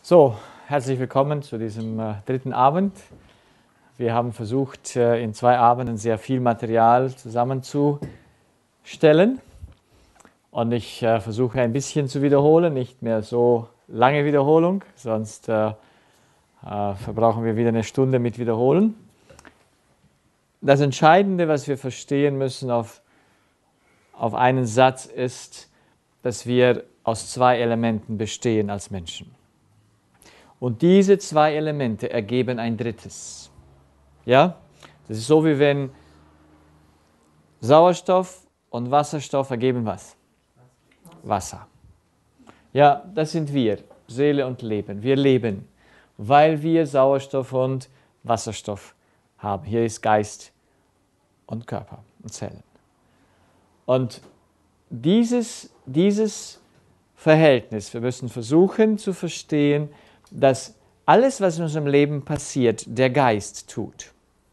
So, herzlich willkommen zu diesem dritten Abend. Wir haben versucht, in 2 Abenden sehr viel Material zusammenzustellen. Und ich versuche ein bisschen zu wiederholen, nicht mehr so lange Wiederholung, sonst verbrauchen wir wieder eine Stunde mit Wiederholen. Das Entscheidende, was wir verstehen müssen auf einen Satz, ist, dass wir aus 2 Elementen bestehen als Menschen. Und diese 2 Elemente ergeben ein drittes. Ja? Das ist so, wie wenn Sauerstoff und Wasserstoff ergeben was? Wasser. Ja, das sind wir, Seele und Leben. Wir leben, weil wir Sauerstoff und Wasserstoff haben. Hier ist Geist und Körper und Zellen. Und dieses Verhältnis, wir müssen versuchen zu verstehen, dass alles, was in unserem Leben passiert, der Geist tut.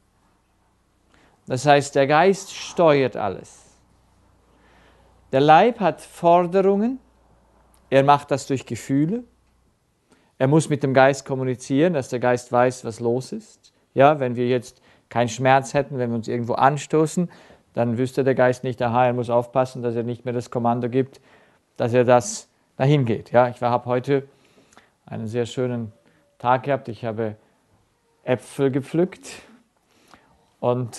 Das heißt, der Geist steuert alles. Der Leib hat Forderungen, er macht das durch Gefühle. Er muss mit dem Geist kommunizieren, dass der Geist weiß, was los ist. Ja, wenn wir jetzt keinen Schmerz hätten, wenn wir uns irgendwo anstoßen, dann wüsste der Geist nicht, aha, er muss aufpassen, dass er nicht mehr das Kommando gibt, dass er das dahin geht. Ja, ich habe heute einen sehr schönen Tag gehabt. Ich habe Äpfel gepflückt und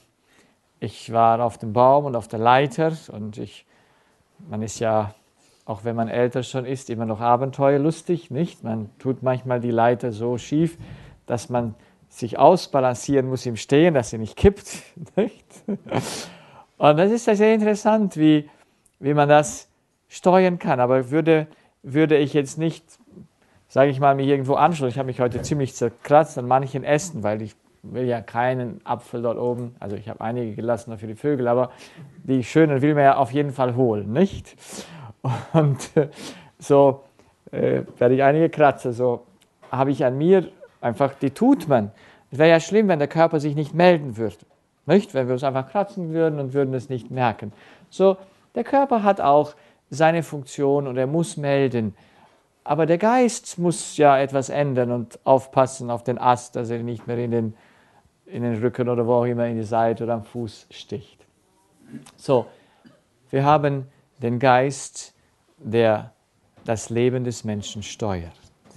ich war auf dem Baum und auf der Leiter und man ist ja, auch wenn man älter schon ist, immer noch abenteuerlustig, nicht? Man tut manchmal die Leiter so schief, dass man sich ausbalancieren muss im Stehen, dass sie nicht kippt. Nicht? Und das ist sehr interessant, wie man das steuern kann. Aber würde ich jetzt nicht, sage ich mal, mich irgendwo anschließen. Ich habe mich heute ziemlich zerkratzt an manchen Ästen, weil ich will ja keinen Apfel dort oben, also ich habe einige gelassen für die Vögel, aber die schönen will man ja auf jeden Fall holen, nicht? Und so werde ich einige Kratzer, so habe ich an mir einfach, die tut man. Es wäre ja schlimm, wenn der Körper sich nicht melden würde, nicht? Wenn wir uns einfach kratzen würden und würden es nicht merken. So, der Körper hat auch seine Funktion und er muss melden. Aber der Geist muss ja etwas ändern und aufpassen auf den Ast, dass er nicht mehr in den Rücken oder wo auch immer in die Seite oder am Fuß sticht. So, wir haben den Geist, der das Leben des Menschen steuert.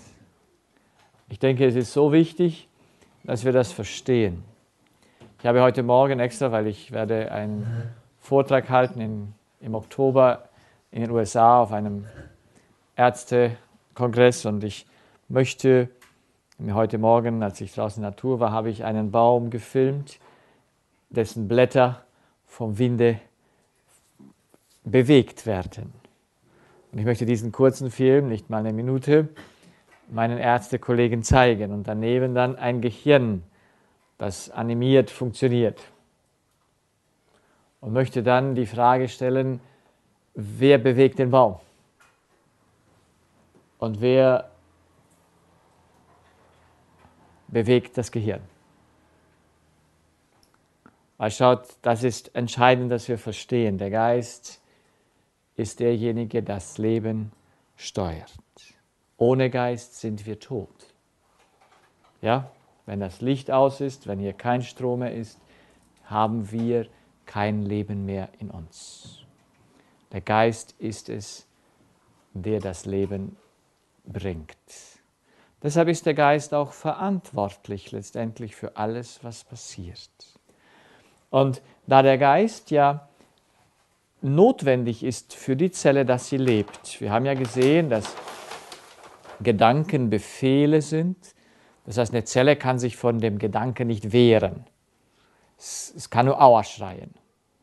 Ich denke, es ist so wichtig, dass wir das verstehen. Ich habe heute Morgen extra, weil ich werde einen Vortrag halten im Oktober in den USA auf einem Ärztekongress und ich möchte mir heute Morgen, als ich draußen in der Natur war, habe ich einen Baum gefilmt, dessen Blätter vom Winde bewegt werden. Und ich möchte diesen kurzen Film, nicht mal eine Minute, meinen Ärztekollegen zeigen und daneben dann ein Gehirn, das animiert funktioniert. Und möchte dann die Frage stellen, wer bewegt den Baum? Und wer bewegt das Gehirn? Weil schaut, das ist entscheidend, dass wir verstehen. Der Geist ist derjenige, der das Leben steuert. Ohne Geist sind wir tot. Ja? Wenn das Licht aus ist, wenn hier kein Strom mehr ist, haben wir kein Leben mehr in uns. Der Geist ist es, der das Leben bringt. Deshalb ist der Geist auch verantwortlich letztendlich für alles, was passiert. Und da der Geist ja notwendig ist für die Zelle, dass sie lebt. Wir haben ja gesehen, dass Gedanken Befehle sind. Das heißt, eine Zelle kann sich von dem Gedanken nicht wehren. Es kann nur Aua schreien.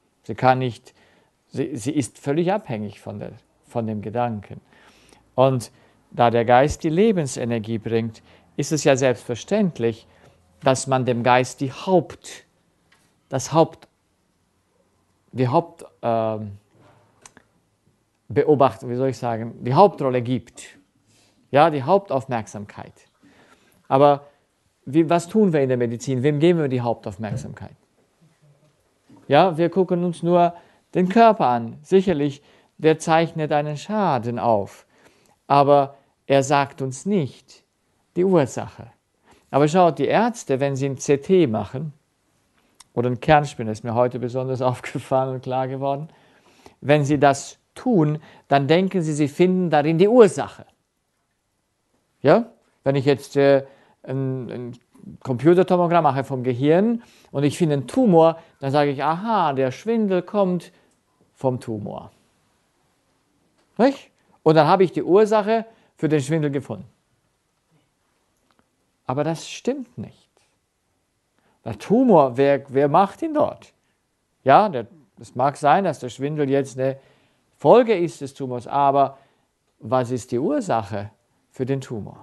Sie ist völlig abhängig von dem Gedanken. Und da der Geist die Lebensenergie bringt, ist es ja selbstverständlich, dass man dem Geist die Hauptbeobachtung, wie soll ich sagen, die Hauptrolle gibt. Ja, die Hauptaufmerksamkeit. Aber was tun wir in der Medizin? Wem geben wir die Hauptaufmerksamkeit? Ja, wir gucken uns nur den Körper an. Sicherlich, der zeichnet einen Schaden auf. Aber er sagt uns nicht die Ursache. Aber schaut, die Ärzte, wenn sie ein CT machen, oder ein Kernspin, das ist mir heute besonders aufgefallen und klar geworden, wenn sie das tun, dann denken sie, sie finden darin die Ursache. Ja? Wenn ich jetzt ein Computertomogramm mache vom Gehirn und ich finde einen Tumor, dann sage ich, aha, der Schwindel kommt vom Tumor. Nicht? Und dann habe ich die Ursache für den Schwindel gefunden. Aber das stimmt nicht. Der Tumor, wer macht ihn dort? Ja, es mag sein, dass der Schwindel jetzt eine Folge ist des Tumors, aber was ist die Ursache für den Tumor?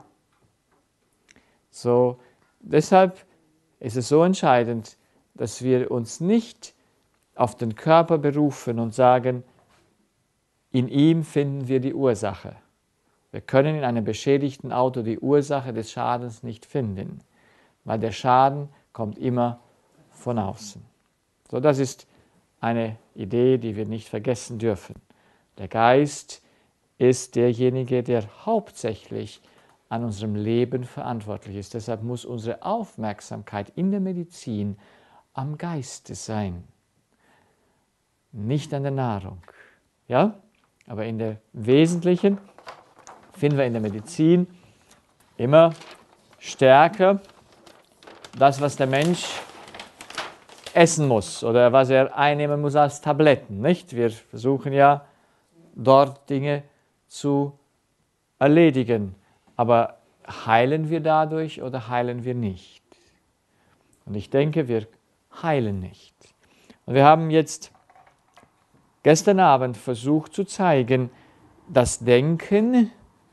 So, deshalb ist es so entscheidend, dass wir uns nicht auf den Körper berufen und sagen, in ihm finden wir die Ursache. Wir können in einem beschädigten Auto die Ursache des Schadens nicht finden, weil der Schaden kommt immer von außen. So, das ist eine Idee, die wir nicht vergessen dürfen. Der Geist ist derjenige, der hauptsächlich an unserem Leben verantwortlich ist. Deshalb muss unsere Aufmerksamkeit in der Medizin am Geiste sein, nicht an der Nahrung. Ja? Aber in der Wesentlichen finden wir in der Medizin immer stärker das, was der Mensch essen muss oder was er einnehmen muss als Tabletten. Nicht? Wir versuchen ja, dort Dinge zu erledigen. Aber heilen wir dadurch oder heilen wir nicht? Und ich denke, wir heilen nicht. Und wir haben jetzt gestern Abend versucht zu zeigen, dass Denken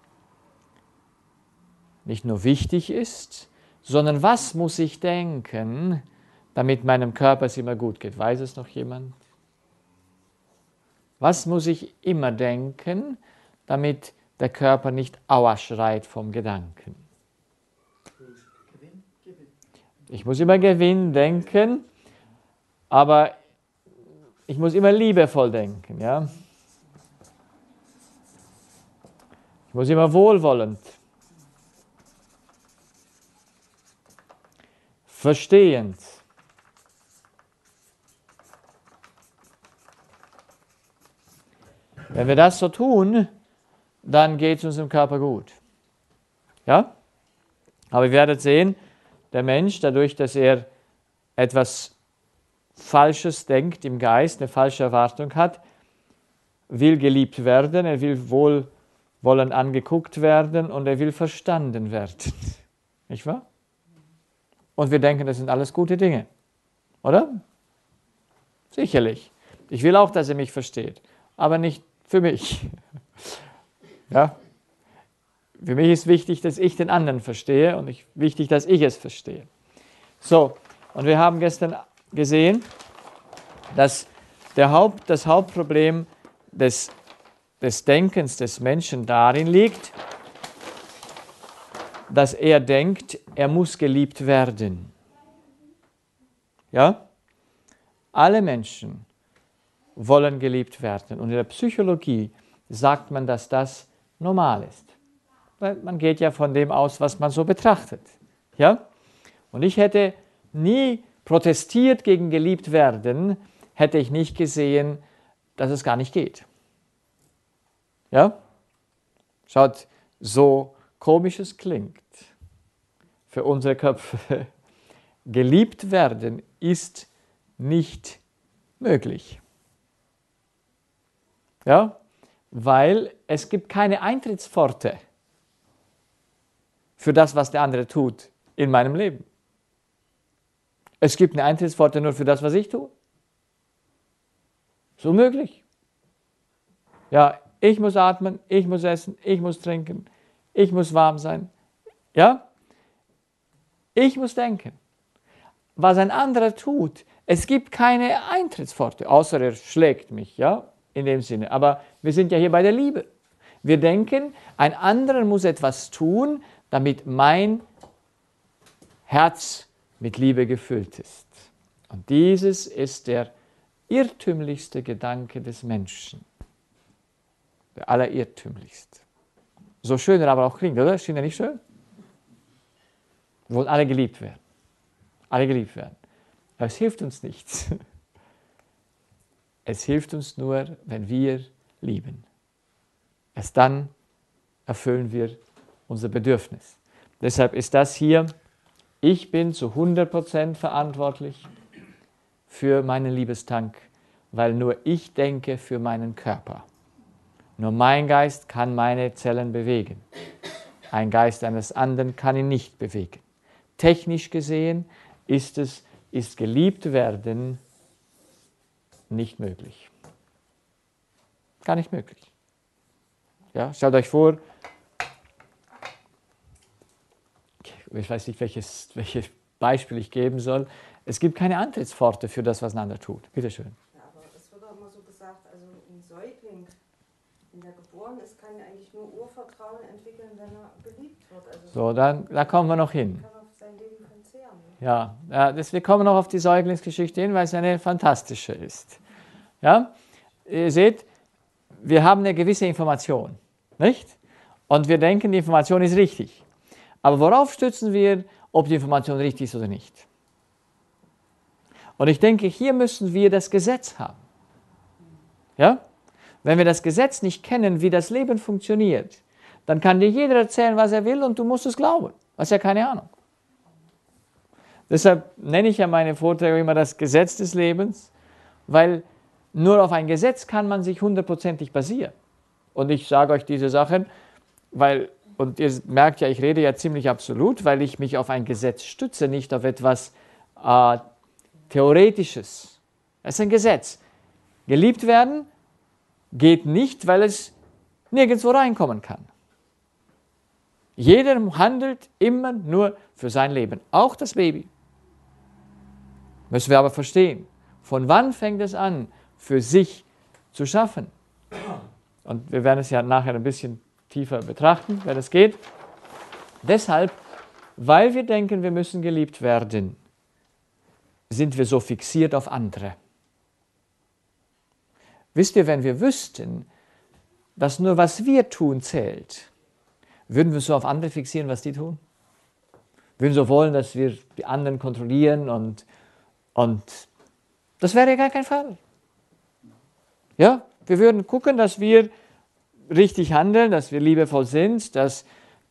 nicht nur wichtig ist, sondern was muss ich denken, damit meinem Körper es immer gut geht? Weiß es noch jemand? Was muss ich immer denken, damit der Körper nicht Aua schreit vom Gedanken? Ich muss immer Gewinn denken, aber ich muss immer liebevoll denken. Ja? Ich muss immer wohlwollend, verstehend. Wenn wir das so tun, dann geht es unserem Körper gut. Ja? Aber ihr werdet sehen, der Mensch, dadurch, dass er etwas Falsches denkt im Geist, eine falsche Erwartung hat, will geliebt werden, er will wohlwollend angeguckt werden und er will verstanden werden. Nicht wahr? Und wir denken, das sind alles gute Dinge. Oder? Sicherlich. Ich will auch, dass er mich versteht, aber nicht für mich. Ja? Für mich ist wichtig, dass ich den anderen verstehe und wichtig, dass ich es verstehe. So, und wir haben gestern gesehen, dass das Hauptproblem des Denkens des Menschen darin liegt, dass er denkt, er muss geliebt werden. Ja? Alle Menschen wollen geliebt werden. Und in der Psychologie sagt man, dass das normal ist. Weil man geht ja von dem aus, was man so betrachtet. Ja? Und ich hätte nie protestiert gegen geliebt werden, hätte ich nicht gesehen, dass es gar nicht geht. Ja? Schaut, so komisch es klingt für unsere Köpfe. Geliebt werden ist nicht möglich. Ja? Weil es gibt keine Eintrittspforte für das, was der andere tut in meinem Leben. Es gibt eine Eintrittspforte nur für das, was ich tue. So möglich. Ja, ich muss atmen, ich muss essen, ich muss trinken, ich muss warm sein. Ja? Ich muss denken. Was ein anderer tut, es gibt keine Eintrittspforte, außer er schlägt mich, ja, in dem Sinne. Aber wir sind ja hier bei der Liebe. Wir denken, ein anderer muss etwas tun, damit mein Herz mit Liebe gefüllt ist. Und dieses ist der irrtümlichste Gedanke des Menschen. Der allerirrtümlichste. So schön er aber auch klingt, oder? Klingt er nicht schön? Wir wollen alle geliebt werden. Alle geliebt werden. Aber es hilft uns nichts. Es hilft uns nur, wenn wir lieben. Erst dann erfüllen wir unser Bedürfnis. Deshalb ist das hier, ich bin zu 100% verantwortlich für meinen Liebestank, weil nur ich denke für meinen Körper. Nur mein Geist kann meine Zellen bewegen. Ein Geist eines anderen kann ihn nicht bewegen. Technisch gesehen ist geliebt werden nicht möglich. Gar nicht möglich. Ja, stellt euch vor, ich weiß nicht, welches Beispiel ich geben soll. Es gibt keine Antrittspforte für das, was ein anderer tut. Bitte schön. Ja, aber es wird auch immer so gesagt, also ein Säugling, wenn der geboren ist, kann er eigentlich nur Urvertrauen entwickeln, wenn er geliebt wird. Also So, da kommen wir noch hin. kann auf sein Leben verzehren. Ja, wir kommen noch auf die Säuglingsgeschichte hin, weil es eine fantastische ist. Ja? Ihr seht, wir haben eine gewisse Information, nicht? Und wir denken, die Information ist richtig. Aber worauf stützen wir, ob die Information richtig ist oder nicht? Und ich denke, hier müssen wir das Gesetz haben. Ja? Wenn wir das Gesetz nicht kennen, wie das Leben funktioniert, dann kann dir jeder erzählen, was er will und du musst es glauben. Du hast ja keine Ahnung. Deshalb nenne ich ja meine Vorträge immer das Gesetz des Lebens, weil nur auf ein Gesetz kann man sich 100%ig basieren. Und ich sage euch diese Sachen, und ihr merkt ja, ich rede ja ziemlich absolut, weil ich mich auf ein Gesetz stütze, nicht auf etwas Theoretisches. Es ist ein Gesetz. Geliebt werden geht nicht, weil es nirgendwo reinkommen kann. Jeder handelt immer nur für sein Leben, auch das Baby. Müssen wir aber verstehen, von wann fängt es an, für sich zu schaffen? Und wir werden es ja nachher ein bisschen tiefer betrachten, wenn es geht. Deshalb, weil wir denken, wir müssen geliebt werden, sind wir so fixiert auf andere. Wisst ihr, wenn wir wüssten, dass nur was wir tun zählt, würden wir so auf andere fixieren, was die tun? Würden so wollen, dass wir die anderen kontrollieren und das wäre ja gar kein Fall. Ja, wir würden gucken, dass wir richtig handeln, dass wir liebevoll sind, dass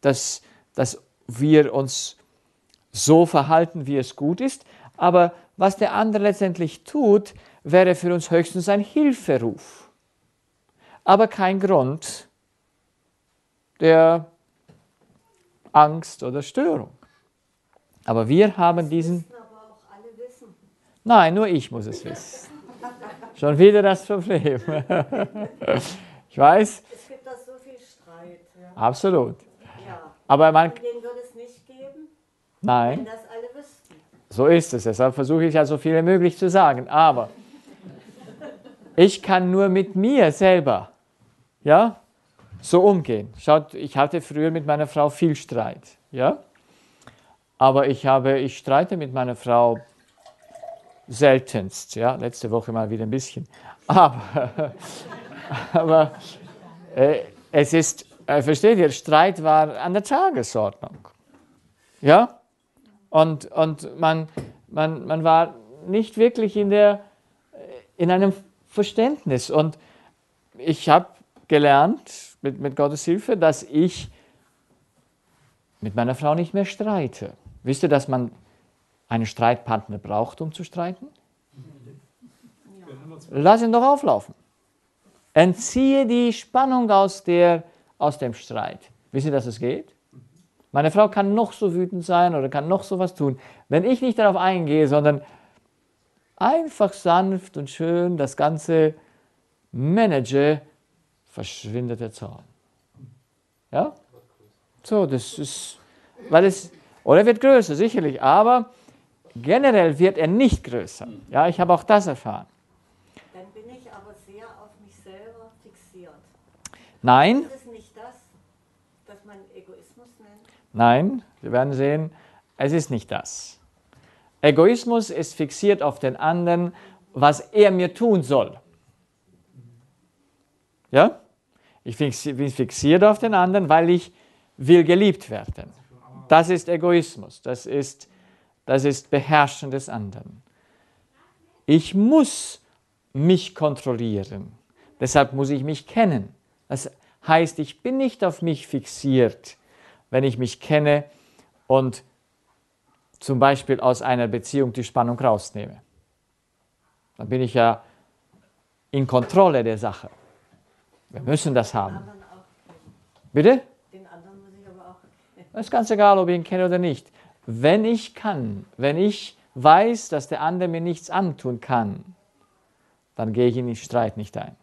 wir uns so verhalten, wie es gut ist. Aber was der andere letztendlich tut, wäre für uns höchstens ein Hilferuf. Aber kein Grund der Angst oder Störung. Aber wir haben diesen... Aber auch alle wissen. Nein, nur ich muss es wissen. Schon wieder das Problem. Ich weiß. Es gibt da so viel Streit. Ja. Absolut. Ja. Aber man... Und den würde es nicht geben, Nein. wenn das alle wüssten. So ist es. Deshalb versuche ich ja so viel wie möglich zu sagen. Aber ich kann nur mit mir selber, ja, so umgehen. Schaut, ich hatte früher mit meiner Frau viel Streit, ja. Aber ich streite mit meiner Frau seltenst, ja. Letzte Woche mal wieder ein bisschen. Aber es ist, versteht ihr, Streit war an der Tagesordnung, ja. Und man war nicht wirklich in einem Verständnis. Und ich habe gelernt, mit Gottes Hilfe, dass ich mit meiner Frau nicht mehr streite. Wisst ihr, dass man einen Streitpartner braucht, um zu streiten? Ja. Lass ihn doch auflaufen. Entziehe die Spannung aus dem Streit. Wisst ihr, dass es geht? Meine Frau kann noch so wütend sein oder kann noch so was tun. Wenn ich nicht darauf eingehe, sondern einfach sanft und schön das Ganze manage, verschwindet der Zorn. Ja? So, das ist, oder er wird größer, sicherlich, aber generell wird er nicht größer. Ja, ich habe auch das erfahren. Dann bin ich aber sehr auf mich selber fixiert. Nein. Ist es nicht das, was man Egoismus nennt? Nein, wir werden sehen, es ist nicht das. Egoismus ist fixiert auf den anderen, was er mir tun soll. Ja? Ich bin fixiert auf den anderen, weil ich will geliebt werden. Das ist Egoismus, das ist Beherrschen des anderen. Ich muss mich kontrollieren, deshalb muss ich mich kennen. Das heißt, ich bin nicht auf mich fixiert, wenn ich mich kenne und zum Beispiel aus einer Beziehung die Spannung rausnehme. Dann bin ich ja in Kontrolle der Sache. Wir müssen das haben. Bitte? Den anderen muss ich aber auch kennen. Es ist ganz egal, ob ich ihn kenne oder nicht. Wenn ich kann, wenn ich weiß, dass der andere mir nichts antun kann, dann gehe ich in den Streit nicht ein.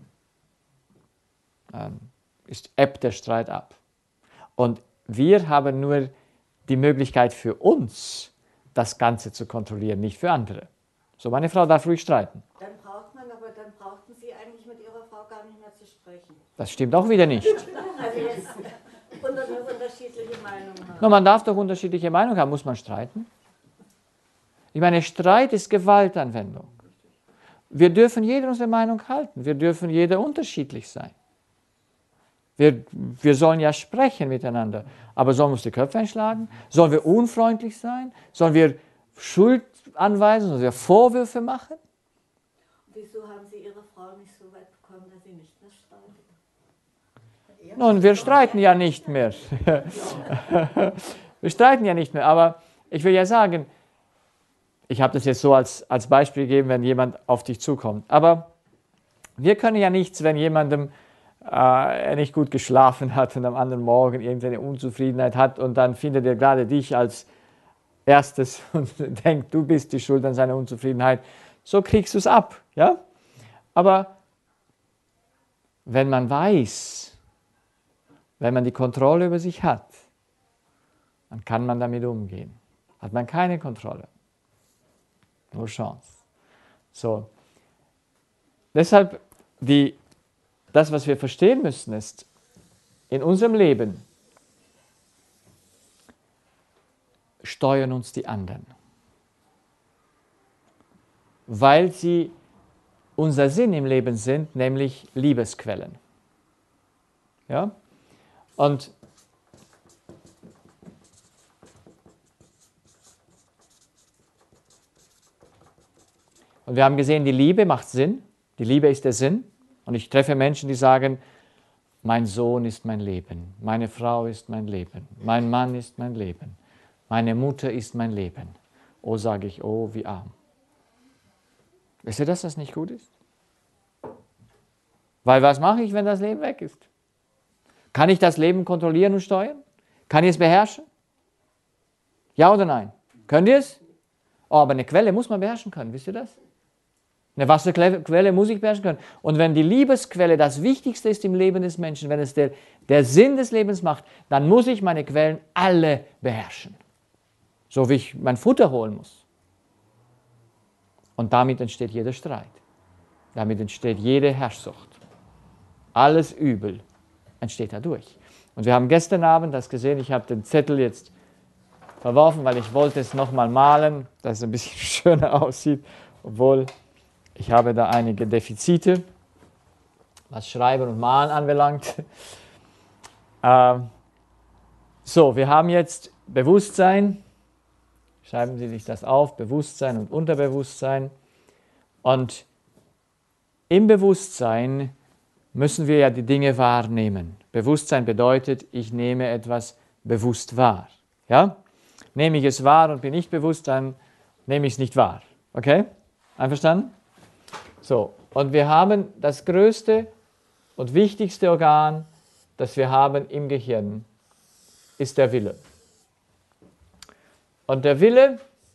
Dann ebbt der Streit ab. Und wir haben nur die Möglichkeit für uns, das Ganze zu kontrollieren, nicht für andere. So, meine Frau darf ruhig streiten. Dann brauchten Sie eigentlich mit Ihrer Frau gar nicht mehr zu sprechen. Das stimmt auch wieder nicht. Also jetzt unterschiedliche Meinungen haben. No, man darf doch unterschiedliche Meinungen haben. Muss man streiten? Ich meine, Streit ist Gewaltanwendung. Wir dürfen jeder unsere Meinung halten. Wir dürfen jeder unterschiedlich sein. Wir sollen ja sprechen miteinander. Aber sollen wir uns die Köpfe einschlagen? Sollen wir unfreundlich sein? Sollen wir Schuld anweisen? Sollen wir Vorwürfe machen? Wieso haben Sie Ihre Frau nicht so weit bekommen, dass sie nicht mehr streitet? Nun, wir streiten ja nicht mehr. Wir streiten ja nicht mehr. Aber ich will ja sagen, ich habe das jetzt so als Beispiel gegeben, wenn jemand auf dich zukommt. Aber wir können ja nichts, wenn jemandem er nicht gut geschlafen hat und am anderen Morgen irgendeine Unzufriedenheit hat und dann findet er gerade dich als erstes und denkt, du bist die Schuld an seiner Unzufriedenheit. So kriegst du es ab. Ja? Aber wenn man weiß, wenn man die Kontrolle über sich hat, dann kann man damit umgehen. Hat man keine Kontrolle. Nur Chance. So. Deshalb das, was wir verstehen müssen, ist, in unserem Leben steuern uns die anderen, weil sie unser Sinn im Leben sind, nämlich Liebesquellen. Ja? Und wir haben gesehen, die Liebe macht Sinn. Die Liebe ist der Sinn. Und ich treffe Menschen, die sagen, mein Sohn ist mein Leben, meine Frau ist mein Leben, mein Mann ist mein Leben, meine Mutter ist mein Leben. Oh, sage ich, oh, wie arm. Wisst ihr, dass das nicht gut ist? Weil was mache ich, wenn das Leben weg ist? Kann ich das Leben kontrollieren und steuern? Kann ich es beherrschen? Ja oder nein? Könnt ihr es? Oh, aber eine Quelle muss man beherrschen können, wisst ihr das? Eine Wasserquelle muss ich beherrschen können. Und wenn die Liebesquelle das Wichtigste ist im Leben des Menschen, wenn es der Sinn des Lebens macht, dann muss ich meine Quellen alle beherrschen. So wie ich mein Futter holen muss. Und damit entsteht jeder Streit. Damit entsteht jede Herrschsucht. Alles Übel entsteht dadurch. Und wir haben gestern Abend das gesehen, ich habe den Zettel jetzt verworfen, weil ich wollte es nochmal malen, dass es ein bisschen schöner aussieht, obwohl ich habe da einige Defizite, was Schreiben und Malen anbelangt. So, wir haben jetzt Bewusstsein. Schreiben Sie sich das auf, Bewusstsein und Unterbewusstsein. Und im Bewusstsein müssen wir ja die Dinge wahrnehmen. Bewusstsein bedeutet, ich nehme etwas bewusst wahr. Ja? Nehme ich es wahr und bin nicht bewusst, dann nehme ich es nicht wahr. Okay? Einverstanden? So, und wir haben das größte und wichtigste Organ, das wir haben im Gehirn, ist der Wille. Und der Wille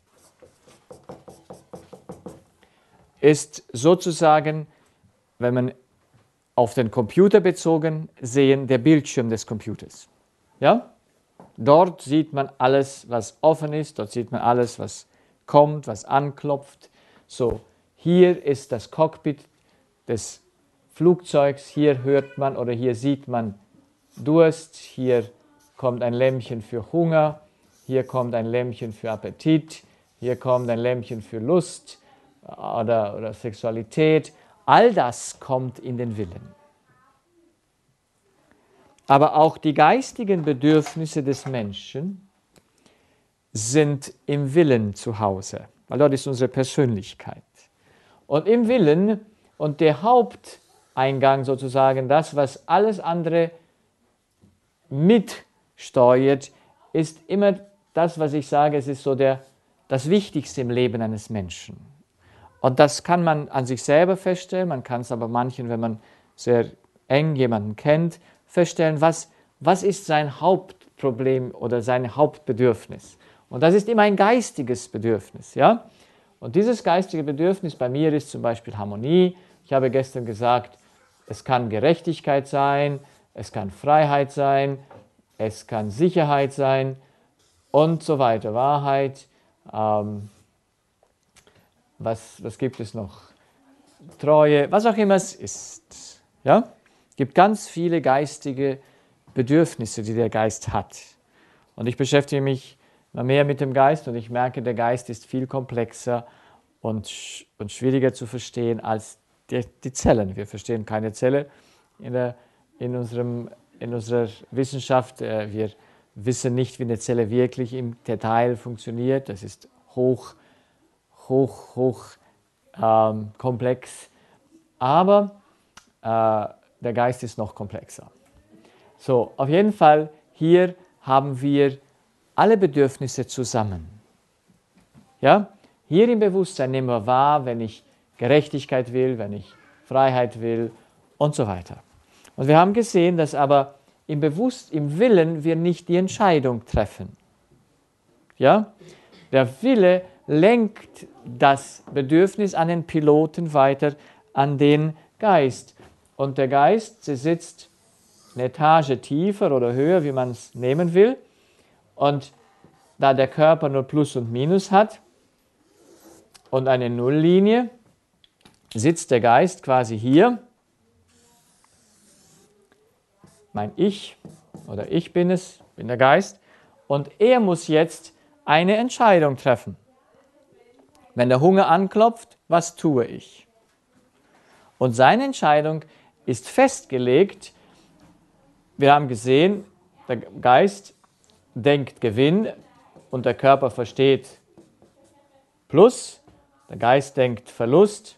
ist sozusagen, wenn man auf den Computer bezogen sehen, der Bildschirm des Computers. Ja? Dort sieht man alles, was offen ist, dort sieht man alles, was kommt, was anklopft. So, hier ist das Cockpit des Flugzeugs, hier hört man oder hier sieht man Durst, hier kommt ein Lämpchen für Hunger, hier kommt ein Lämpchen für Appetit, hier kommt ein Lämpchen für Lust oder Sexualität. All das kommt in den Willen. aber auch die geistigen Bedürfnisse des Menschen sind im Willen zu Hause, weil dort ist unsere Persönlichkeit. Und im Willen und der Haupteingang sozusagen, das, was alles andere mitsteuert, ist immer das, was ich sage, es ist so das Wichtigste im Leben eines Menschen. Und das kann man an sich selber feststellen, man kann es aber manchen, wenn man sehr eng jemanden kennt, feststellen, was ist sein Hauptproblem oder sein Hauptbedürfnis. Und das ist immer ein geistiges Bedürfnis. Ja? Und dieses geistige Bedürfnis bei mir ist zum Beispiel Harmonie. Ich habe gestern gesagt, es kann Gerechtigkeit sein, es kann Freiheit sein, es kann Sicherheit sein und so weiter. Wahrheit, was gibt es noch? Treue, was auch immer es ist. Ja? Es gibt ganz viele geistige Bedürfnisse, die der Geist hat. Und ich beschäftige mich immer mehr mit dem Geist und ich merke, der Geist ist viel komplexer und schwieriger zu verstehen als die Zellen. Wir verstehen keine Zelle in unserer Wissenschaft. Wir wissen nicht, wie eine Zelle wirklich im Detail funktioniert. Das ist hoch komplex. Aber der Geist ist noch komplexer. So, auf jeden Fall, hier haben wir alle Bedürfnisse zusammen. Ja? Hier im Bewusstsein nehmen wir wahr, wenn ich Gerechtigkeit will, wenn ich Freiheit will und so weiter. Und wir haben gesehen, dass aber im Willen wir nicht die Entscheidung treffen. Ja? Der Wille lenkt das Bedürfnis an den Piloten weiter, an den Geist. Und der Geist sitzt eine Etage tiefer oder höher, wie man es nehmen will. Und da der Körper nur Plus und Minus hat und eine Nulllinie, sitzt der Geist quasi hier. Mein Ich oder ich bin der Geist. Und er muss jetzt eine Entscheidung treffen. Wenn der Hunger anklopft, was tue ich? Und seine Entscheidung ist festgelegt. Wir haben gesehen, der Geist denkt Gewinn und der Körper versteht Plus. Der Geist denkt Verlust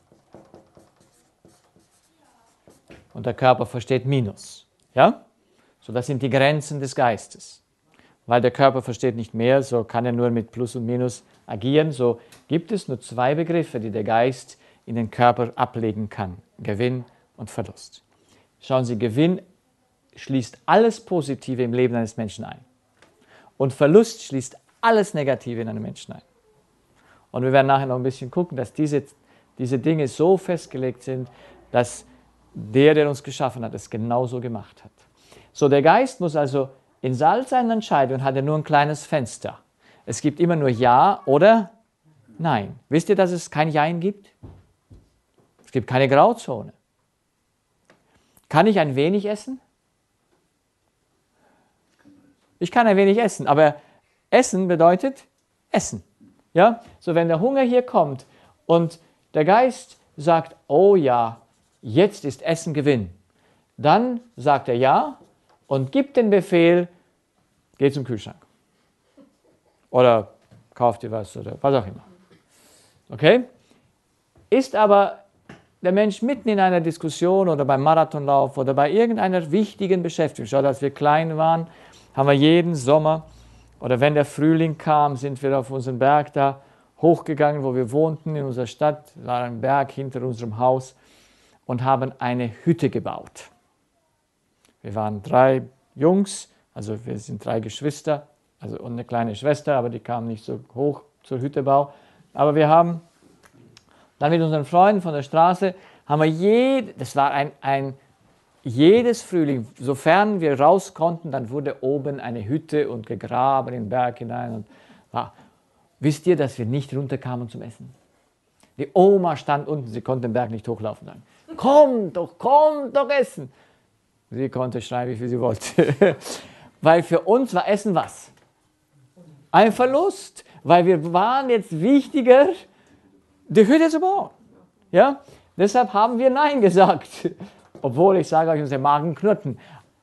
und der Körper versteht Minus. Ja? So, das sind die Grenzen des Geistes. Weil der Körper versteht nicht mehr, so kann er nur mit Plus und Minus agieren. So gibt es nur zwei Begriffe, die der Geist in den Körper ablegen kann. Gewinn und Verlust. Schauen Sie, Gewinn schließt alles Positive im Leben eines Menschen ein. Und Verlust schließt alles Negative in einem Menschen ein. Und wir werden nachher noch ein bisschen gucken, dass diese Dinge so festgelegt sind, dass der uns geschaffen hat, es genauso gemacht hat. So, der Geist muss also in all seinen Entscheidungen hat er nur ein kleines Fenster. Es gibt immer nur Ja oder Nein. Wisst ihr, dass es kein Jein gibt? Es gibt keine Grauzone. Kann ich ein wenig essen? Ich kann ein wenig essen, aber Essen bedeutet Essen. Ja? So, wenn der Hunger hier kommt und der Geist sagt, oh ja, jetzt ist Essen Gewinn, dann sagt er Ja und gibt den Befehl, geh zum Kühlschrank. Oder kauf dir was oder was auch immer. Okay? Ist aber der Mensch mitten in einer Diskussion oder beim Marathonlauf oder bei irgendeiner wichtigen Beschäftigung. Schaut, als wir klein waren, haben wir jeden Sommer oder wenn der Frühling kam, sind wir auf unseren Berg da hochgegangen, wo wir wohnten in unserer Stadt, war ein Berg hinter unserem Haus und haben eine Hütte gebaut. Wir waren 3 Jungs, also wir sind 3 Geschwister, also und eine kleine Schwester, aber die kam nicht so hoch zur Hüttebau. Aber wir haben dann mit unseren Freunden von der Straße, haben wir das war jedes Frühling, sofern wir raus konnten, dann wurde oben eine Hütte und gegraben in den Berg hinein. Und, wisst ihr, dass wir nicht runterkamen zum Essen? Die Oma stand unten, sie konnte den Berg nicht hochlaufen. Dann, kommt doch essen. Sie konnte schreien, wie viel sie wollte. Weil für uns war Essen was? Ein Verlust. Weil wir waren jetzt wichtiger, die Hütte zu bauen. Ja? Deshalb haben wir Nein gesagt. Obwohl, ich sage euch, unsere Magen knurrten.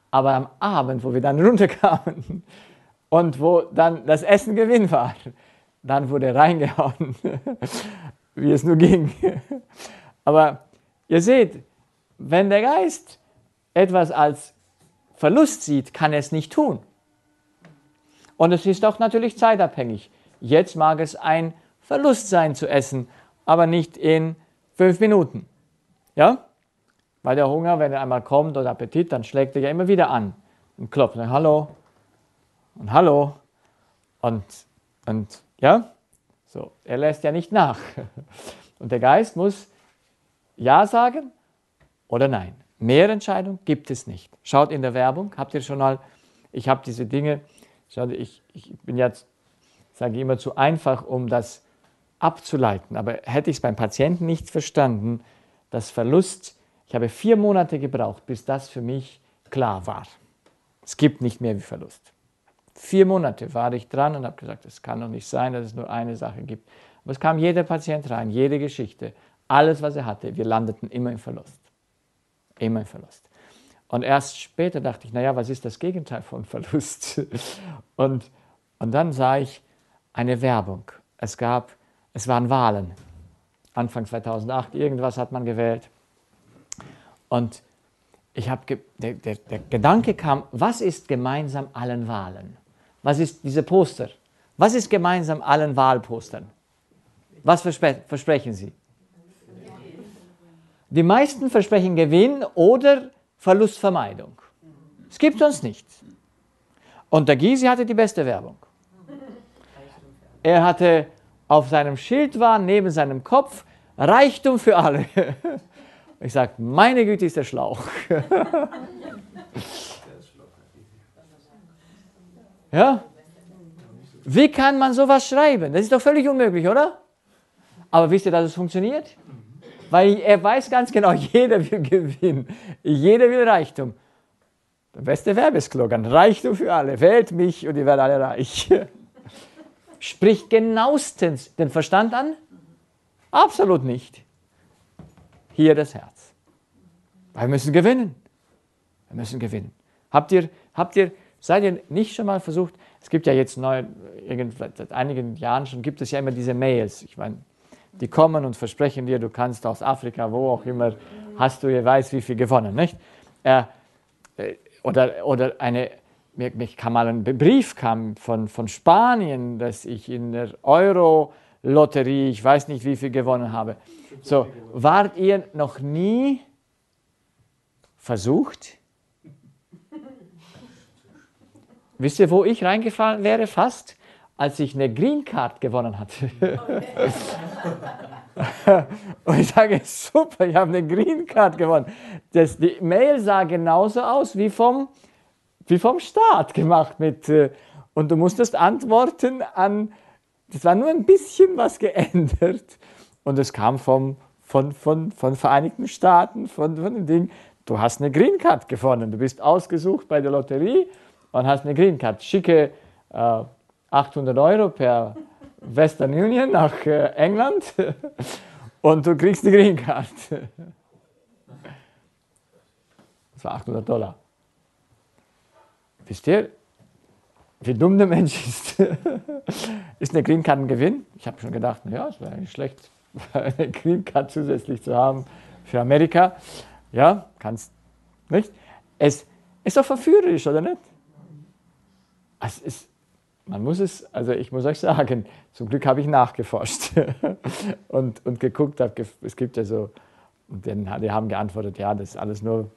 Aber am Abend, wo wir dann runterkamen und wo dann das Essen Gewinn war, dann wurde reingehauen, wie es nur ging. Aber ihr seht, wenn der Geist etwas als Verlust sieht, kann er es nicht tun. Und es ist auch natürlich zeitabhängig. Jetzt mag es ein Verlust sein zu essen, aber nicht in 5 Minuten. Ja? Weil der Hunger, wenn er einmal kommt oder Appetit, dann schlägt er ja immer wieder an und klopft. Und hallo und hallo und ja, so. Er lässt ja nicht nach. Und der Geist muss Ja sagen oder Nein. Mehr Entscheidung gibt es nicht. Schaut in der Werbung, habt ihr schon mal, ich habe diese Dinge, schaut, ich bin jetzt, sage ich immer, zu einfach, um das abzuleiten. Aber hätte ich es beim Patienten nicht verstanden, das Verlust, ich habe 4 Monate gebraucht, bis das für mich klar war. Es gibt nicht mehr wie Verlust. 4 Monate war ich dran und habe gesagt, es kann doch nicht sein, dass es nur eine Sache gibt. Aber es kam jeder Patient rein, jede Geschichte, alles, was er hatte, wir landeten immer im Verlust. Immer im Verlust. Und erst später dachte ich, naja, was ist das Gegenteil von Verlust? Und dann sah ich eine Werbung. Es waren Wahlen. Anfang 2008, irgendwas hat man gewählt. Und der Gedanke kam, was ist gemeinsam allen Wahlen? Was ist diese Poster? Was ist gemeinsam allen Wahlpostern? Was versprechen sie? Die meisten versprechen Gewinn oder Verlustvermeidung. Es gibt sonst nichts. Und der Gysi hatte die beste Werbung. Er hatte auf seinem Schild neben seinem Kopf Reichtum für alle. Ich sage, meine Güte, ist der Schlauch. Ja? Wie kann man sowas schreiben? Das ist doch völlig unmöglich, oder? Aber wisst ihr, dass es funktioniert? Weil er weiß ganz genau, jeder will Gewinn, jeder will Reichtum. Der beste Werbeslogan, Reichtum für alle, wählt mich und ihr werdet alle reich. Spricht genauestens den Verstand an? Absolut nicht. Hier das Herz. Weil wir müssen gewinnen. Wir müssen gewinnen. Seid ihr nicht schon mal versucht, es gibt ja jetzt seit einigen Jahren schon, gibt es ja immer diese Mails, ich meine, die kommen und versprechen dir, du kannst aus Afrika, wo auch immer, hast du, ihr weiß, wie viel gewonnen, nicht? Mir kam mal ein Brief von Spanien, dass ich in der Euro-Lotterie, ich weiß nicht, wie viel gewonnen habe. So, wart ihr noch nie versucht? Wisst ihr, wo ich reingefallen wäre fast? Als ich eine Green Card gewonnen hatte. Und ich sage, super, ich habe eine Green Card gewonnen. Die Mail sah genauso aus wie vom Staat gemacht. Und du musstest antworten das war nur ein bisschen was geändert. Und es kam von Vereinigten Staaten, von dem Ding, du hast eine Green Card gewonnen. Du bist ausgesucht bei der Lotterie und hast eine Green Card. Schicke 800 € per Western Union nach England und du kriegst die Green Card. Das war $800. Wisst ihr, wie dumm der Mensch ist? Ist eine Green Card ein Gewinn? Ich habe schon gedacht, ja, es wäre nicht schlecht, eine Green Card zusätzlich zu haben für Amerika. Ja, kannst nicht. Es ist doch verführerisch, oder nicht? Ich muss euch sagen, zum Glück habe ich nachgeforscht und geguckt, es gibt ja so, die haben geantwortet, ja, das ist alles nur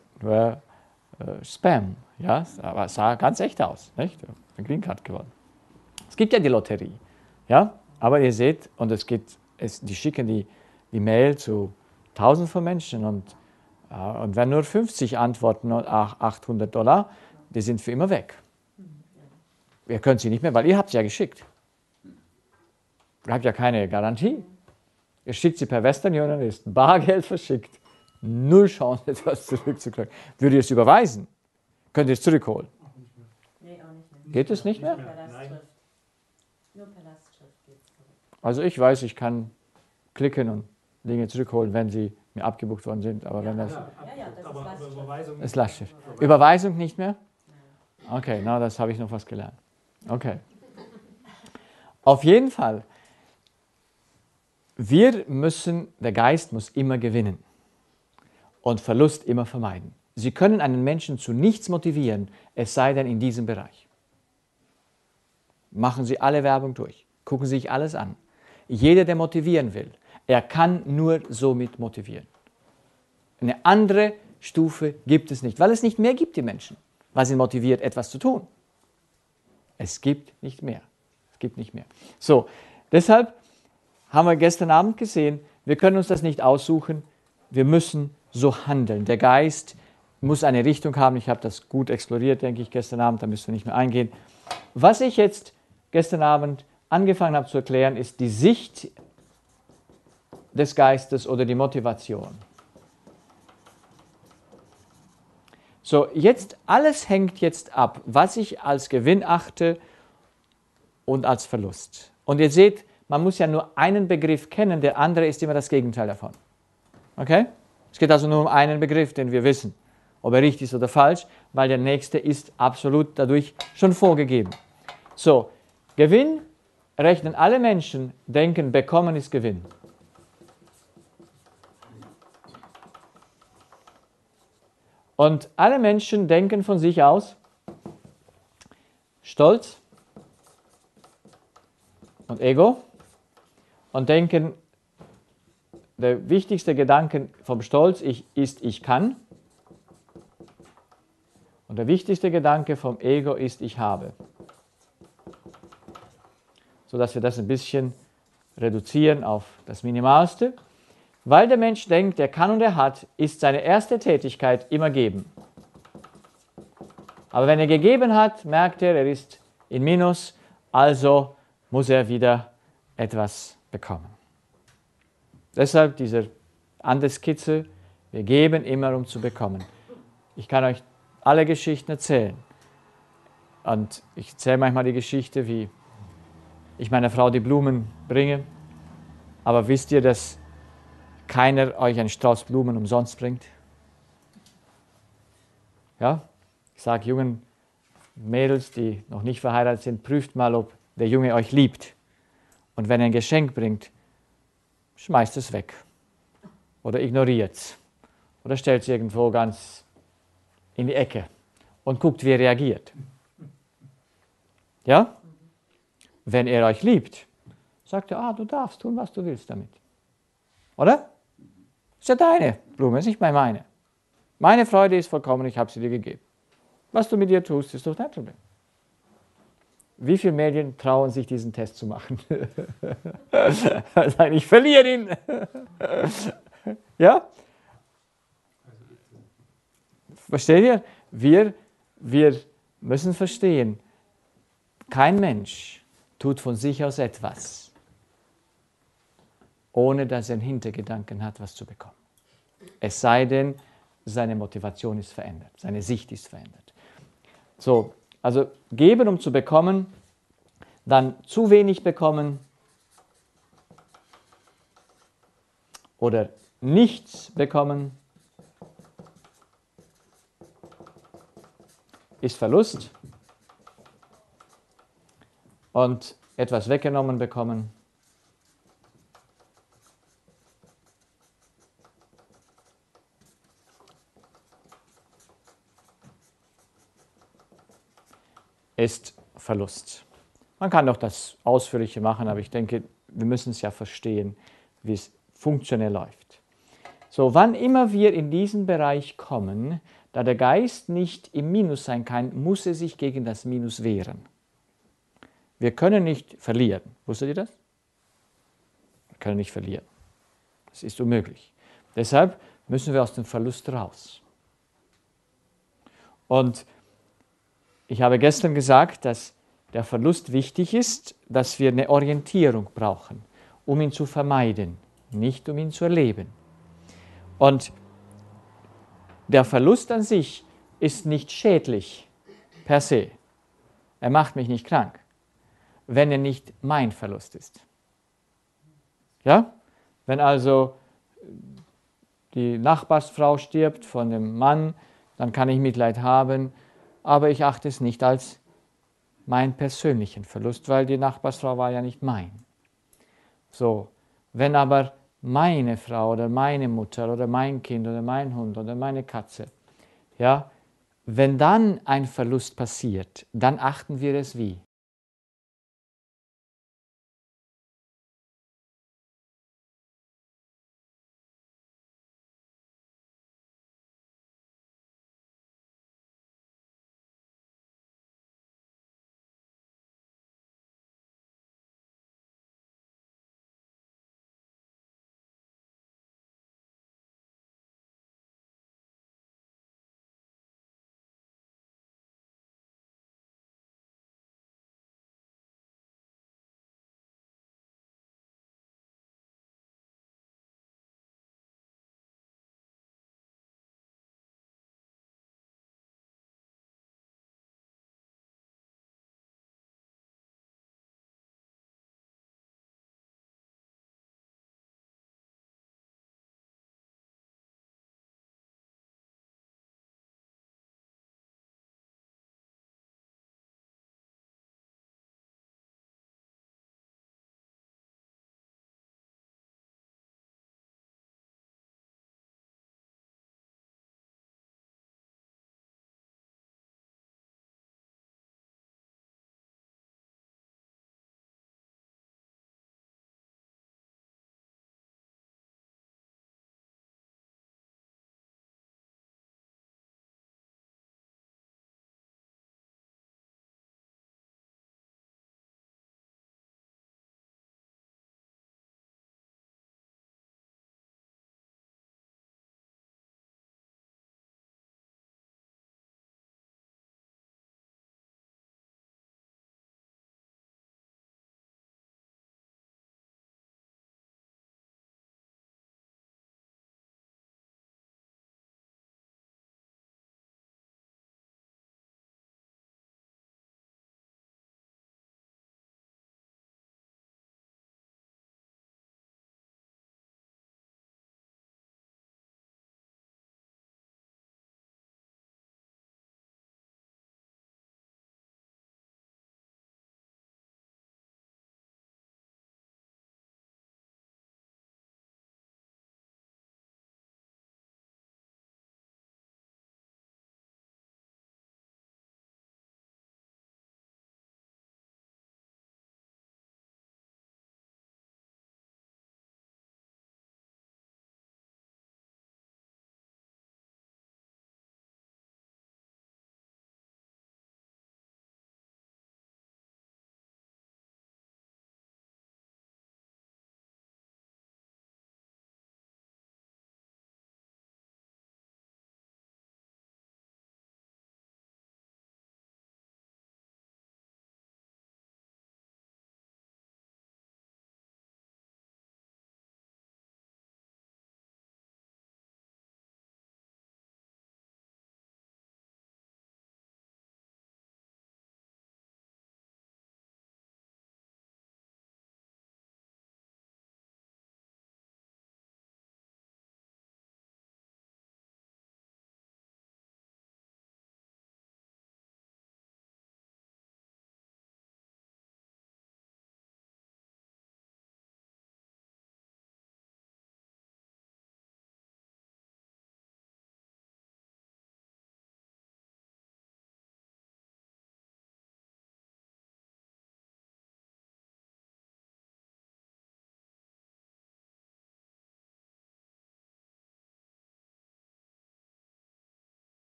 Spam, ja, aber es sah ganz echt aus, nicht? Eine Green Card gewonnen. Es gibt ja die Lotterie, ja, aber ihr seht, und die schicken die Mail zu Tausenden von Menschen und wenn nur 50 antworten und $800, die sind für immer weg. Ihr könnt sie nicht mehr, weil ihr habt sie ja geschickt. Ihr habt ja keine Garantie. Ihr schickt sie per Western Union, ist Bargeld verschickt. 0 Chance, etwas zurückzukriegen. Würdet ihr es überweisen? Könnt ihr es zurückholen? Nee, auch nicht mehr. Geht es nicht mehr? Nur per Lastschrift geht es zurück. Also ich weiß, ich kann klicken und Dinge zurückholen, wenn sie mir abgebucht worden sind. Aber wenn das aber Überweisung ist Lastschrift. Überweisung nicht mehr? Okay, na, das habe ich noch was gelernt. Okay. Auf jeden Fall, der Geist muss immer gewinnen und Verlust immer vermeiden. Sie können einen Menschen zu nichts motivieren, es sei denn in diesem Bereich. Machen Sie alle Werbung durch, gucken Sie sich alles an. Jeder, der motivieren will, er kann nur somit motivieren. Eine andere Stufe gibt es nicht, weil es nicht mehr gibt, die Menschen, was sie motiviert, etwas zu tun. Es gibt nicht mehr. Es gibt nicht mehr. So, deshalb haben wir gestern Abend gesehen, wir können uns das nicht aussuchen, wir müssen so handeln. Der Geist muss eine Richtung haben. Ich habe das gut exploriert, denke ich, gestern Abend, da müssen wir nicht mehr eingehen. Was ich jetzt gestern Abend angefangen habe zu erklären, ist die Sicht des Geistes oder die Motivation. So, jetzt alles hängt jetzt ab, was ich als Gewinn achte und als Verlust. Und ihr seht, man muss ja nur einen Begriff kennen, der andere ist immer das Gegenteil davon. Okay? Es geht also nur um einen Begriff, den wir wissen, ob er richtig ist oder falsch, weil der nächste ist absolut dadurch schon vorgegeben. So, Gewinn rechnen alle Menschen, denken, bekommen ist Gewinn. Und alle Menschen denken von sich aus Stolz und Ego und denken, der wichtigste Gedanke vom Stolz ist, ich kann. Und der wichtigste Gedanke vom Ego ist, ich habe. Sodass wir das ein bisschen reduzieren auf das Minimalste. Weil der Mensch denkt, er kann und er hat, ist seine erste Tätigkeit immer geben. Aber wenn er gegeben hat, merkt er ist in Minus, also muss er wieder etwas bekommen. Deshalb diese Andeskiizze, wir geben immer, um zu bekommen. Ich kann euch alle Geschichten erzählen. Und ich erzähle manchmal die Geschichte, wie ich meiner Frau die Blumen bringe. Aber wisst ihr, dass keiner euch einen Strauß Blumen umsonst bringt? Ja? Ich sage jungen Mädels, die noch nicht verheiratet sind, prüft mal, ob der Junge euch liebt. Und wenn er ein Geschenk bringt, schmeißt es weg. Oder ignoriert es. Oder stellt es irgendwo ganz in die Ecke und guckt, wie er reagiert. Ja? Wenn er euch liebt, sagt er, du darfst tun, was du willst damit. Oder? Ist ja deine Blume, ist nicht mehr meine. Meine Freude ist vollkommen, ich habe sie dir gegeben. Was du mit ihr tust, ist doch dein Problem. Wie viele Mädchen trauen sich, diesen Test zu machen? Sagen, ich verliere ihn. Ja? Versteht ihr? Wir müssen verstehen, kein Mensch tut von sich aus etwas, ohne dass er einen Hintergedanken hat, was zu bekommen. Es sei denn, seine Motivation ist verändert, seine Sicht ist verändert. So, also geben, um zu bekommen, dann zu wenig bekommen oder nichts bekommen, ist Verlust. Und etwas weggenommen bekommen ist Verlust. Man kann doch das Ausführliche machen, aber ich denke, wir müssen es ja verstehen, wie es funktionell läuft. So, wann immer wir in diesen Bereich kommen, da der Geist nicht im Minus sein kann, muss er sich gegen das Minus wehren. Wir können nicht verlieren. Wusstet ihr das? Wir können nicht verlieren. Das ist unmöglich. Deshalb müssen wir aus dem Verlust raus. Und ich habe gestern gesagt, dass der Verlust wichtig ist, dass wir eine Orientierung brauchen, um ihn zu vermeiden, nicht um ihn zu erleben. Und der Verlust an sich ist nicht schädlich per se. Er macht mich nicht krank, wenn er nicht mein Verlust ist. Ja? Wenn also die Nachbarsfrau stirbt von dem Mann, dann kann ich Mitleid haben, aber ich achte es nicht als meinen persönlichen Verlust, weil die Nachbarsfrau war ja nicht mein. So, wenn aber meine Frau oder meine Mutter oder mein Kind oder mein Hund oder meine Katze, ja, wenn dann ein Verlust passiert, dann achten wir es wie?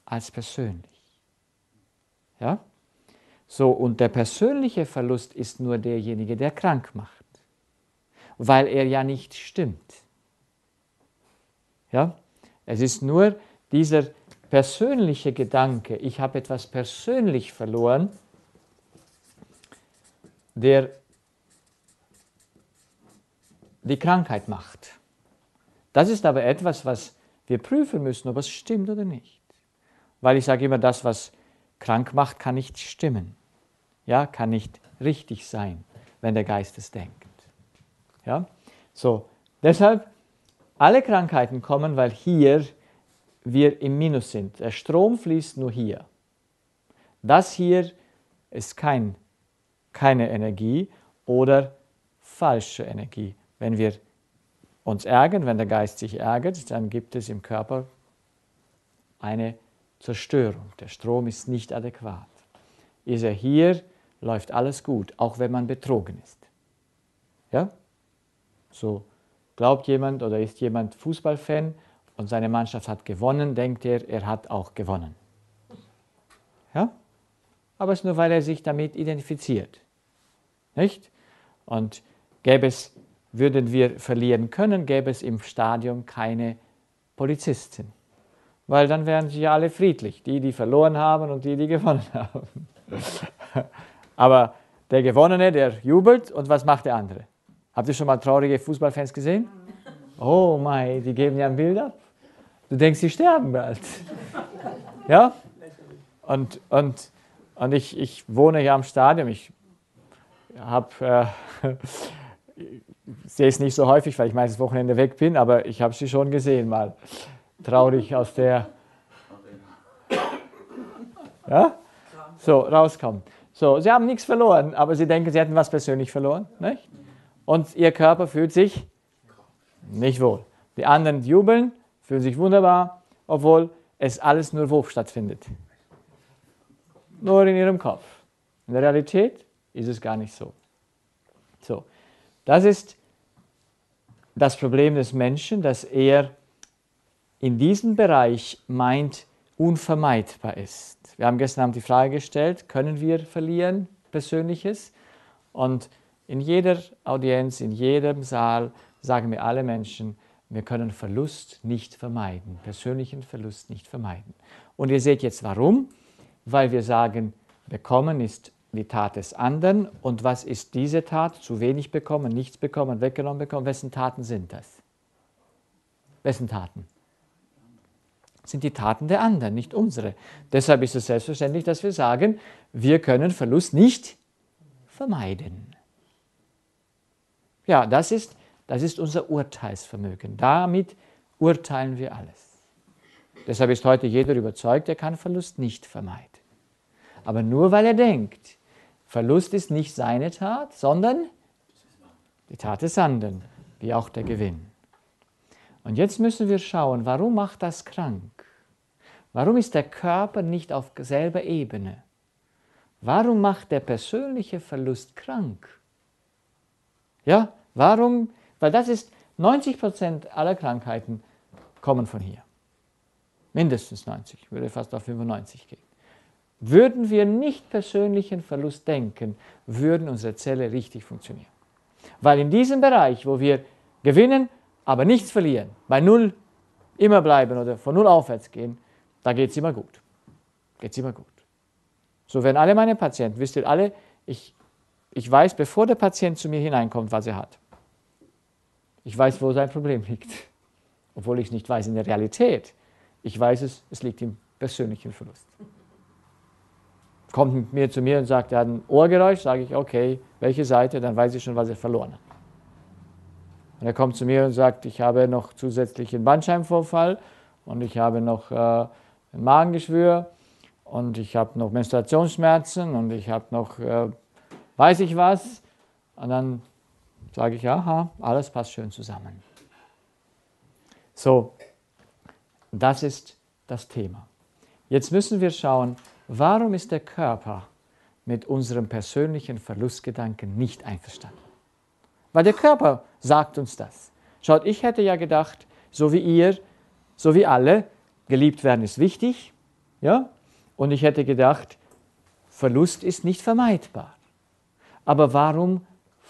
als persönlich. Ja? So, und der persönliche Verlust ist nur derjenige, der krank macht, weil er ja nicht stimmt. Ja? Es ist nur dieser persönliche Gedanke, ich habe etwas persönlich verloren, der die Krankheit macht. Das ist aber etwas, was wir prüfen müssen, ob es stimmt oder nicht. Weil ich sage immer, das, was krank macht, kann nicht stimmen. Ja, kann nicht richtig sein, wenn der Geist es denkt. Ja? So, deshalb, alle Krankheiten kommen, weil hier wir im Minus sind. Der Strom fließt nur hier. Das hier ist keine Energie oder falsche Energie. Wenn wir uns ärgern, wenn der Geist sich ärgert, dann gibt es im Körper eine Zerstörung. Der Strom ist nicht adäquat. Ist er hier, läuft alles gut, auch wenn man betrogen ist. Ja? So glaubt jemand oder ist jemand Fußballfan und seine Mannschaft hat gewonnen, denkt er hat auch gewonnen. Ja? Aber es ist nur, weil er sich damit identifiziert. Nicht? Und würden wir verlieren können, gäbe es im Stadion keine Polizisten. Weil dann wären sie ja alle friedlich, die verloren haben und die gewonnen haben. Aber der Gewonnene, der jubelt und was macht der andere? Habt ihr schon mal traurige Fußballfans gesehen? Oh mein, die geben ja ein Bild ab. Du denkst, sie sterben bald. Ja? Und ich wohne hier am Stadion. Ich sehe es nicht so häufig, weil ich meistens Wochenende weg bin, aber ich habe sie schon gesehen mal. Traurig aus der... Ja? So, rauskommen. So, sie haben nichts verloren, aber sie denken, sie hätten was persönlich verloren. Nicht? Und ihr Körper fühlt sich nicht wohl. Die anderen jubeln, fühlen sich wunderbar, obwohl es alles nur wo stattfindet. Nur in ihrem Kopf. In der Realität ist es gar nicht so. So, das ist das Problem des Menschen, dass er in diesem Bereich meint, unvermeidbar ist. Wir haben gestern Abend die Frage gestellt, können wir verlieren Persönliches? Und in jeder Audienz, in jedem Saal sagen mir alle Menschen, wir können Verlust nicht vermeiden, persönlichen Verlust nicht vermeiden. Und ihr seht jetzt warum, weil wir sagen, bekommen ist die Tat des anderen. Und was ist diese Tat? Zu wenig bekommen, nichts bekommen, weggenommen bekommen. Wessen Taten sind das? Wessen Taten? Sind die Taten der anderen, nicht unsere. Deshalb ist es selbstverständlich, dass wir sagen, wir können Verlust nicht vermeiden. Ja, das ist unser Urteilsvermögen. Damit urteilen wir alles. Deshalb ist heute jeder überzeugt, er kann Verlust nicht vermeiden. Aber nur weil er denkt, Verlust ist nicht seine Tat, sondern die Tat des anderen, wie auch der Gewinn. Und jetzt müssen wir schauen, warum macht das krank? Warum ist der Körper nicht auf selber Ebene? Warum macht der persönliche Verlust krank? Ja, warum? Weil das ist 90% aller Krankheiten kommen von hier. Mindestens 90, ich würde fast auf 95 gehen. Würden wir nicht persönlichen Verlust denken, würden unsere Zellen richtig funktionieren. Weil in diesem Bereich, wo wir gewinnen, aber nichts verlieren, bei Null immer bleiben oder von Null aufwärts gehen, da geht es immer gut. Geht's immer gut. So werden alle meine Patienten, wisst ihr alle, ich weiß, bevor der Patient zu mir hineinkommt, was er hat. Ich weiß, wo sein Problem liegt. Obwohl ich es nicht weiß in der Realität. Ich weiß es liegt im persönlichen Verlust. Kommt mit mir zu mir und sagt, er hat ein Ohrgeräusch, sage ich, okay, welche Seite, dann weiß ich schon, was er verloren hat. Und er kommt zu mir und sagt, ich habe noch zusätzlichen Bandscheibenvorfall und ich habe noch ein Magengeschwür und ich habe noch Menstruationsschmerzen und ich habe noch weiß ich was. Und dann sage ich, aha, alles passt schön zusammen. So, das ist das Thema. Jetzt müssen wir schauen, warum ist der Körper mit unserem persönlichen Verlustgedanken nicht einverstanden? Weil der Körper sagt uns das. Schaut, ich hätte ja gedacht, so wie ihr, so wie alle, geliebt werden ist wichtig, Ja? Und ich hätte gedacht, Verlust ist nicht vermeidbar. Aber warum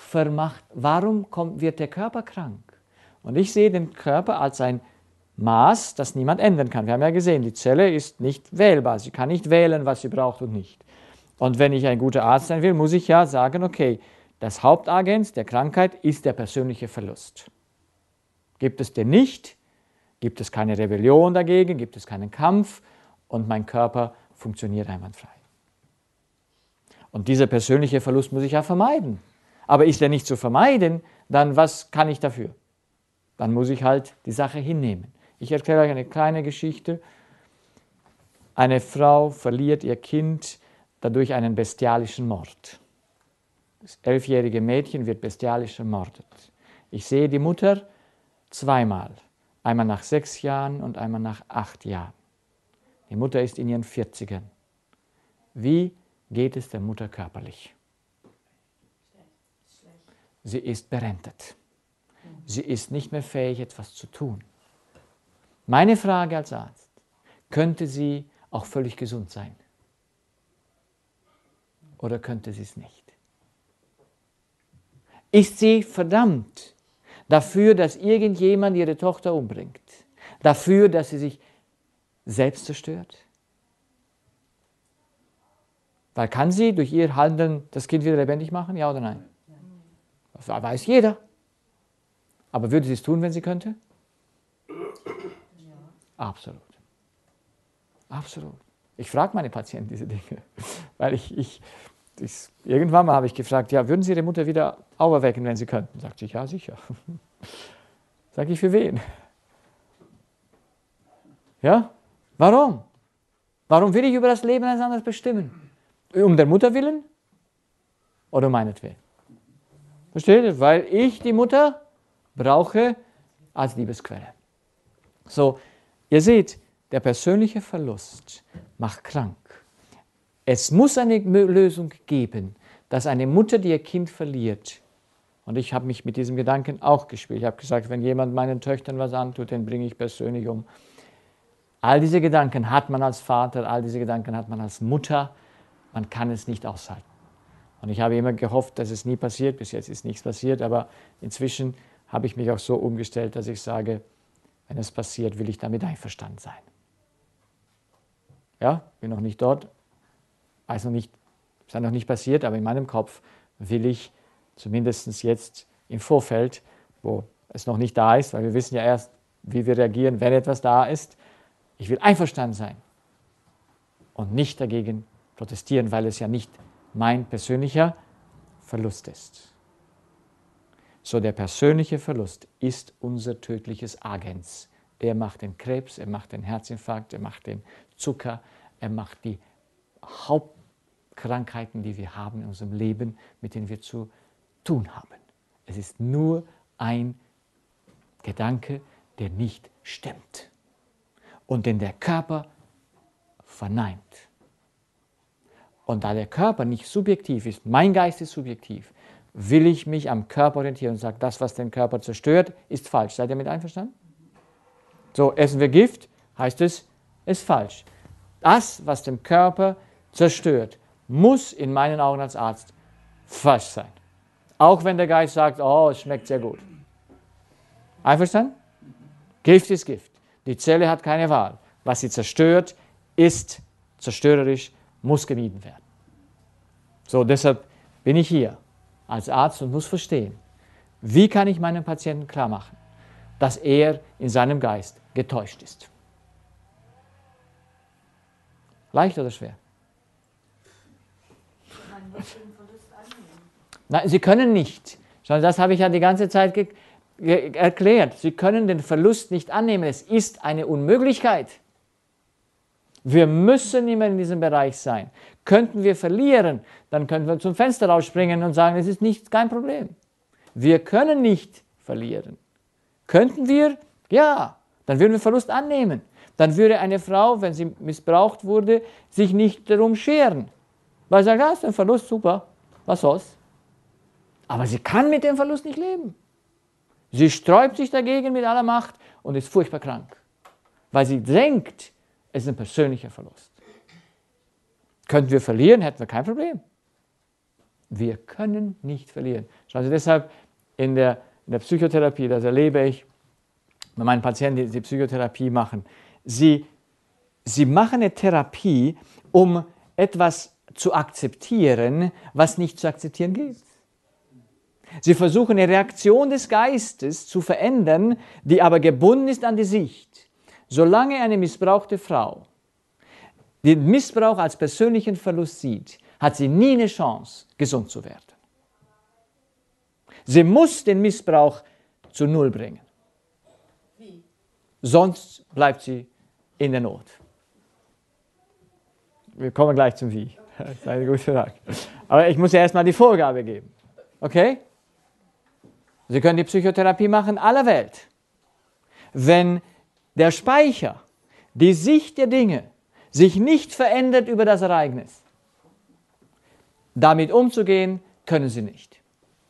wird der Körper krank? Und ich sehe den Körper als ein Maß, das niemand ändern kann. Wir haben ja gesehen, die Zelle ist nicht wählbar. Sie kann nicht wählen, was sie braucht und nicht. Und wenn ich ein guter Arzt sein will, muss ich ja sagen, okay, das Hauptagent der Krankheit ist der persönliche Verlust. Gibt es den nicht, gibt es keine Rebellion dagegen, gibt es keinen Kampf und mein Körper funktioniert einwandfrei. Und dieser persönliche Verlust muss ich ja vermeiden. Aber ist er nicht zu vermeiden, dann was kann ich dafür? Dann muss ich halt die Sache hinnehmen. Ich erkläre euch eine kleine Geschichte. Eine Frau verliert ihr Kind dadurch einen bestialischen Mord. Das 11-jährige Mädchen wird bestialisch ermordet. Ich sehe die Mutter zweimal. Einmal nach 6 Jahren und einmal nach 8 Jahren. Die Mutter ist in ihren 40ern. Wie geht es der Mutter körperlich? Sie ist berentet. Sie ist nicht mehr fähig, etwas zu tun. Meine Frage als Arzt, könnte sie auch völlig gesund sein? Oder könnte sie es nicht? Ist sie verdammt dafür, dass irgendjemand ihre Tochter umbringt? Dafür, dass sie sich selbst zerstört? Weil kann sie durch ihr Handeln das Kind wieder lebendig machen, ja oder nein? Das weiß jeder. Aber würde sie es tun, wenn sie könnte? Ja. Absolut. Absolut. Ich frage meine Patienten diese Dinge. Weil irgendwann mal habe ich gefragt, ja, würden Sie Ihre Mutter wieder auferwecken, wenn Sie könnten? Sagt sie, ja, sicher. Sag ich, für wen? Ja? Warum? Warum will ich über das Leben eines anderen bestimmen? Um der Mutter willen? Oder meinetwillen? Versteht ihr? Weil ich die Mutter brauche als Liebesquelle. So, ihr seht, der persönliche Verlust macht krank. Es muss eine Lösung geben, dass eine Mutter, die ihr Kind verliert, und ich habe mich mit diesem Gedanken auch gespielt. Ich habe gesagt, wenn jemand meinen Töchtern was antut, den bringe ich persönlich um. All diese Gedanken hat man als Vater, all diese Gedanken hat man als Mutter. Man kann es nicht aushalten. Und ich habe immer gehofft, dass es nie passiert. Bis jetzt ist nichts passiert, aber inzwischen habe ich mich auch so umgestellt, dass ich sage, wenn es passiert, will ich damit einverstanden sein. Ja, bin noch nicht dort, weiß noch nicht, ist noch nicht passiert, aber in meinem Kopf will ich zumindest jetzt im Vorfeld, wo es noch nicht da ist, weil wir wissen ja erst, wie wir reagieren, wenn etwas da ist, ich will einverstanden sein und nicht dagegen protestieren, weil es ja nicht mein persönlicher Verlust ist. So, der persönliche Verlust ist unser tödliches Agens. Er macht den Krebs, er macht den Herzinfarkt, er macht den Zucker, er macht die Hauptkrankheiten, die wir haben in unserem Leben, mit denen wir zu tun haben. Es ist nur ein Gedanke, der nicht stimmt und den der Körper verneint. Und da der Körper nicht subjektiv ist, mein Geist ist subjektiv, will ich mich am Körper orientieren und sage, das, was den Körper zerstört, ist falsch. Seid ihr damit einverstanden? So, essen wir Gift, heißt es, ist falsch. Das, was den Körper zerstört, muss in meinen Augen als Arzt falsch sein. Auch wenn der Geist sagt, oh, es schmeckt sehr gut. Einverstanden? Gift ist Gift. Die Zelle hat keine Wahl. Was sie zerstört, ist zerstörerisch, muss gemieden werden. So, deshalb bin ich hier als Arzt und muss verstehen, wie kann ich meinem Patienten klar machen, dass er in seinem Geist getäuscht ist. Leicht oder schwer? Man muss den Verlust annehmen. Nein, Sie können nicht. Das habe ich ja die ganze Zeit erklärt. Sie können den Verlust nicht annehmen. Es ist eine Unmöglichkeit. Wir müssen immer in diesem Bereich sein. Könnten wir verlieren, dann könnten wir zum Fenster rausspringen und sagen, es ist kein Problem. Wir können nicht verlieren. Könnten wir? Ja, dann würden wir Verlust annehmen. Dann würde eine Frau, wenn sie missbraucht wurde, sich nicht darum scheren. Weil sie sagt, ja, ist ein Verlust, super, was soll's. Aber sie kann mit dem Verlust nicht leben. Sie sträubt sich dagegen mit aller Macht und ist furchtbar krank. Weil sie denkt, es ist ein persönlicher Verlust. Könnten wir verlieren, hätten wir kein Problem. Wir können nicht verlieren. Schauen Sie, deshalb in der Psychotherapie, das erlebe ich, bei meinen Patienten, die Psychotherapie machen, sie machen eine Therapie, um etwas zu akzeptieren, was nicht zu akzeptieren gilt. Sie versuchen eine Reaktion des Geistes zu verändern, die aber gebunden ist an die Sicht. Solange eine missbrauchte Frau den Missbrauch als persönlichen Verlust sieht, hat sie nie eine Chance, gesund zu werden. Sie muss den Missbrauch zu Null bringen. Wie? Sonst bleibt sie in der Not. Wir kommen gleich zum Wie. Das ist eine gute Frage. Aber ich muss ja erstmal die Vorgabe geben. Okay? Sie können die Psychotherapie machen aller Welt. Wenn der Speicher, die Sicht der Dinge, sich nicht verändert über das Ereignis, damit umzugehen, können Sie nicht.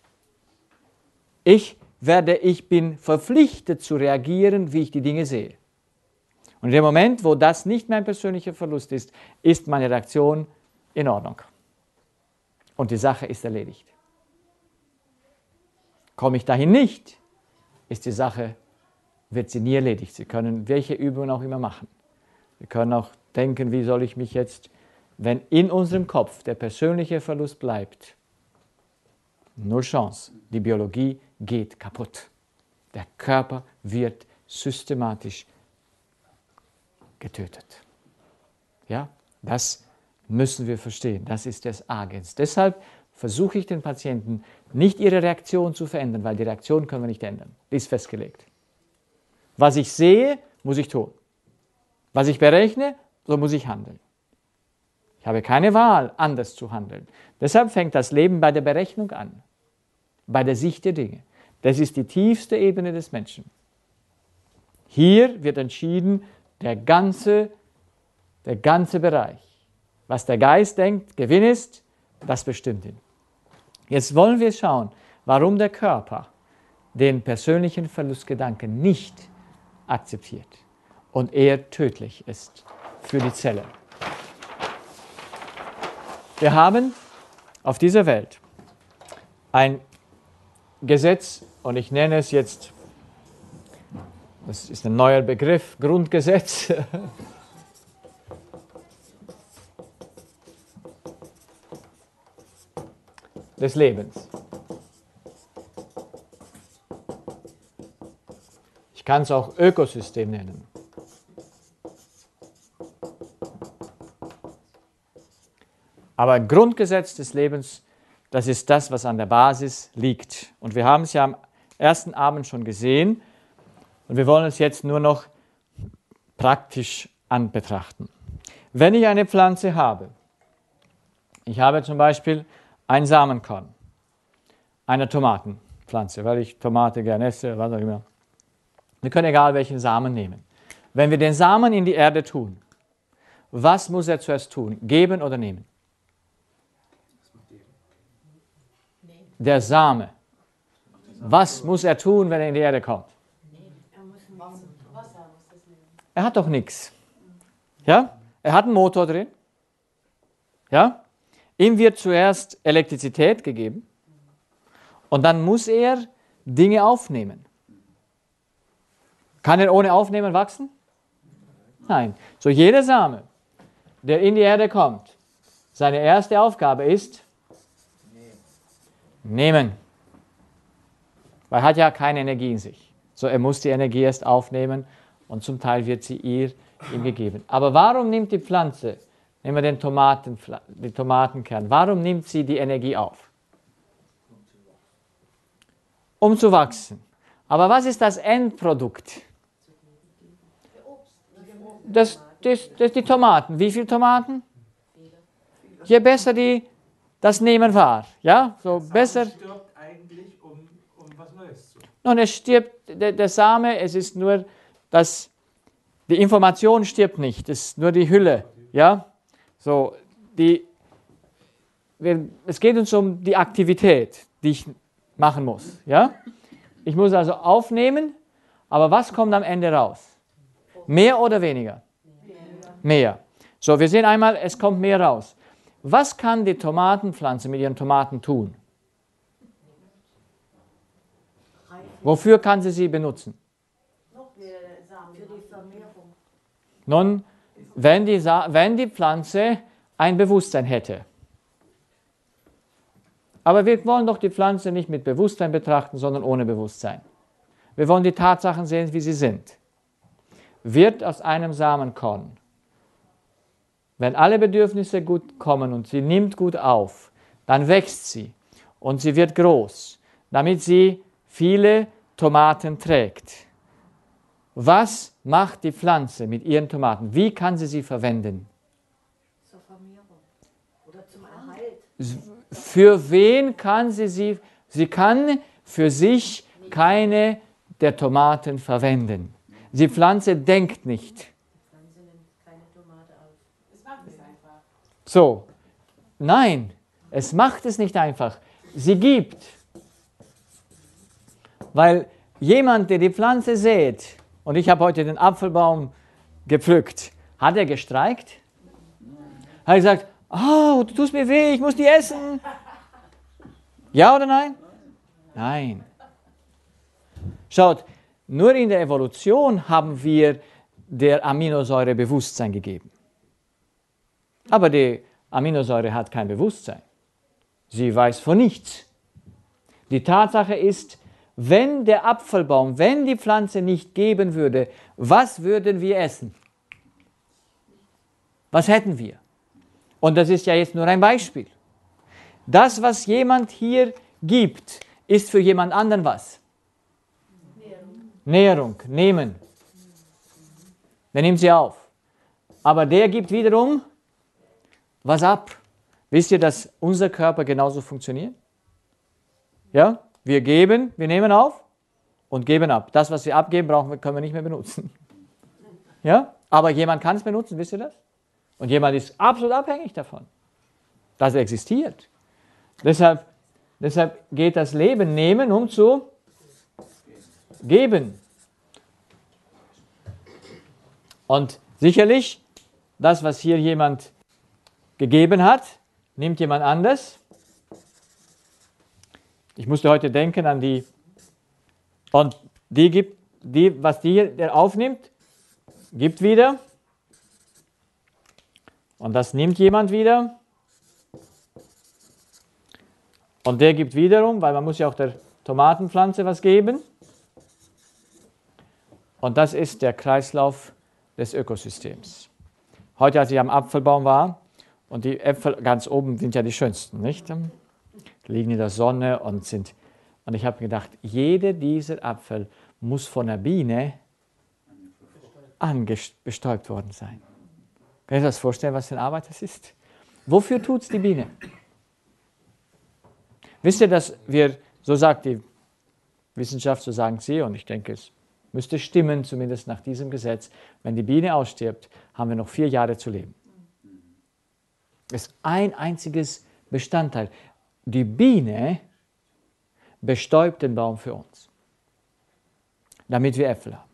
Ich bin verpflichtet zu reagieren, wie ich die Dinge sehe. Und in dem Moment, wo das nicht mein persönlicher Verlust ist, ist meine Reaktion in Ordnung. Und die Sache ist erledigt. Komme ich dahin nicht, ist die Sache, wird sie nie erledigt. Sie können welche Übungen auch immer machen. Sie können auch denken, wie soll ich mich jetzt, wenn in unserem Kopf der persönliche Verlust bleibt, null Chance. Die Biologie geht kaputt. Der Körper wird systematisch getötet. Ja, das müssen wir verstehen. Das ist des Argens. Deshalb versuche ich den Patienten nicht ihre Reaktion zu verändern, weil die Reaktion können wir nicht ändern. Die ist festgelegt. Was ich sehe, muss ich tun. Was ich berechne, so muss ich handeln. Ich habe keine Wahl, anders zu handeln. Deshalb fängt das Leben bei der Berechnung an, bei der Sicht der Dinge. Das ist die tiefste Ebene des Menschen. Hier wird entschieden, der ganze Bereich. Was der Geist denkt, Gewinn ist, das bestimmt ihn. Jetzt wollen wir schauen, warum der Körper den persönlichen Verlustgedanken nicht akzeptiert und er tödlich ist für die Zelle. Wir haben auf dieser Welt ein Gesetz, und ich nenne es jetzt, das ist ein neuer Begriff, Grundgesetz. Des Lebens. Ich kann es auch Ökosystem nennen. Aber ein Grundgesetz des Lebens, das ist das, was an der Basis liegt. Und wir haben es ja am ersten Abend schon gesehen und wir wollen es jetzt nur noch praktisch anbetrachten. Wenn ich eine Pflanze habe, ich habe zum Beispiel ein Samenkorn einer Tomatenpflanze, weil ich Tomate gerne esse, was auch immer. Wir können egal welchen Samen nehmen. Wenn wir den Samen in die Erde tun, was muss er zuerst tun? Geben oder nehmen? Der Same. Was muss er tun, wenn er in die Erde kommt? Er hat doch nichts. Ja? Er hat einen Motor drin. Ja? Ihm wird zuerst Elektrizität gegeben und dann muss er Dinge aufnehmen. Kann er ohne Aufnehmen wachsen? Nein. So jeder Same, der in die Erde kommt, seine erste Aufgabe ist nehmen. Weil er hat ja keine Energie in sich. So er muss die Energie erst aufnehmen und zum Teil wird sie ihm gegeben. Aber warum nimmt die Pflanze, nehmen wir den Tomatenkern, warum nimmt sie die Energie auf? Um zu wachsen. Aber was ist das Endprodukt? Das die Tomaten. Wie viele Tomaten? Je besser das Nehmen war. Ja, so besser. Stirbt eigentlich, um was Neues zu tun. Nun, es stirbt der Same, es ist nur die Information stirbt nicht, es ist nur die Hülle. Ja, so es geht uns um die Aktivität, die ich machen muss. Ja, ich muss also aufnehmen, aber was kommt am Ende raus? Mehr oder weniger? Mehr. So, wir sehen einmal, es kommt mehr raus. was kann die Tomatenpflanze mit ihren Tomaten tun? Wofür kann sie benutzen? Für die Vermehrung. Nun, wenn die Pflanze ein Bewusstsein hätte. Aber wir wollen doch die Pflanze nicht mit Bewusstsein betrachten, sondern ohne Bewusstsein. Wir wollen die Tatsachen sehen, wie sie sind. Wird aus einem Samenkorn, wenn alle Bedürfnisse gut kommen und sie nimmt gut auf, dann wächst sie und sie wird groß, damit sie viele Tomaten trägt. Was macht die Pflanze mit ihren Tomaten? Wie kann sie verwenden? Zur Vermehrung oder zum Erhalt. Für wen kann sie? Sie kann für sich keine der Tomaten verwenden. Die Pflanze denkt nicht. Die Pflanze nimmt keine Tomate auf. Es macht es einfach. So, nein, es macht es nicht einfach. Sie gibt. Weil jemand, der die Pflanze sät, und ich habe heute den Apfelbaum gepflückt, hat er gestreikt? Hat er gesagt, oh, du tust mir weh, ich muss die essen. Ja oder nein? Nein. Schaut, nur in der Evolution haben wir der Aminosäure Bewusstsein gegeben. Aber die Aminosäure hat kein Bewusstsein. Sie weiß von nichts. Die Tatsache ist, wenn der Apfelbaum, wenn die Pflanze nicht geben würde, was würden wir essen? Was hätten wir? Und das ist ja jetzt nur ein Beispiel. Das, was jemand hier gibt, ist für jemand anderen was? Nährung, nehmen. Der nimmt sie auf. Aber der gibt wiederum was ab. Wisst ihr, dass unser Körper genauso funktioniert? Ja? Wir geben, wir nehmen auf und geben ab. Das, was wir abgeben, können wir nicht mehr benutzen. Ja? Aber jemand kann es benutzen, wisst ihr das? Und jemand ist absolut abhängig davon. Das existiert. Deshalb geht das Leben nehmen, um zu geben. Und sicherlich, das, was hier jemand gegeben hat, nimmt jemand anders. Ich musste heute denken an die, und die gibt, was die hier aufnimmt, gibt wieder. Und das nimmt jemand wieder. Und der gibt wiederum, weil man muss ja auch der Tomatenpflanze was geben. Und das ist der Kreislauf des Ökosystems. Heute, als ich am Apfelbaum war, und die Äpfel ganz oben sind ja die schönsten, nicht? Die liegen in der Sonne und ich habe gedacht, jeder dieser Apfel muss von einer Biene bestäubt worden sein. Könnt ihr euch das vorstellen, was für eine Arbeit das ist? Wofür tut es die Biene? Wisst ihr, dass wir, so sagt die Wissenschaft, so sagen sie, und ich denke, es müsste stimmen, zumindest nach diesem Gesetz, wenn die Biene ausstirbt, haben wir noch 4 Jahre zu leben. Das ist ein einziges Bestandteil. Die Biene bestäubt den Baum für uns, damit wir Äpfel haben.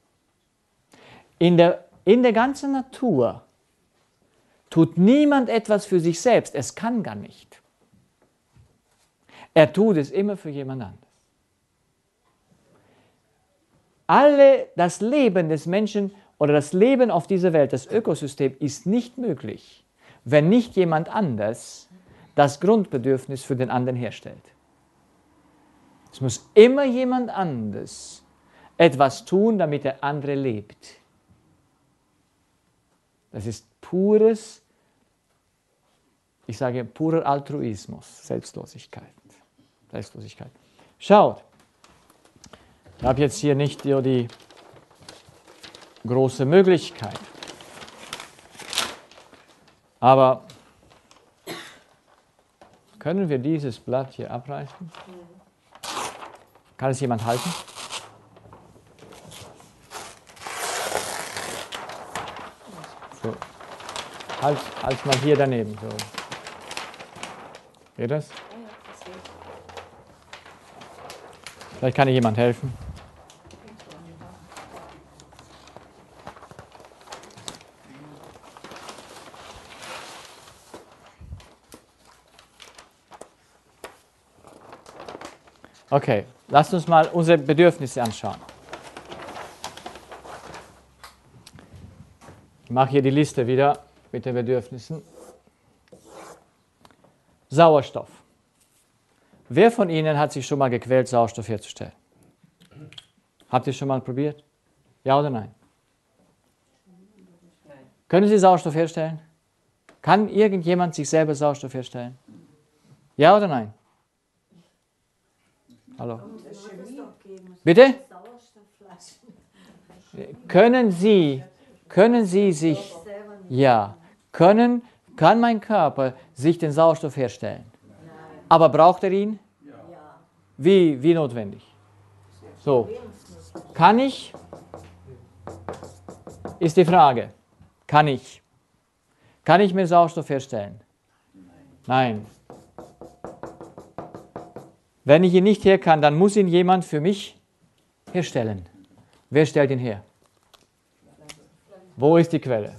In der ganzen Natur tut niemand etwas für sich selbst. Es kann gar nicht. Er tut es immer für jemand anderes. Das Leben des Menschen oder das Leben auf dieser Welt, das Ökosystem, ist nicht möglich, wenn nicht jemand anders das Grundbedürfnis für den anderen herstellt. Es muss immer jemand anderes etwas tun, damit der andere lebt. Das ist purer Altruismus, Selbstlosigkeit. Schaut, ich habe jetzt hier nicht die große Möglichkeit, aber können wir dieses Blatt hier abreißen? Kann es jemand halten? So. Halt mal hier daneben. So. Geht das? Vielleicht kann dir jemand helfen. Okay, lasst uns mal unsere Bedürfnisse anschauen. Ich mache hier die Liste wieder mit den Bedürfnissen. Sauerstoff. Wer von Ihnen hat sich schon mal gequält, Sauerstoff herzustellen? Habt ihr schon mal probiert? Ja oder nein? Nein. Können Sie Sauerstoff herstellen? Kann irgendjemand sich selber Sauerstoff herstellen? Ja oder nein? Hallo? Bitte? Können Sie sich, ja, kann mein Körper sich den Sauerstoff herstellen? Aber braucht er ihn? Wie notwendig? So, kann ich? Ist die Frage. Kann ich? Kann ich mir Sauerstoff herstellen? Nein. Wenn ich ihn nicht her kann, dann muss ihn jemand für mich herstellen. Wer stellt ihn her? Wo ist die Quelle?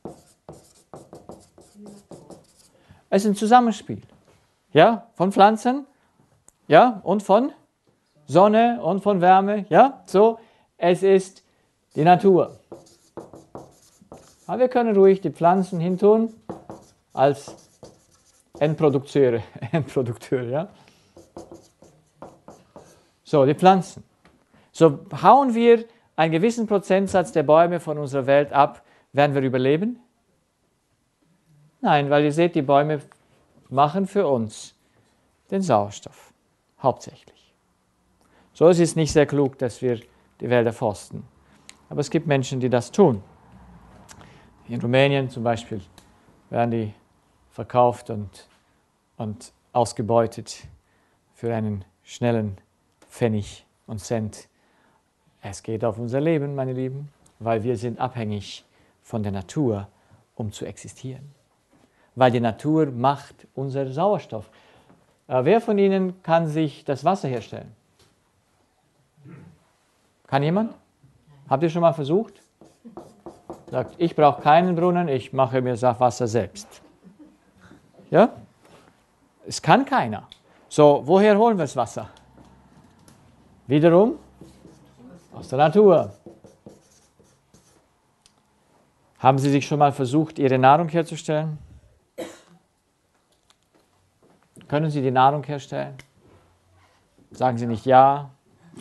Es ist ein Zusammenspiel. Ja, von Pflanzen, ja, und von Sonne und von Wärme, ja, so. Es ist die Natur. Aber wir können ruhig die Pflanzen hintun als Endprodukteure, ja. So, die Pflanzen. So hauen wir einen gewissen Prozentsatz der Bäume von unserer Welt ab, werden wir überleben? Nein, weil ihr seht, die Bäume machen für uns den Sauerstoff, hauptsächlich. So, es ist nicht sehr klug, dass wir die Wälder forsten. Aber es gibt Menschen, die das tun. In Rumänien zum Beispiel werden die verkauft und ausgebeutet für einen schnellen Pfennig und Cent. Es geht auf unser Leben, meine Lieben, weil wir sind abhängig von der Natur, um zu existieren. Weil die Natur macht unser Sauerstoff. Wer von Ihnen kann sich das Wasser herstellen? Kann jemand? Habt ihr schon mal versucht? Sagt, ich brauche keinen Brunnen, ich mache mir das Wasser selbst. Ja? Es kann keiner. So, woher holen wir das Wasser? Wiederum aus der Natur. Haben Sie sich schon mal versucht, Ihre Nahrung herzustellen? Können Sie die Nahrung herstellen? Sagen Sie nicht ja.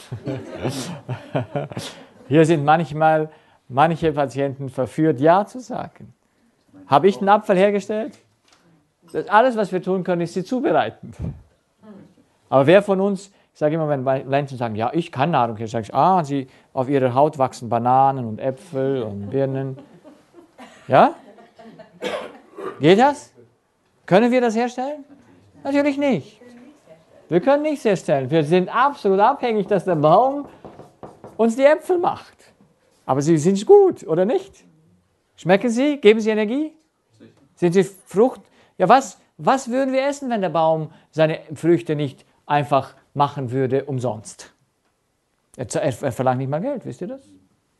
Hier sind manchmal manche Patienten verführt, ja zu sagen. Habe ich den Apfel hergestellt? Alles, was wir tun können, ist sie zubereiten. Aber wer von uns, ich sage immer, wenn Menschen sagen, ja, ich kann Nahrung herstellen, sage ich, sie, auf ihrer Haut wachsen Bananen und Äpfel und Birnen. Ja? Geht das? Können wir das herstellen? Natürlich nicht. Wir können nichts herstellen. Wir sind absolut abhängig, dass der Baum uns die Äpfel macht. Aber sie sind gut, oder nicht? Schmecken sie? Geben sie Energie? Sind sie Frucht? Ja, was würden wir essen, wenn der Baum seine Früchte nicht einfach machen würde umsonst? Er verlangt nicht mal Geld, wisst ihr das?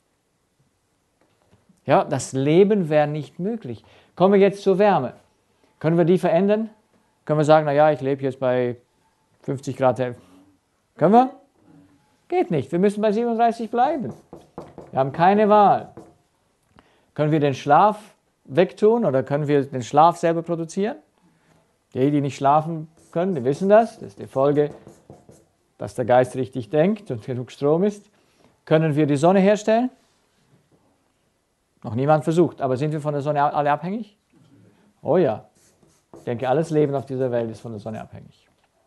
Ja, das Leben wäre nicht möglich. Kommen wir jetzt zur Wärme. Können wir die verändern? Können wir sagen, naja, ich lebe jetzt bei 50 Grad. Können wir? Geht nicht. Wir müssen bei 37 bleiben. Wir haben keine Wahl. Können wir den Schlaf wegtun oder können wir den Schlaf selber produzieren? Die nicht schlafen können, die wissen das. Das ist die Folge, dass der Geist richtig denkt und genug Strom ist. Können wir die Sonne herstellen? Noch niemand versucht. Aber sind wir von der Sonne alle abhängig? Oh ja. Ich denke, alles Leben auf dieser Welt ist von der Sonne abhängig.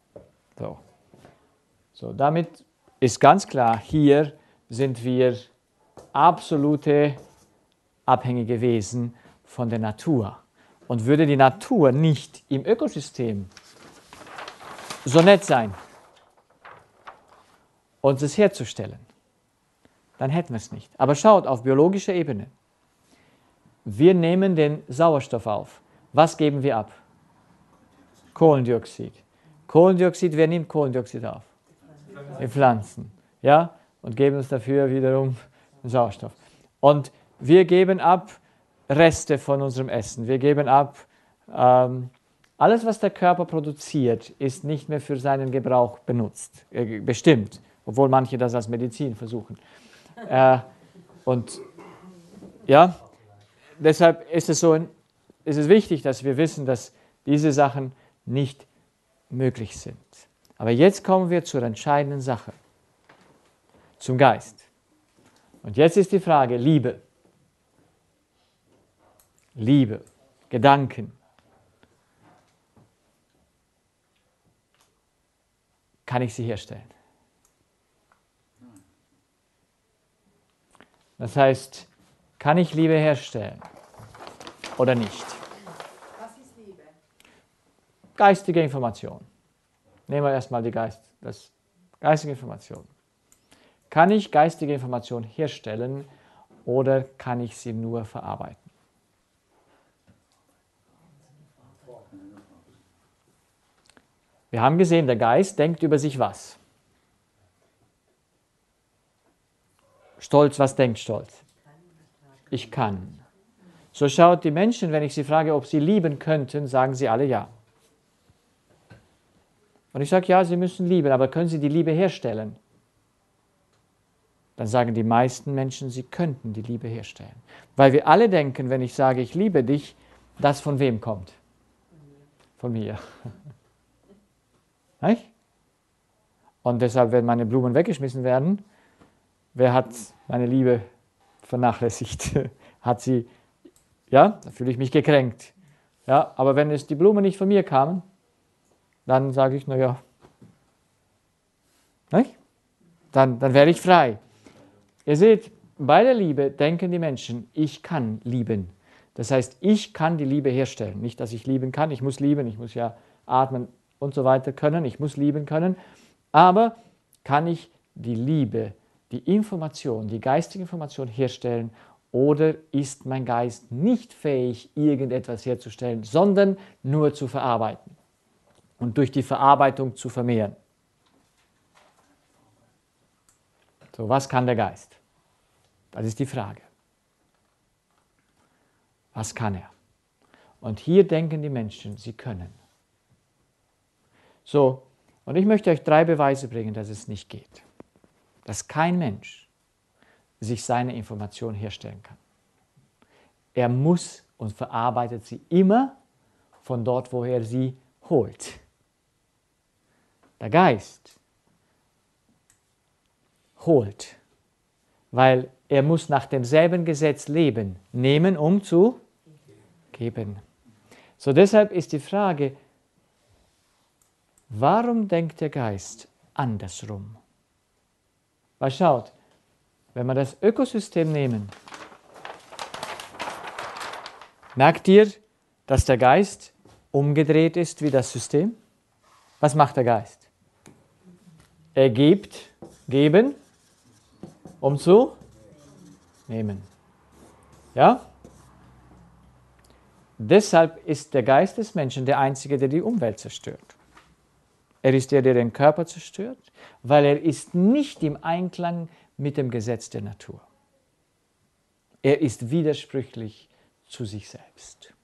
So, damit ist ganz klar, hier sind wir absolute abhängige Wesen von der Natur. Und würde die Natur nicht im Ökosystem so nett sein, uns es herzustellen, dann hätten wir es nicht. Aber schaut, auf biologischer Ebene, wir nehmen den Sauerstoff auf. Was geben wir ab? Kohlendioxid. Kohlendioxid, wer nimmt Kohlendioxid auf? Die Pflanzen. Ja? Und geben uns dafür wiederum Sauerstoff. Und wir geben ab Reste von unserem Essen. Wir geben ab Alles, was der Körper produziert, ist nicht mehr für seinen Gebrauch bestimmt, obwohl manche das als Medizin versuchen. Und ja, deshalb ist es wichtig, dass wir wissen, dass diese Sachen nicht möglich sind. Aber jetzt kommen wir zur entscheidenden Sache, zum Geist. Und jetzt ist die Frage, Liebe, Gedanken. Kann ich sie herstellen? Das heißt, kann ich Liebe herstellen oder nicht? Was ist Liebe? Geistige Information. Nehmen wir erstmal geistige Information. Kann ich geistige Information herstellen oder kann ich sie nur verarbeiten? Wir haben gesehen, der Geist denkt über sich was? Stolz, was denkt Stolz? Ich kann. So schaut die Menschen, wenn ich sie frage, ob sie lieben könnten, sagen sie alle ja. Und ich sage, ja, sie müssen lieben, aber können sie die Liebe herstellen? Dann sagen die meisten Menschen, sie könnten die Liebe herstellen. Weil wir alle denken, wenn ich sage, ich liebe dich, das von wem kommt? Von mir. Nicht? Und deshalb, wenn meine Blumen weggeschmissen werden, wer hat meine Liebe vernachlässigt? Hat sie, ja, da fühle ich mich gekränkt. Ja, aber wenn die Blumen nicht von mir kamen, dann sage ich, naja, dann wäre ich frei. Ihr seht, bei der Liebe denken die Menschen, ich kann lieben. Das heißt, ich kann die Liebe herstellen. Nicht, dass ich lieben kann, ich muss ja atmen und so weiter können, ich muss lieben können. Aber kann ich die Liebe, die Information, die geistige Information herstellen oder ist mein Geist nicht fähig, irgendetwas herzustellen, sondern nur zu verarbeiten und durch die Verarbeitung zu vermehren? So, was kann der Geist? Das ist die Frage. Was kann er? Und hier denken die Menschen, sie können. So, und ich möchte euch 3 Beweise bringen, dass es nicht geht. Dass kein Mensch sich seine Information herstellen kann. Er muss und verarbeitet sie immer von dort, woher er sie holt. Der Geist holt, weil er muss nach demselben Gesetz leben, nehmen, um zu geben. So deshalb ist die Frage, warum denkt der Geist andersrum? Weil schaut, wenn wir das Ökosystem nehmen, merkt ihr, dass der Geist umgedreht ist wie das System? Was macht der Geist? Er gibt, geben, um zu nehmen. Ja? Deshalb ist der Geist des Menschen der Einzige, der die Umwelt zerstört. Er ist der den Körper zerstört, weil er ist nicht im Einklang mit dem Gesetz der Natur. Er ist widersprüchlich zu sich selbst.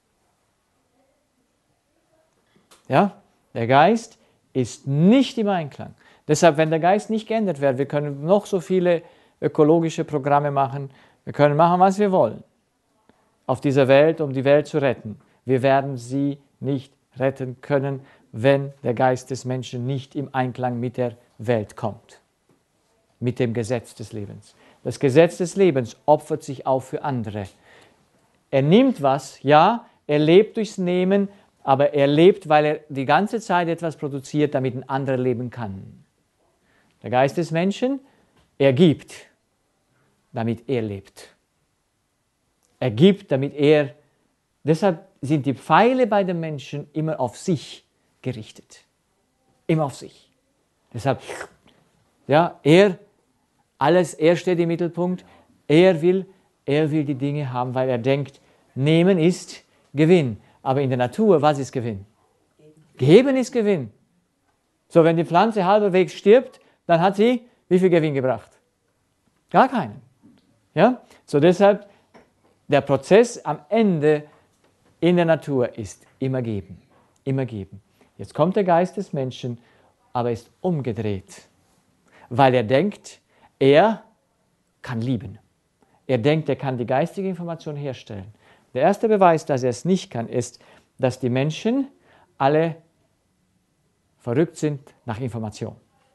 Ja? Der Geist ist nicht im Einklang. Deshalb, wenn der Geist nicht geändert wird, wir können noch so viele ökologische Programme machen, wir können machen, was wir wollen auf dieser Welt, um die Welt zu retten. Wir werden sie nicht retten können, wenn der Geist des Menschen nicht im Einklang mit der Welt kommt, mit dem Gesetz des Lebens. Das Gesetz des Lebens opfert sich auf für andere. Er nimmt was, ja, er lebt durchs Nehmen, aber er lebt, weil er die ganze Zeit etwas produziert, damit ein anderer leben kann. Der Geist des Menschen, er gibt, damit er lebt. Er gibt, damit er, deshalb sind die Pfeile bei den Menschen immer auf sich gerichtet. Immer auf sich. Deshalb, ja, er steht im Mittelpunkt, er will die Dinge haben, weil er denkt, nehmen ist Gewinn. Aber in der Natur, was ist Gewinn? Geben ist Gewinn. So, wenn die Pflanze halbwegs stirbt, dann hat sie wie viel Gewinn gebracht? Gar keinen. Ja? So deshalb, der Prozess am Ende in der Natur ist immer geben. immer geben. Jetzt kommt der Geist des Menschen, aber ist umgedreht, weil er denkt, er kann lieben. Er denkt, er kann die geistige Information herstellen. Der erste Beweis, dass er es nicht kann, ist, dass die Menschen alle verrückt sind nach Information.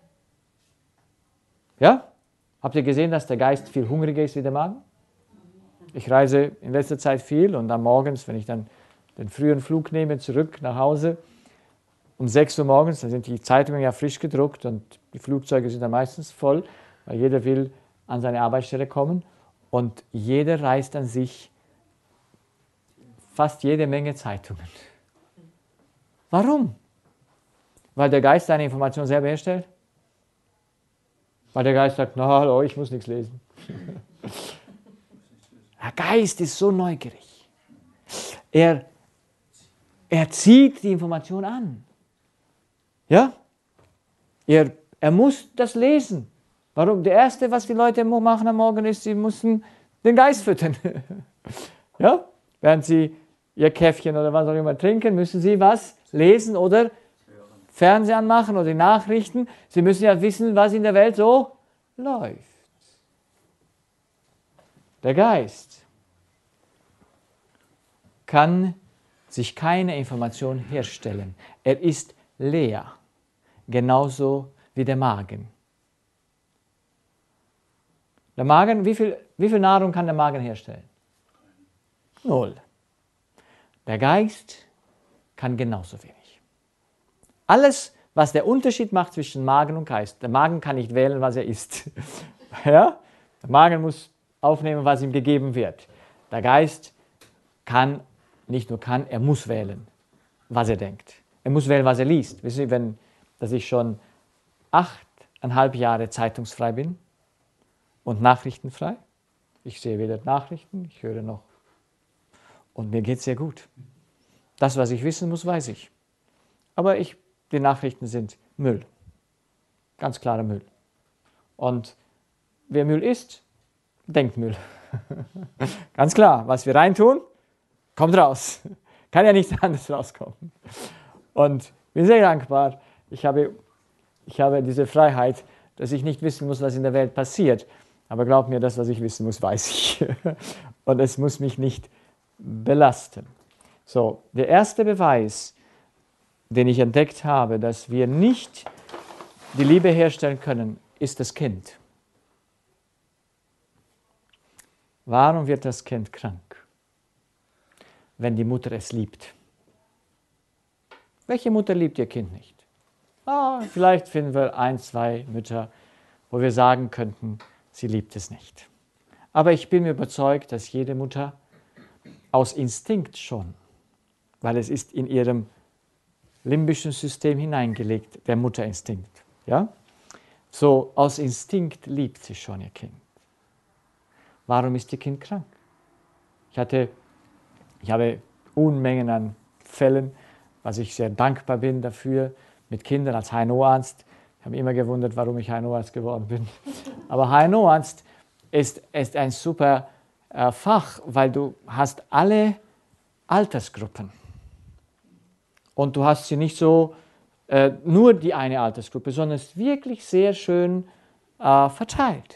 Ja? Habt ihr gesehen, dass der Geist viel hungriger ist wie der Magen? Ich reise in letzter Zeit viel und dann morgens, wenn ich dann den frühen Flug nehme, zurück nach Hause, um 6 Uhr morgens, dann sind die Zeitungen ja frisch gedruckt und die Flugzeuge sind dann meistens voll, weil jeder will an seine Arbeitsstelle kommen und jeder reißt an sich fast jede Menge Zeitungen. Warum? Weil der Geist seine Information selber herstellt? Weil der Geist sagt, na hallo, ich muss nichts lesen. Der Geist ist so neugierig. Er zieht die Information an. Ja? Er muss das lesen. Warum? Das Erste, was die Leute machen am Morgen, ist, sie müssen den Geist füttern. Ja? Während sie ihr Käffchen oder was auch immer trinken, müssen sie was lesen oder Fernsehen anmachen oder die Nachrichten. Sie müssen ja wissen, was in der Welt so läuft. Der Geist kann sich keine Information herstellen. Er ist leer, genauso wie der Magen. Der Magen, wie viel Nahrung kann der Magen herstellen? 0. Der Geist kann genauso wenig. Alles, was der Unterschied macht zwischen Magen und Geist. Der Magen kann nicht wählen, was er isst. Ja? Der Magen muss aufnehmen, was ihm gegeben wird. Der Geist kann, nicht nur kann, er muss wählen, was er denkt. Er muss wählen, was er liest. Wissen Sie, dass ich schon 8,5 Jahre zeitungsfrei bin und nachrichtenfrei? Ich sehe weder Nachrichten, ich höre noch. Und mir geht es sehr gut. Das, was ich wissen muss, weiß ich. Aber die Nachrichten sind Müll. Ganz klarer Müll. Und wer Müll isst, denkt Müll. Ganz klar, was wir reintun, kommt raus. Kann ja nichts anderes rauskommen. Und ich bin sehr dankbar. Ich habe diese Freiheit, dass ich nicht wissen muss, was in der Welt passiert. Aber glaub mir, das, was ich wissen muss, weiß ich. Und es muss mich nicht belasten. So, der erste Beweis, den ich entdeckt habe, dass wir nicht die Liebe herstellen können, ist das Kind. Warum wird das Kind krank? Wenn die Mutter es liebt. Welche Mutter liebt ihr Kind nicht? Vielleicht finden wir 1, 2 Mütter, wo wir sagen könnten, sie liebt es nicht. Aber ich bin mir überzeugt, dass jede Mutter aus Instinkt schon, weil es ist in ihrem limbischen System hineingelegt, der Mutterinstinkt. Ja? So, aus Instinkt liebt sie schon ihr Kind. Warum ist ihr Kind krank? Ich habe Unmengen an Fällen, was ich sehr dankbar bin dafür, mit Kindern als HNO-Arzt. Ich habe mich immer gewundert, warum ich HNO-Arzt geworden bin. Aber HNO-Arzt ist ein super Fach, weil du hast alle Altersgruppen. Und du hast sie nicht so nur die eine Altersgruppe, sondern es ist wirklich sehr schön verteilt.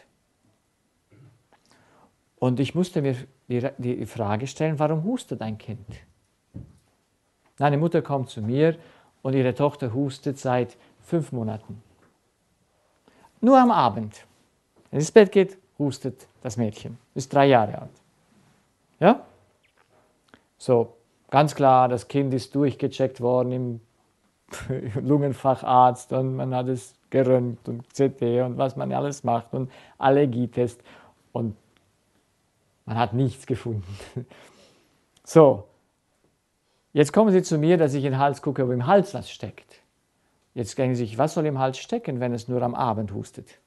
Und ich musste mir die Frage stellen, warum hustet ein Kind? Eine Mutter kommt zu mir und ihre Tochter hustet seit 5 Monaten. Nur am Abend. Wenn es ins Bett geht, hustet das Mädchen. Ist 3 Jahre alt. Ja? So, ganz klar, das Kind ist durchgecheckt worden im Lungenfacharzt und man hat es geröntgt und CT und was man alles macht und Allergietest und man hat nichts gefunden. So, jetzt kommen Sie zu mir, dass ich in den Hals gucke, ob im Hals was steckt. Jetzt denken Sie sich, was soll im Hals stecken, wenn es nur am Abend hustet?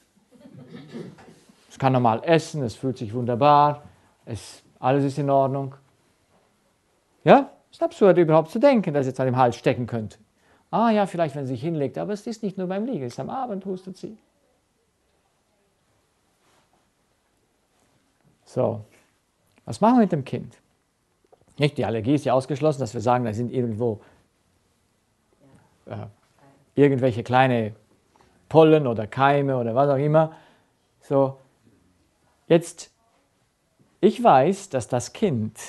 Es kann normal essen, es fühlt sich wunderbar, alles ist in Ordnung. Ja, es ist absurd überhaupt zu denken, dass es jetzt an dem Hals stecken könnte. Ja, vielleicht, wenn sie sich hinlegt, aber es ist nicht nur beim Liegen, es ist am Abend, hustet sie. So, was machen wir mit dem Kind? Nicht, die Allergie ist ja ausgeschlossen, dass wir sagen, da sind irgendwo irgendwelche kleine Pollen oder Keime oder was auch immer. So, jetzt, ich weiß, dass das Kind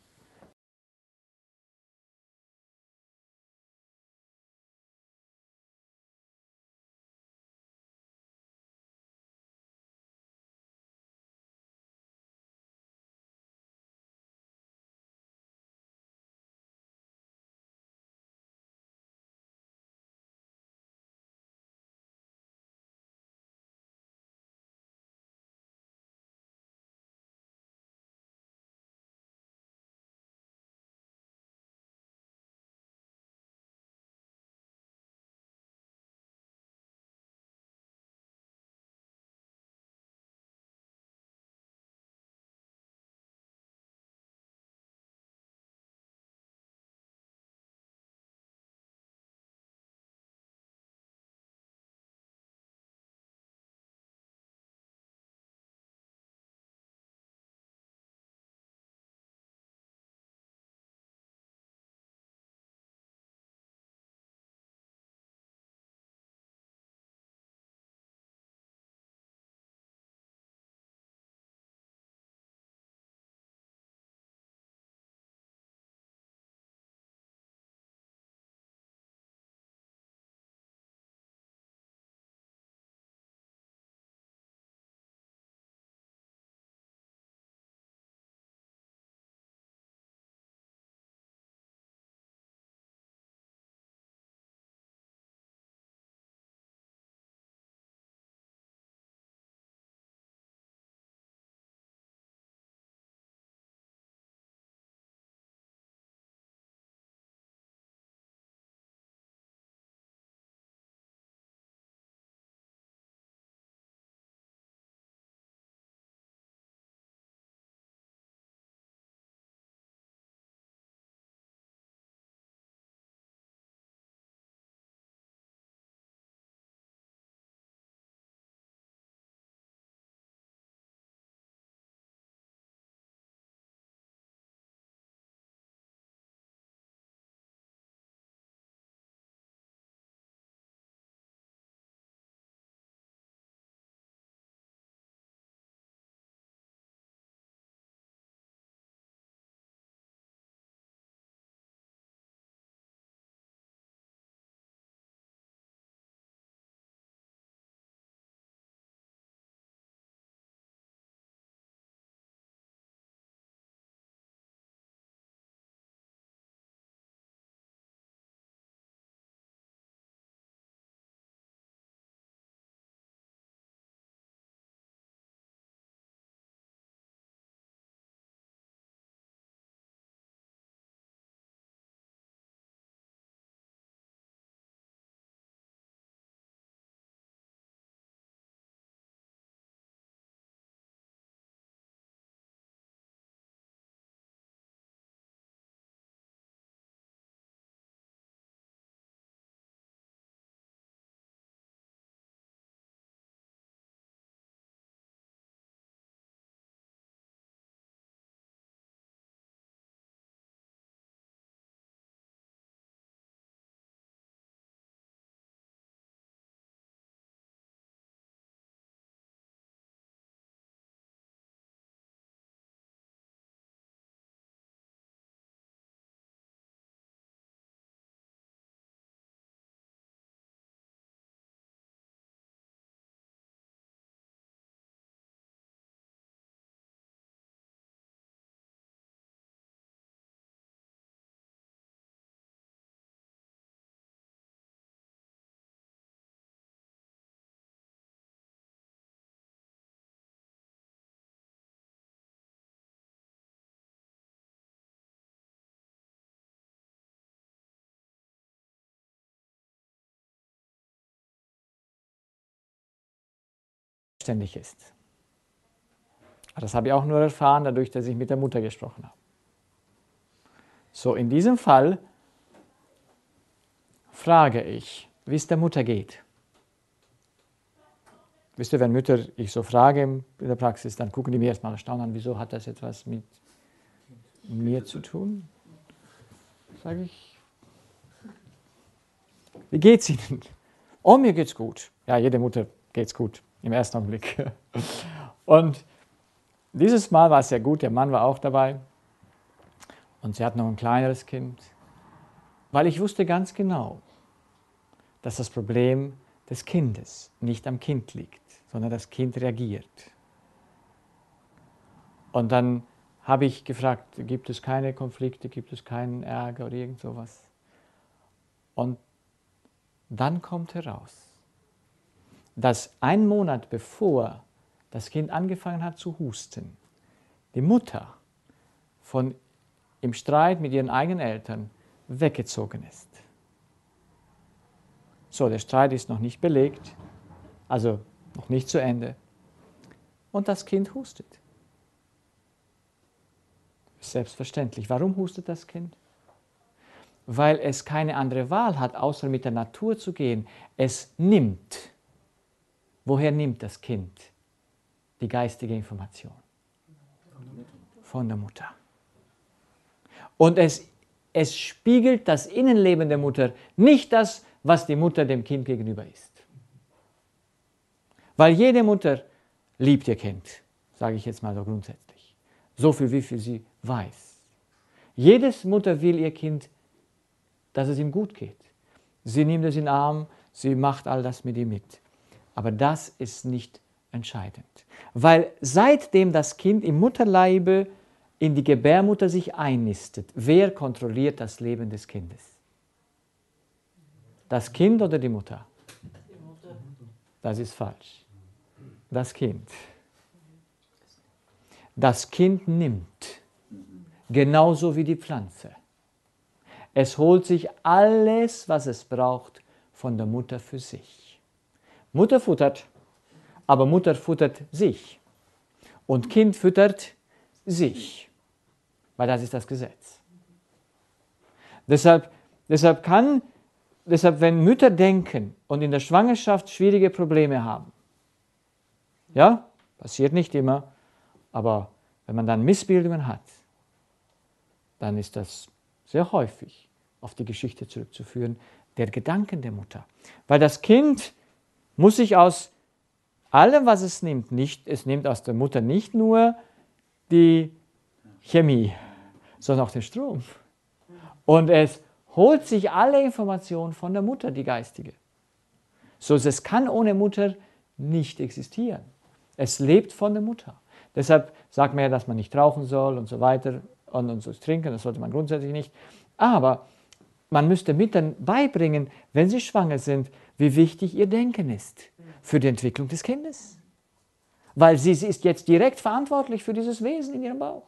ständig ist. Das habe ich auch nur erfahren, dadurch, dass ich mit der Mutter gesprochen habe. So, in diesem Fall frage ich, wie es der Mutter geht. Wisst ihr, wenn Mütter ich so frage in der Praxis, dann gucken die mir erstmal erstaunt an, wieso hat das etwas mit mir zu tun? Sage ich, wie geht's Ihnen? Oh, mir geht's gut. Ja, jede Mutter geht's gut im ersten Augenblick. Und dieses Mal war es sehr gut, der Mann war auch dabei. Und sie hat noch ein kleineres Kind. Weil ich wusste ganz genau, dass das Problem des Kindes nicht am Kind liegt, sondern das Kind reagiert. Und dann habe ich gefragt, gibt es keine Konflikte, gibt es keinen Ärger oder irgend sowas? Und dann kommt heraus, dass 1 Monat bevor das Kind angefangen hat zu husten, die Mutter im Streit mit ihren eigenen Eltern weggezogen ist. So, der Streit ist noch nicht belegt, also noch nicht zu Ende. Und das Kind hustet. Selbstverständlich. Warum hustet das Kind? Weil es keine andere Wahl hat, außer mit der Natur zu gehen. Es nimmt. Woher nimmt das Kind die geistige Information? Von der Mutter. Und es spiegelt das Innenleben der Mutter, nicht das, was die Mutter dem Kind gegenüber ist. Weil jede Mutter liebt ihr Kind, sage ich jetzt mal so grundsätzlich. So viel, wie viel sie weiß. Jede Mutter will ihr Kind, dass es ihm gut geht. Sie nimmt es in den Arm, sie macht all das mit ihm mit. Aber das ist nicht entscheidend. Weil seitdem das Kind im Mutterleibe in die Gebärmutter sich einnistet, wer kontrolliert das Leben des Kindes? Das Kind oder die Mutter? Die Mutter. Das ist falsch. Das Kind. Das Kind nimmt, genauso wie die Pflanze. Es holt sich alles, was es braucht, von der Mutter für sich. Mutter futtert, aber Mutter futtert sich. Und Kind füttert sich, weil das ist das Gesetz. Deshalb, wenn Mütter denken und in der Schwangerschaft schwierige Probleme haben, ja, passiert nicht immer, aber wenn man dann Missbildungen hat, dann ist das sehr häufig auf die Geschichte zurückzuführen, der Gedanken der Mutter. Weil das Kind muss sich aus allem, was es nimmt, es nimmt aus der Mutter nicht nur die Chemie, sondern auch den Strom. Und es holt sich alle Informationen von der Mutter, die geistige. So, es kann ohne Mutter nicht existieren. Es lebt von der Mutter. Deshalb sagt man ja, dass man nicht rauchen soll und so weiter und so trinken, das sollte man grundsätzlich nicht. Aber man müsste Müttern beibringen, wenn sie schwanger sind, wie wichtig ihr Denken ist für die Entwicklung des Kindes. Weil sie ist jetzt direkt verantwortlich für dieses Wesen in ihrem Bauch.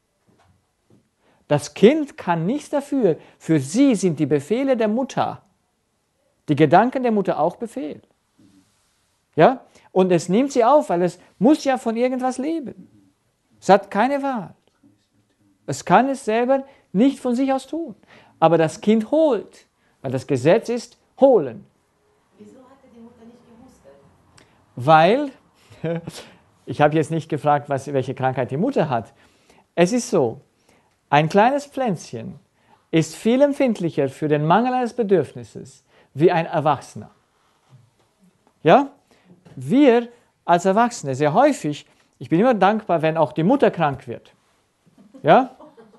Das Kind kann nichts dafür. Für sie sind die Befehle der Mutter, die Gedanken der Mutter auch Befehl. Ja? Und es nimmt sie auf, weil es muss ja von irgendwas leben. Es hat keine Wahl. Es kann es selber nicht von sich aus tun. Aber das Kind holt, weil das Gesetz ist, holen. Wieso hatte die Mutter nicht gehustet? Weil, ich habe jetzt nicht gefragt, welche Krankheit die Mutter hat. Es ist so, ein kleines Pflänzchen ist viel empfindlicher für den Mangel eines Bedürfnisses wie ein Erwachsener. Ja? Wir als Erwachsene sehr häufig, ich bin immer dankbar, wenn auch die Mutter krank wird. Ja?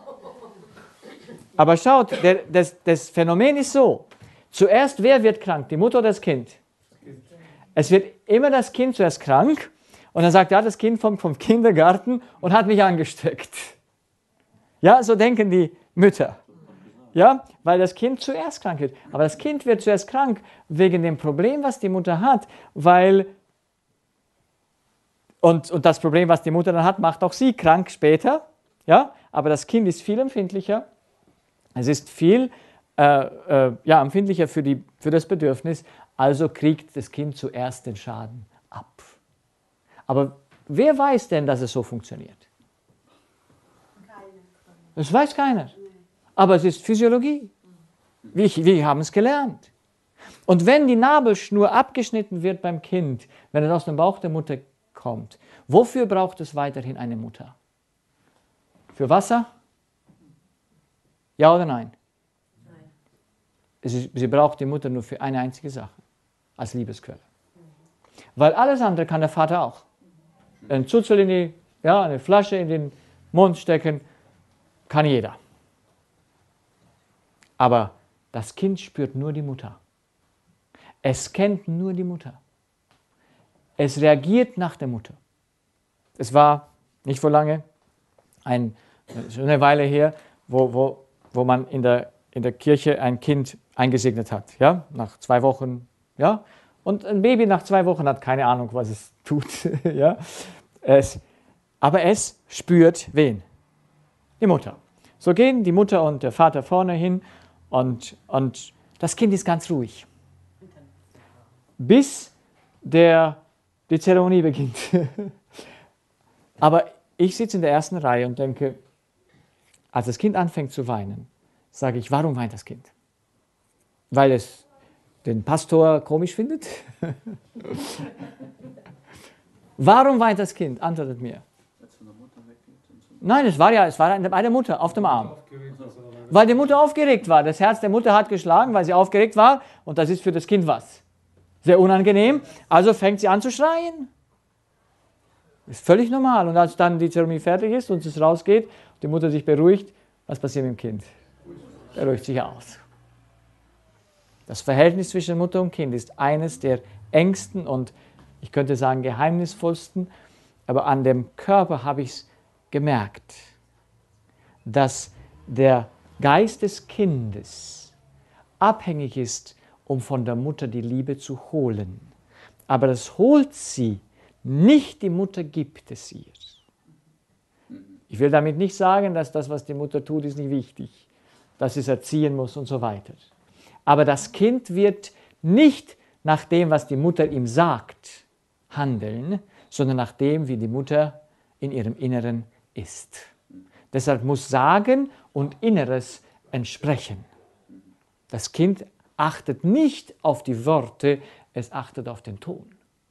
Aber schaut, das Phänomen ist so, zuerst wer wird krank, die Mutter oder das Kind? Es wird immer das Kind zuerst krank und dann sagt, ja, das Kind vom Kindergarten und hat mich angesteckt. Ja, so denken die Mütter. Ja, weil das Kind zuerst krank wird. Aber das Kind wird zuerst krank wegen dem Problem, was die Mutter hat, und das Problem, was die Mutter dann hat, macht auch sie krank später. Ja, aber das Kind ist viel empfindlicher. Es ist viel empfindlicher für das Bedürfnis, also kriegt das Kind zuerst den Schaden ab. Aber wer weiß denn, dass es so funktioniert? Das weiß keiner. Aber es ist Physiologie. Wir haben es gelernt. Und wenn die Nabelschnur abgeschnitten wird beim Kind, wenn es aus dem Bauch der Mutter kommt, wofür braucht es weiterhin eine Mutter? Für Wasser? Ja oder nein? Nein. sie braucht die Mutter nur für eine einzige Sache, als Liebesquelle. Weil alles andere kann der Vater auch. Ein Zuzel eine Flasche in den Mund stecken, kann jeder. Aber das Kind spürt nur die Mutter. Es kennt nur die Mutter. Es reagiert nach der Mutter. Es war nicht vor lange, schon eine Weile her, wo man in der Kirche ein Kind eingesegnet hat. Ja? Nach 2 Wochen. Ja? Und ein Baby nach 2 Wochen hat keine Ahnung, was es tut. Ja? Aber es spürt wen? Die Mutter. So gehen die Mutter und der Vater vorne hin und das Kind ist ganz ruhig. Bis die Zeremonie beginnt. Aber ich sitze in der ersten Reihe und denke, als das Kind anfängt zu weinen, sage ich, warum weint das Kind? Weil es den Pastor komisch findet? Warum weint das Kind? Antwortet mir. Nein, es war bei der Mutter auf dem Arm. Weil die Mutter aufgeregt war. Das Herz der Mutter hat geschlagen, weil sie aufgeregt war. Und das ist für das Kind was? Sehr unangenehm. Also fängt sie an zu schreien. Ist völlig normal. Und als dann die Zeremonie fertig ist und es rausgeht, die Mutter sich beruhigt, was passiert mit dem Kind? Beruhigt sich aus. Das Verhältnis zwischen Mutter und Kind ist eines der engsten und ich könnte sagen geheimnisvollsten, aber an dem Körper habe ich es gemerkt, dass der Geist des Kindes abhängig ist, um von der Mutter die Liebe zu holen. Aber das holt sie, nicht die Mutter gibt es ihr. Ich will damit nicht sagen, dass das, was die Mutter tut, ist nicht wichtig, dass sie es erziehen muss und so weiter. Aber das Kind wird nicht nach dem, was die Mutter ihm sagt, handeln, sondern nach dem, wie die Mutter in ihrem Inneren ist. Deshalb muss Sagen und Inneres entsprechen. Das Kind achtet nicht auf die Worte, es achtet auf den Ton.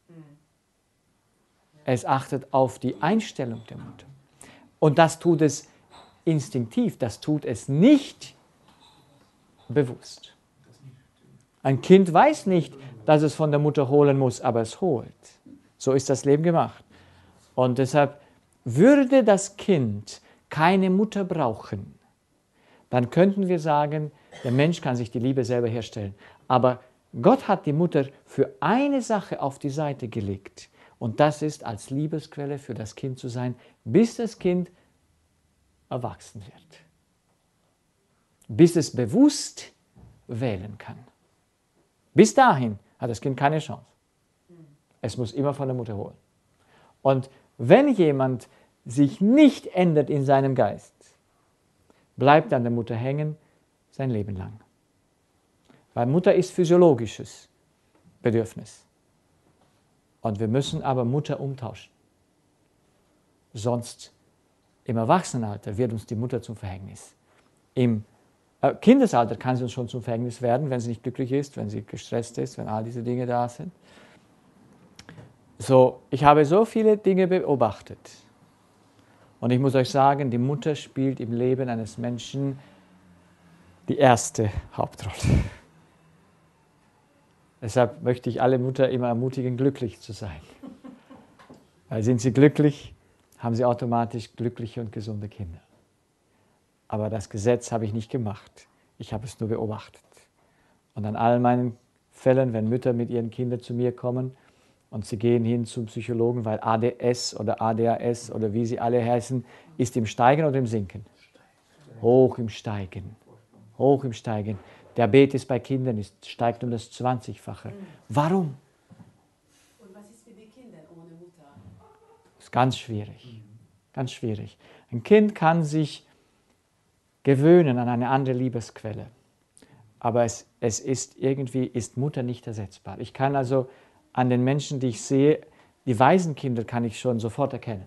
Es achtet auf die Einstellung der Mutter. Und das tut es instinktiv, das tut es nicht bewusst. Ein Kind weiß nicht, dass es von der Mutter holen muss, aber es holt. So ist das Leben gemacht. Und deshalb würde das Kind keine Mutter brauchen, dann könnten wir sagen, der Mensch kann sich die Liebe selber herstellen. Aber Gott hat die Mutter für eine Sache auf die Seite gelegt. Und das ist, als Liebesquelle für das Kind zu sein, bis das Kind erwachsen wird. Bis es bewusst wählen kann. Bis dahin hat das Kind keine Chance. Es muss immer von der Mutter holen. Und wenn jemand sich nicht ändert in seinem Geist, bleibt an der Mutter hängen sein Leben lang. Weil Mutter ist physiologisches Bedürfnis. Und wir müssen aber Mutter umtauschen. Sonst im Erwachsenenalter wird uns die Mutter zum Verhängnis. Im Kindesalter kann sie uns schon zum Verhängnis werden, wenn sie nicht glücklich ist, wenn sie gestresst ist, wenn all diese Dinge da sind. Ich habe so viele Dinge beobachtet. Und ich muss euch sagen, die Mutter spielt im Leben eines Menschen die erste Hauptrolle. Deshalb möchte ich alle Mütter immer ermutigen, glücklich zu sein. Weil sind sie glücklich, haben sie automatisch glückliche und gesunde Kinder. Aber das Gesetz habe ich nicht gemacht. Ich habe es nur beobachtet. Und an all meinen Fällen, wenn Mütter mit ihren Kindern zu mir kommen und sie gehen hin zum Psychologen, weil ADS oder ADHS oder wie sie alle heißen, ist im Steigen oder im Sinken? Hoch im Steigen. Hoch im Steigen. Diabetes bei Kindern steigt um das 20-fache. Warum? Und was ist für die Kinder ohne Mutter? Das ist ganz schwierig. Ganz schwierig. Ein Kind kann sich gewöhnen an eine andere Liebesquelle. Aber ist Mutter nicht ersetzbar. Ich kann also an den Menschen, die ich sehe, die Waisenkinder kann ich schon sofort erkennen.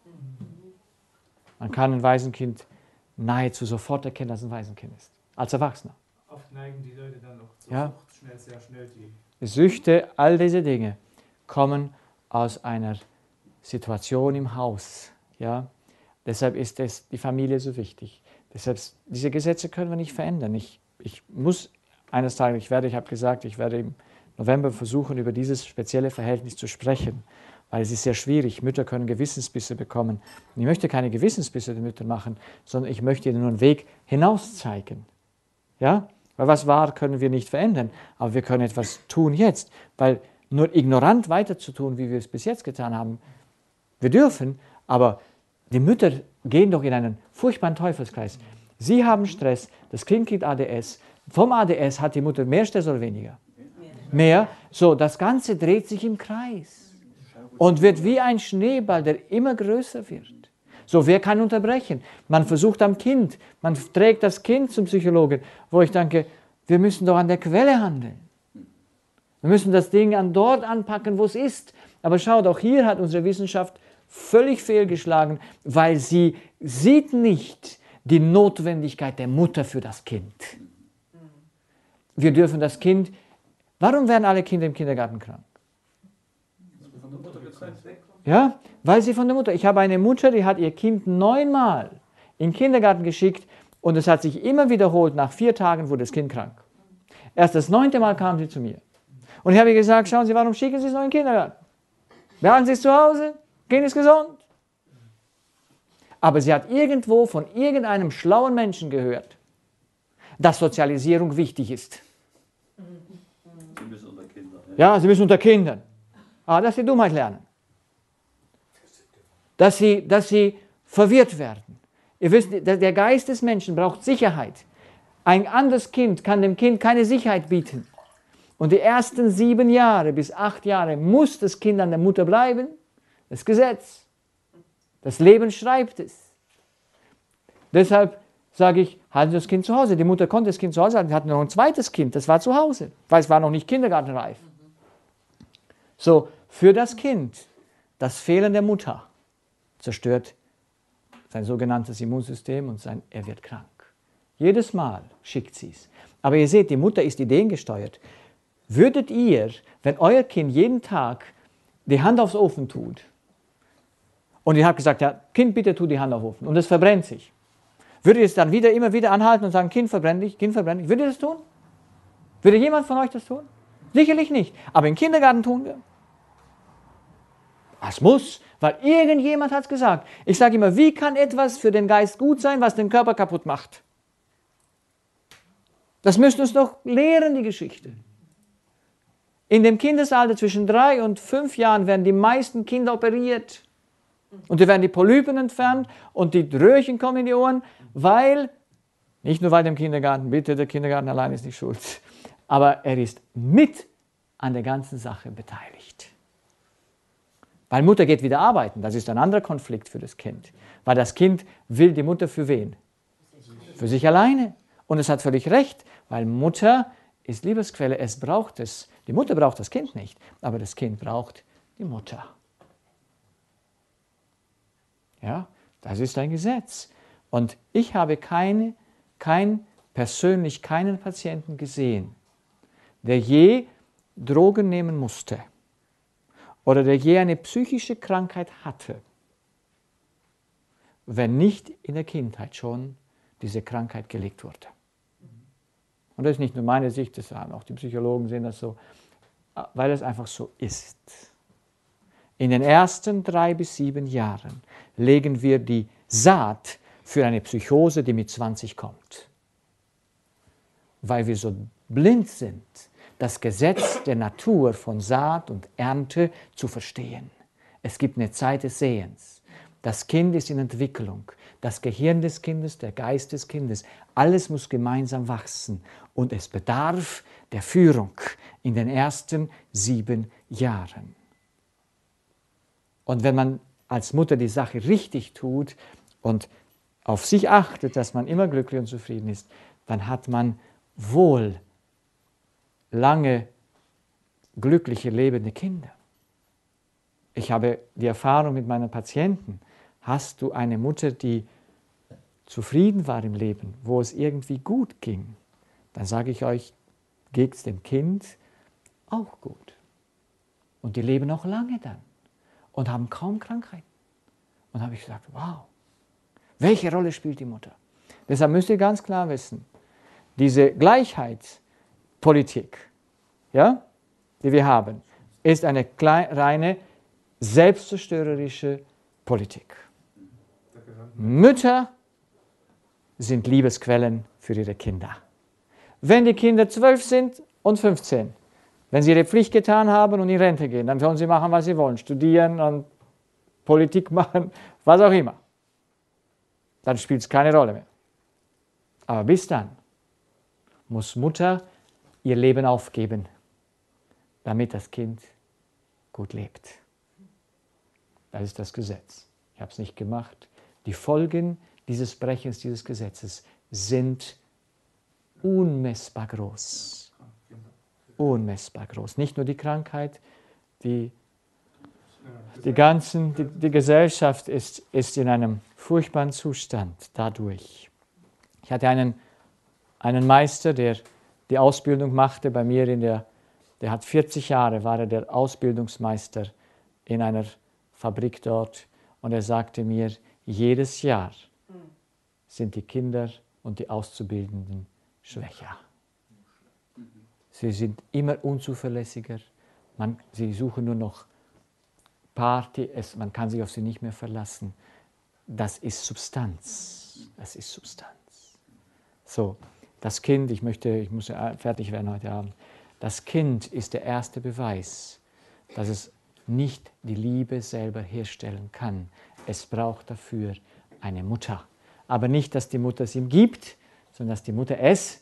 Man kann ein Waisenkind nahezu sofort erkennen, dass es ein Waisenkind ist. Als Erwachsener. Oft neigen die Leute dann auch zur Ja. Sucht, sehr schnell die. Süchte, all diese Dinge kommen aus einer Situation im Haus. Ja? Deshalb ist die Familie so wichtig. Deshalb, diese Gesetze können wir nicht verändern. Ich muss eines Tages, ich habe gesagt, ich werde im November versuchen, über dieses spezielle Verhältnis zu sprechen, weil es ist sehr schwierig. Mütter können Gewissensbisse bekommen. Und ich möchte keine Gewissensbisse den Müttern machen, sondern ich möchte ihnen nur einen Weg hinaus zeigen. Ja? Weil was war, können wir nicht verändern, aber wir können etwas tun jetzt, weil nur ignorant weiterzutun, wie wir es bis jetzt getan haben, wir dürfen, aber die Mütter gehen doch in einen furchtbaren Teufelskreis. Sie haben Stress, das Kind kriegt ADS. Vom ADS hat die Mutter mehr Stress oder weniger? Mehr. So, das Ganze dreht sich im Kreis und wird wie ein Schneeball, der immer größer wird. So, wer kann unterbrechen? Man versucht am Kind, man trägt das Kind zum Psychologen, wo ich denke, wir müssen doch an der Quelle handeln. Wir müssen das Ding dort anpacken, wo es ist. Aber schaut, auch hier hat unsere Wissenschaft völlig fehlgeschlagen, weil sie sieht nicht die Notwendigkeit der Mutter für das Kind. Wir dürfen das Kind... Warum werden alle Kinder im Kindergarten krank? Von der Mutter getrennt weg. Ja, weil sie von der Mutter... Ich habe eine Mutter, die hat ihr Kind 9-mal in den Kindergarten geschickt und es hat sich immer wiederholt, nach 4 Tagen wurde das Kind krank. Erst das 9. Mal kam sie zu mir. Und ich habe ihr gesagt, schauen Sie, warum schicken Sie es noch in den Kindergarten? Behalten Sie es zu Hause, Kind ist gesund. Aber sie hat irgendwo von irgendeinem schlauen Menschen gehört, dass Sozialisierung wichtig ist. Sie müssen unter Kindern. Ja, sie müssen unter Kindern. Aber dass sie Dummheit lernen. Dass sie verwirrt werden. Ihr wisst, der Geist des Menschen braucht Sicherheit. Ein anderes Kind kann dem Kind keine Sicherheit bieten. Und die ersten 7 Jahre bis 8 Jahre muss das Kind an der Mutter bleiben. Das Gesetz. Das Leben schreibt es. Deshalb sage ich, halten Sie das Kind zu Hause. Die Mutter konnte das Kind zu Hause halten. Sie hatten noch ein zweites Kind, das war zu Hause, weil es war noch nicht kindergartenreif. So, für das Kind, das Fehlen der Mutter zerstört sein sogenanntes Immunsystem und er wird krank. Jedes Mal schickt sie es. Aber ihr seht, die Mutter ist ideengesteuert. Würdet ihr, wenn euer Kind jeden Tag die Hand aufs Ofen tut, und ihr habt gesagt, ja, Kind, bitte tu die Hand auf den Ofen, und es verbrennt sich, würdet ihr es dann immer wieder anhalten und sagen, Kind, verbrenn dich, Kind, verbrenn dich? Würdet ihr das tun? Würde jemand von euch das tun? Sicherlich nicht. Aber im Kindergarten tun wir. Es muss, weil irgendjemand hat es gesagt. Ich sage immer, wie kann etwas für den Geist gut sein, was den Körper kaputt macht? Das müsste uns doch lehren, die Geschichte. In dem Kindesalter zwischen 3 und 5 Jahren werden die meisten Kinder operiert. Und da werden die Polypen entfernt und die Röhrchen kommen in die Ohren, nicht nur weil dem Kindergarten, bitte, der Kindergarten allein ist nicht schuld, aber er ist mit an der ganzen Sache beteiligt. Weil Mutter geht wieder arbeiten, das ist ein anderer Konflikt für das Kind. Weil das Kind will die Mutter für wen? Für sich alleine. Und es hat völlig recht, weil Mutter ist Liebesquelle, es braucht es. Die Mutter braucht das Kind nicht, aber das Kind braucht die Mutter. Ja, das ist ein Gesetz. Und ich habe persönlich keinen Patienten gesehen, der je Drogen nehmen musste oder der je eine psychische Krankheit hatte, wenn nicht in der Kindheit schon diese Krankheit gelegt wurde. Und das ist nicht nur meine Sicht, das haben auch die Psychologen sehen das so, weil es einfach so ist. In den ersten 3 bis 7 Jahren legen wir die Saat für eine Psychose, die mit 20 kommt. Weil wir so blind sind, das Gesetz der Natur von Saat und Ernte zu verstehen. Es gibt eine Zeit des Sehens. Das Kind ist in Entwicklung. Das Gehirn des Kindes, der Geist des Kindes, alles muss gemeinsam wachsen. Und es bedarf der Führung in den ersten 7 Jahren. Und wenn man als Mutter die Sache richtig tut und auf sich achtet, dass man immer glücklich und zufrieden ist, dann hat man wohl lange glückliche, lebende Kinder. Ich habe die Erfahrung mit meinen Patienten, hast du eine Mutter, die zufrieden war im Leben, wo es irgendwie gut ging, dann sage ich euch, geht es dem Kind auch gut. Und die leben auch lange dann und haben kaum Krankheiten. Und da habe ich gesagt, wow, welche Rolle spielt die Mutter? Deshalb müsst ihr ganz klar wissen, diese Gleichheit Politik, ja, die wir haben, ist eine reine selbstzerstörerische Politik. Mütter sind Liebesquellen für ihre Kinder. Wenn die Kinder 12 sind und 15, wenn sie ihre Pflicht getan haben und in Rente gehen, dann sollen sie machen, was sie wollen, studieren und Politik machen, was auch immer. Dann spielt es keine Rolle mehr. Aber bis dann muss Mutter ihr Leben aufgeben, damit das Kind gut lebt. Das ist das Gesetz. Ich habe es nicht gemacht. Die Folgen dieses Brechens dieses Gesetzes sind unmessbar groß. Unmessbar groß. Nicht nur die Krankheit, die Gesellschaft ist in einem furchtbaren Zustand dadurch. Ich hatte einen Meister, der die Ausbildung machte bei mir der hat 40 Jahre, war er der Ausbildungsmeister in einer Fabrik dort, und er sagte mir, jedes Jahr sind die Kinder und die Auszubildenden schwächer. Sie sind immer unzuverlässiger, sie suchen nur noch Party, man kann sich auf sie nicht mehr verlassen. Das ist Substanz. Das ist Substanz. So, das Kind, ich muss ja fertig werden heute Abend. Das Kind ist der erste Beweis, dass es nicht die Liebe selber herstellen kann. Es braucht dafür eine Mutter. Aber nicht, dass die Mutter es ihm gibt, sondern dass die Mutter es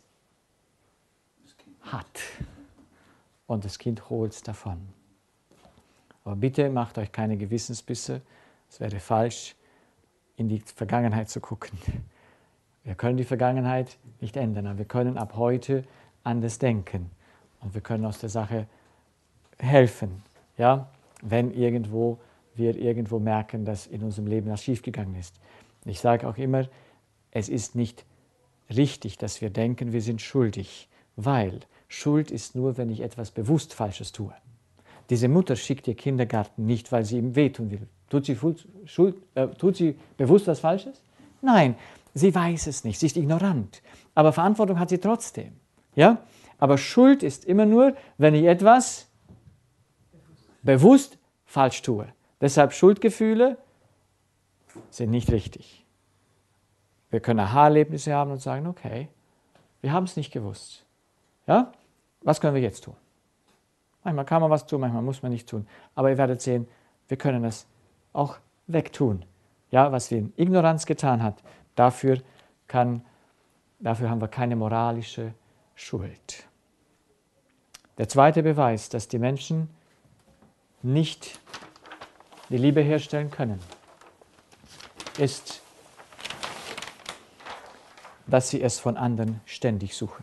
hat. Und das Kind holt es davon. Aber bitte macht euch keine Gewissensbisse. Es wäre falsch, in die Vergangenheit zu gucken. Wir können die Vergangenheit nicht ändern, aber wir können ab heute anders denken. Und wir können aus der Sache helfen, ja? Wenn wir irgendwo merken, dass in unserem Leben was schiefgegangen ist. Ich sage auch immer, es ist nicht richtig, dass wir denken, wir sind schuldig, weil Schuld ist nur, wenn ich etwas bewusst Falsches tue. Diese Mutter schickt ihr Kindergarten nicht, weil sie ihm wehtun will. Tut sie bewusst was Falsches? Nein, sie weiß es nicht, sie ist ignorant. Aber Verantwortung hat sie trotzdem. Ja? Aber Schuld ist immer nur, wenn ich etwas bewusst falsch tue. Deshalb Schuldgefühle sind nicht richtig. Wir können Aha-Erlebnisse haben und sagen, okay, wir haben es nicht gewusst. Ja? Was können wir jetzt tun? Manchmal kann man was tun, manchmal muss man nicht tun. Aber ihr werdet sehen, wir können es auch wegtun. Ja, was wir in Ignoranz getan hat, dafür haben wir keine moralische Schuld. Der zweite Beweis, dass die Menschen nicht die Liebe herstellen können, ist, dass sie es von anderen ständig suchen.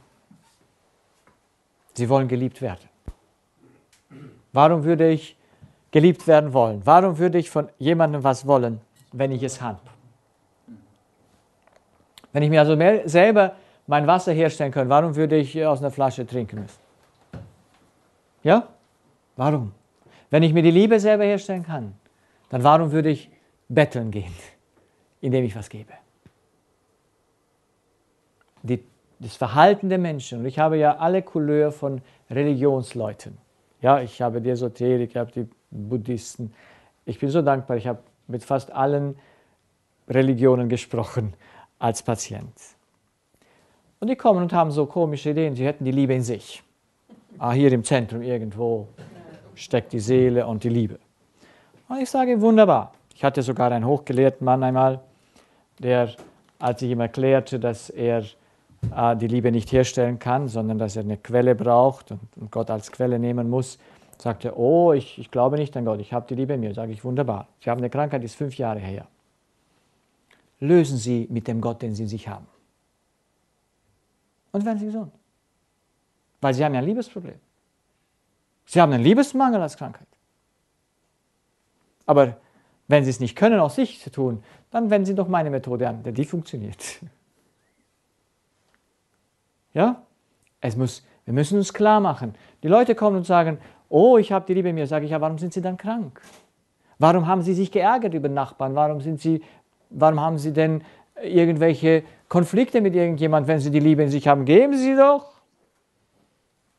Sie wollen geliebt werden. Warum würde ich geliebt werden wollen? Warum würde ich von jemandem was wollen, wenn ich es habe? Wenn ich mir also selber mein Wasser herstellen könnte, warum würde ich aus einer Flasche trinken müssen? Ja? Warum? Wenn ich mir die Liebe selber herstellen kann, dann warum würde ich betteln gehen, indem ich was gebe? Das Verhalten der Menschen, und ich habe ja alle Couleur von Religionsleuten. Ja, ich habe die Esoterik, ich habe die Buddhisten. Ich bin so dankbar, ich habe mit fast allen Religionen gesprochen als Patient. Und die kommen und haben so komische Ideen, sie hätten die Liebe in sich. Hier im Zentrum irgendwo steckt die Seele und die Liebe. Und ich sage, wunderbar. Ich hatte sogar einen hochgelehrten Mann einmal, der, als ich ihm erklärte, dass er die Liebe nicht herstellen kann, sondern dass er eine Quelle braucht und Gott als Quelle nehmen muss, sagte er, oh, ich glaube nicht an Gott, ich habe die Liebe in mir. Sage ich, wunderbar. Sie haben eine Krankheit, die ist 5 Jahre her. Lösen Sie mit dem Gott, den Sie in sich haben. Und werden Sie gesund. Weil Sie haben ja ein Liebesproblem. Sie haben einen Liebesmangel als Krankheit. Aber wenn Sie es nicht können, aus sich zu tun, dann wenden Sie doch meine Methode an, denn die funktioniert. Ja? Wir müssen uns klar machen. Die Leute kommen und sagen, oh, ich habe die Liebe in mir. Sage ich, ja, warum sind Sie dann krank? Warum haben Sie sich geärgert über Nachbarn? Warum haben Sie denn irgendwelche Konflikte mit irgendjemandem, wenn Sie die Liebe in sich haben? Geben Sie sie doch.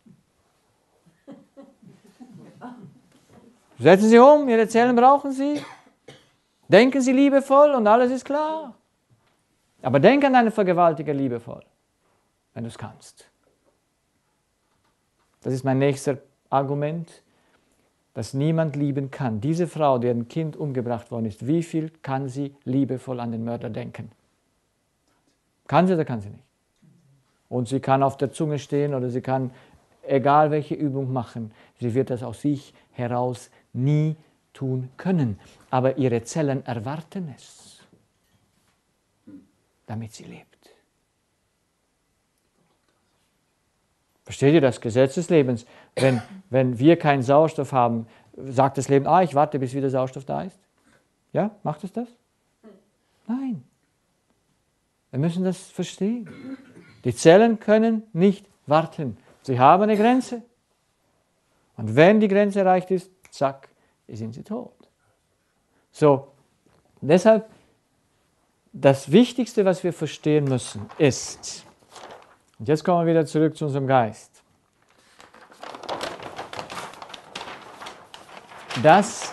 Setzen Sie um, Ihre Zellen brauchen Sie. Denken Sie liebevoll und alles ist klar. Aber denk an deinen Vergewaltiger liebevoll, wenn du es kannst. Das ist mein nächster Argument, dass niemand lieben kann. Diese Frau, deren Kind umgebracht worden ist, wie viel kann sie liebevoll an den Mörder denken? Kann sie oder kann sie nicht? Und sie kann auf der Zunge stehen oder sie kann, egal welche Übung machen, sie wird das aus sich heraus nie tun können. Aber ihre Zellen erwarten es, damit sie lebt. Versteht ihr das Gesetz des Lebens? Wenn wir keinen Sauerstoff haben, sagt das Leben, ich warte, bis wieder Sauerstoff da ist? Ja, macht es das? Nein. Wir müssen das verstehen. Die Zellen können nicht warten. Sie haben eine Grenze. Und wenn die Grenze erreicht ist, zack, sind sie tot. So, deshalb, das Wichtigste, was wir verstehen müssen, ist, und jetzt kommen wir wieder zurück zu unserem Geist, dass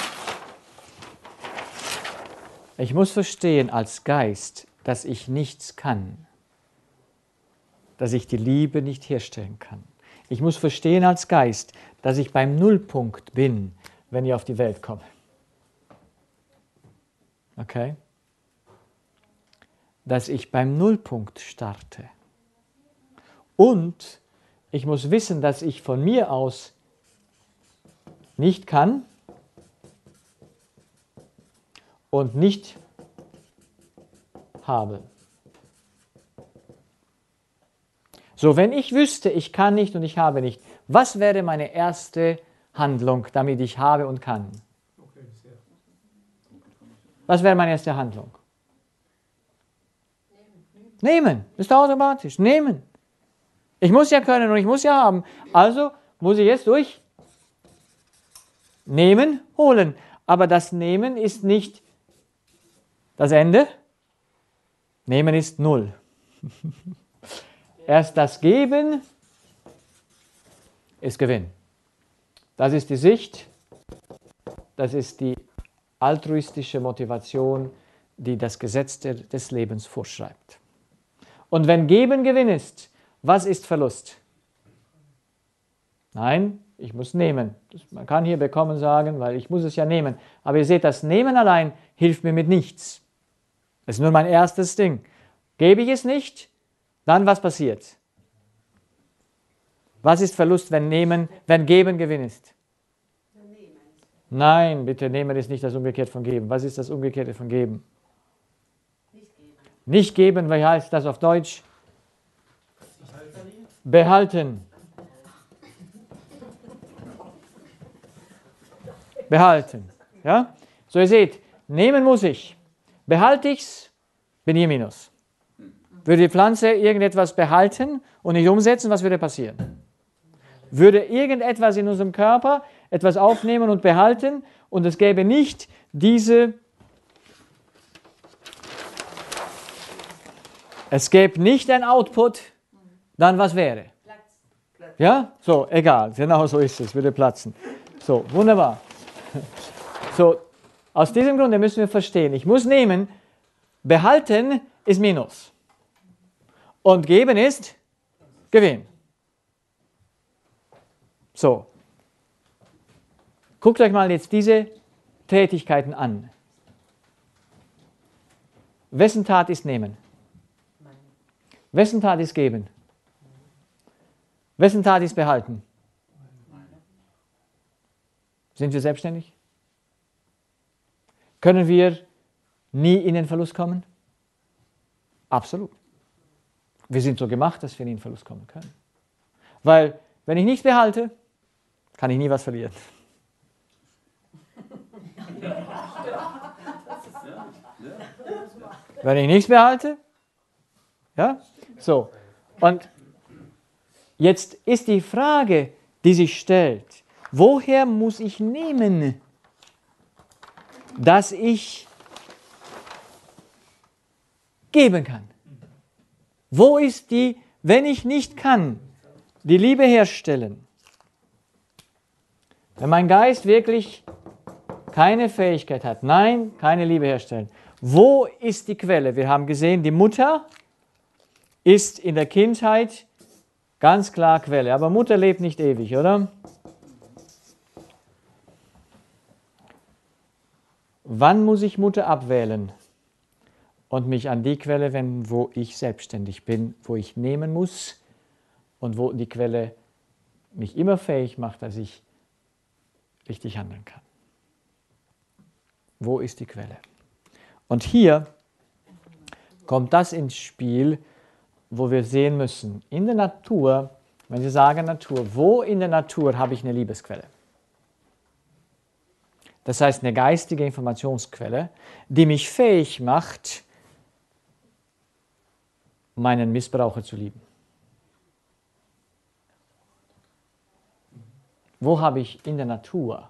ich muss verstehen als Geist, dass ich nichts kann, dass ich die Liebe nicht herstellen kann. Ich muss verstehen als Geist, dass ich beim Nullpunkt bin, wenn ich auf die Welt komme. Okay? Dass ich beim Nullpunkt starte. Und ich muss wissen, dass ich von mir aus nicht kann und nicht habe. So, wenn ich wüsste, ich kann nicht und ich habe nicht, was wäre meine erste Handlung, damit ich habe und kann? Was wäre meine erste Handlung? Nehmen. Das ist automatisch. Nehmen. Ich muss ja können und ich muss ja haben. Also muss ich jetzt durch Nehmen, holen. Aber das Nehmen ist nicht das Ende. Nehmen ist null. Erst das Geben ist Gewinn. Das ist die Sicht, das ist die altruistische Motivation, die das Gesetz des Lebens vorschreibt. Und wenn Geben Gewinn ist, was ist Verlust? Nein, ich muss nehmen. Man kann hier bekommen sagen, weil ich muss es ja nehmen. Aber ihr seht, das Nehmen allein hilft mir mit nichts. Das ist nur mein erstes Ding. Gebe ich es nicht, dann was passiert? Was ist Verlust, wenn Geben Gewinn ist? Nein, bitte, Nehmen ist nicht das Umgekehrte von Geben. Was ist das Umgekehrte von Geben? Nicht geben, wie heißt das auf Deutsch? Behalten. Behalten. Ja? So, ihr seht, nehmen muss ich. Behalte ich's, bin ich minus. Würde die Pflanze irgendetwas behalten und nicht umsetzen, was würde passieren? Würde irgendetwas in unserem Körper etwas aufnehmen und behalten und es gäbe nicht es gäbe nicht ein Output, dann was wäre? Ja, so, egal, genau so ist es, würde platzen. So, wunderbar. So, aus diesem Grunde müssen wir verstehen, ich muss nehmen, behalten ist Minus. Und geben ist Gewinn. So. Guckt euch mal jetzt diese Tätigkeiten an. Wessen Tat ist nehmen? Wessen Tat ist geben? Wessen Tat ist behalten? Sind wir selbstständig? Können wir nie in den Verlust kommen? Absolut. Wir sind so gemacht, dass wir nie in den Verlust kommen können. Weil, wenn ich nichts behalte, kann ich nie was verlieren. Wenn ich nichts behalte, ja, so. Und jetzt ist die Frage, die sich stellt, woher muss ich nehmen, dass ich geben kann? Wo ist wenn ich nicht kann, die Liebe herstellen, Wenn mein Geist wirklich keine Fähigkeit hat, nein, keine Liebe herstellen, wo ist die Quelle? Wir haben gesehen, die Mutter ist in der Kindheit ganz klar Quelle. Aber Mutter lebt nicht ewig, oder? Wann muss ich Mutter abwählen und mich an die Quelle wenden, wo ich selbstständig bin, wo ich nehmen muss und wo die Quelle mich immer fähig macht, dass ich richtig handeln kann? Wo ist die Quelle? Und hier kommt das ins Spiel, wo wir sehen müssen, in der Natur, wenn Sie sagen Natur, wo in der Natur habe ich eine Liebesquelle? Das heißt, eine geistige Informationsquelle, die mich fähig macht, meinen Missbraucher zu lieben. Wo habe ich in der Natur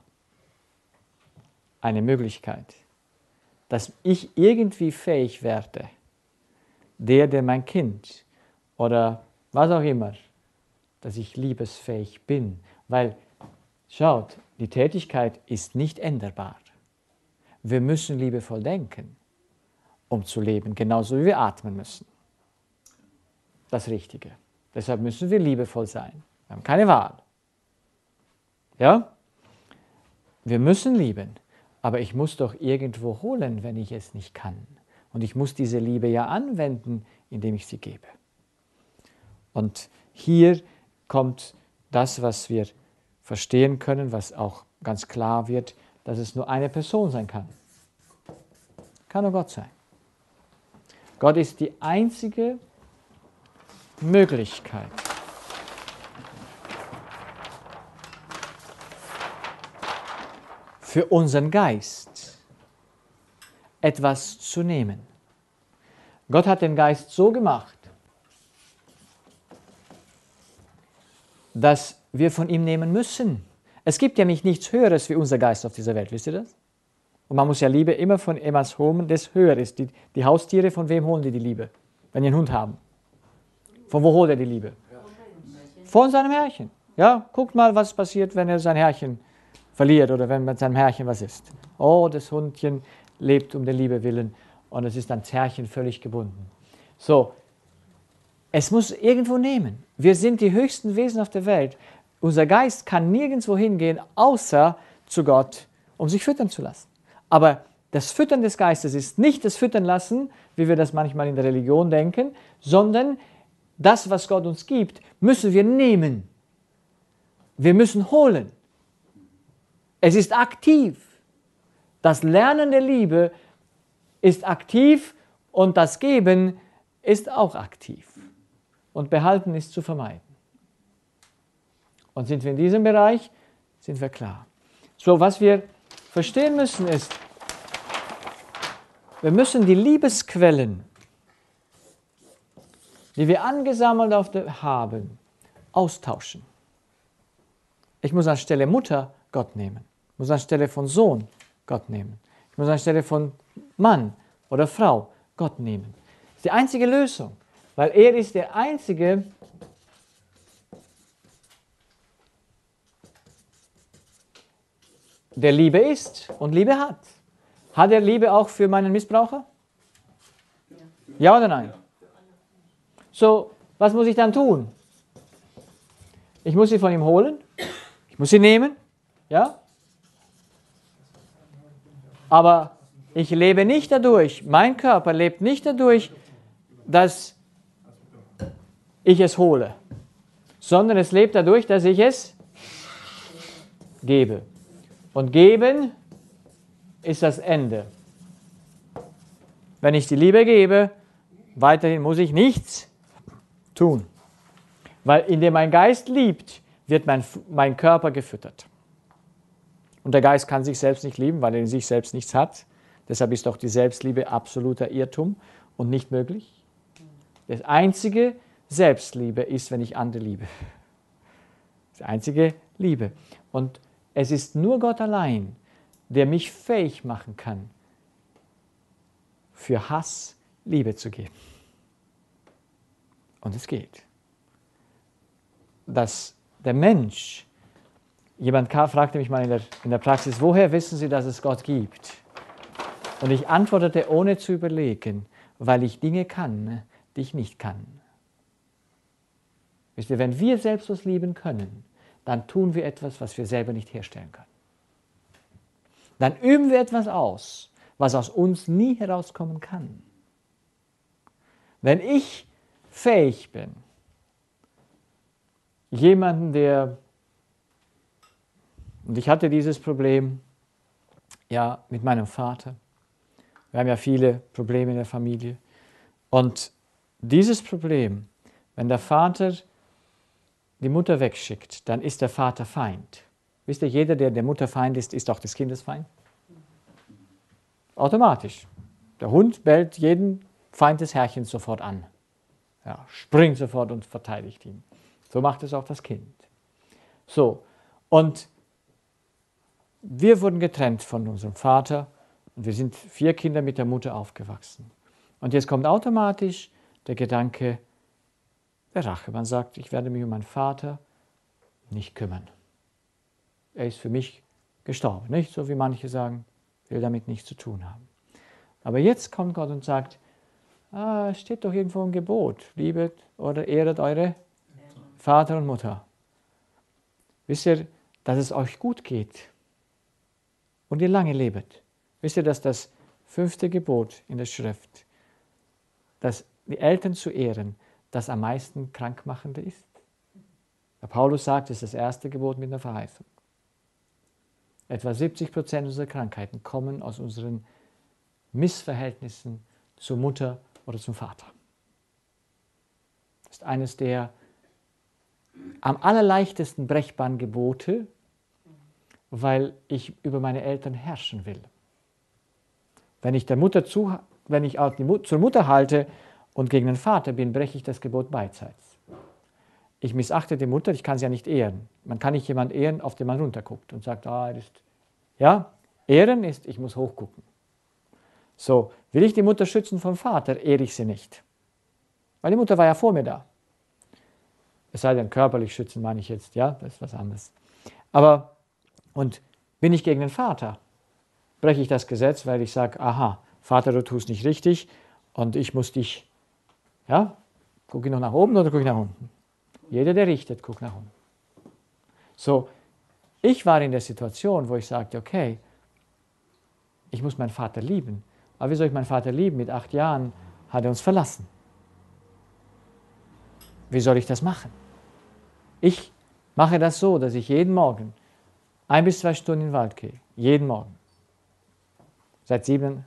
eine Möglichkeit, dass ich irgendwie fähig werde, der mein Kind oder was auch immer, dass ich liebesfähig bin. Weil, schaut, die Tätigkeit ist nicht änderbar. Wir müssen liebevoll denken, um zu leben, genauso wie wir atmen müssen. Das Richtige. Deshalb müssen wir liebevoll sein. Wir haben keine Wahl. Ja? Wir müssen lieben, aber ich muss doch irgendwo holen, wenn ich es nicht kann. Und ich muss diese Liebe ja anwenden, indem ich sie gebe. Und hier kommt das, was wir verstehen können, was auch ganz klar wird, dass es nur eine Person sein kann. Kann nur Gott sein. Gott ist die einzige Möglichkeit, für unseren Geist etwas zu nehmen. Gott hat den Geist so gemacht, dass wir von ihm nehmen müssen. Es gibt ja nichts Höheres wie unser Geist auf dieser Welt, wisst ihr das? Und man muss ja Liebe immer von etwas holen, das höher ist. Die Haustiere, von wem holen die Liebe? Wenn die einen Hund haben. Von wo holt er die Liebe? Von seinem Herrchen. Ja, guckt mal, was passiert, wenn er sein Herrchen verliert oder wenn mit seinem Herrchen was ist. Oh, das Hundchen lebt um der Liebe willen und es ist ans Herrchen völlig gebunden. So, es muss irgendwo nehmen. Wir sind die höchsten Wesen auf der Welt. Unser Geist kann nirgendwo hingehen, außer zu Gott, um sich füttern zu lassen. Aber das Füttern des Geistes ist nicht das Füttern lassen, wie wir das manchmal in der Religion denken, sondern das, was Gott uns gibt, müssen wir nehmen. Wir müssen holen. Es ist aktiv. Das Lernen der Liebe ist aktiv und das Geben ist auch aktiv. Und Behalten ist zu vermeiden. Und sind wir in diesem Bereich, sind wir klar. So, was wir verstehen müssen ist, wir müssen die Liebesquellen, die wir angesammelt haben, austauschen. Ich muss anstelle Mutter Gott nehmen. Ich muss anstelle von Sohn Gott nehmen. Ich muss anstelle von Mann oder Frau Gott nehmen. Das ist die einzige Lösung, weil er ist der Einzige, der Liebe ist und Liebe hat. Hat er Liebe auch für meinen Missbraucher? Ja oder nein? So, was muss ich dann tun? Ich muss sie von ihm holen, ich muss sie nehmen, ja? Aber ich lebe nicht dadurch, mein Körper lebt nicht dadurch, dass ich es hole, sondern es lebt dadurch, dass ich es gebe. Und geben ist das Ende. Wenn ich die Liebe gebe, weiterhin muss ich nichts tun. Weil indem mein Geist liebt, wird mein Körper gefüttert. Und der Geist kann sich selbst nicht lieben, weil er in sich selbst nichts hat. Deshalb ist auch die Selbstliebe absoluter Irrtum und nicht möglich. Das einzige Selbstliebe ist, wenn ich andere liebe. Das einzige Liebe. Und es ist nur Gott allein, der mich fähig machen kann, für Hass Liebe zu geben. Und es geht. Dass der Mensch Jemand fragte mich mal in der Praxis, woher wissen Sie, dass es Gott gibt? Und ich antwortete, ohne zu überlegen, weil ich Dinge kann, die ich nicht kann. Wisst ihr, wenn wir selbstlos lieben können, dann tun wir etwas, was wir selber nicht herstellen können. Dann üben wir etwas aus, was aus uns nie herauskommen kann. Wenn ich fähig bin, jemanden, und ich hatte dieses Problem ja mit meinem Vater. Wir haben ja viele Probleme in der Familie. Und dieses Problem, wenn der Vater die Mutter wegschickt, dann ist der Vater Feind. Wisst ihr, jeder, der der Mutter Feind ist, ist auch des Kindes Feind. Automatisch. Der Hund bellt jeden Feind des Herrchens sofort an. Ja, springt sofort und verteidigt ihn. So macht es auch das Kind. So, und wir wurden getrennt von unserem Vater und wir sind 4 Kinder mit der Mutter aufgewachsen. Und jetzt kommt automatisch der Gedanke der Rache. Man sagt, ich werde mich um meinen Vater nicht kümmern. Er ist für mich gestorben, nicht? So wie manche sagen, will damit nichts zu tun haben. Aber jetzt kommt Gott und sagt, es steht doch irgendwo ein Gebot, liebet oder ehret eure Vater und Mutter. Wisst ihr, dass es euch gut geht und ihr lange lebet. Wisst ihr, dass das 5. Gebot in der Schrift, dass die Eltern zu ehren, das am meisten Krankmachende ist? Der Paulus sagt, es ist das 1. Gebot mit einer Verheißung. Etwa 70% unserer Krankheiten kommen aus unseren Missverhältnissen zur Mutter oder zum Vater. Das ist eines der am allerleichtesten brechbaren Gebote, weil ich über meine Eltern herrschen will. Wenn ich zur Mutter halte und gegen den Vater bin, breche ich das Gebot beidseits. Ich missachte die Mutter, ich kann sie ja nicht ehren. Man kann nicht jemanden ehren, auf den man runterguckt und sagt, Ehren ist, ich muss hochgucken. So, will ich die Mutter schützen vom Vater, ehre ich sie nicht. Weil die Mutter war ja vor mir da. Es sei denn, körperlich schützen meine ich jetzt, ja, das ist was anderes. Aber, und bin ich gegen den Vater, breche ich das Gesetz, weil ich sage, aha, Vater, du tust nicht richtig und ich muss dich, ja, gucke ich noch nach oben oder gucke ich nach unten? Jeder, der richtet, guckt nach unten. So, ich war in der Situation, wo ich sagte, okay, ich muss meinen Vater lieben. Aber wie soll ich meinen Vater lieben? Mit 8 Jahren hat er uns verlassen. Wie soll ich das machen? Ich mache das so, dass ich jeden Morgen 1 bis 2 Stunden in den Wald gehe. Jeden Morgen. Seit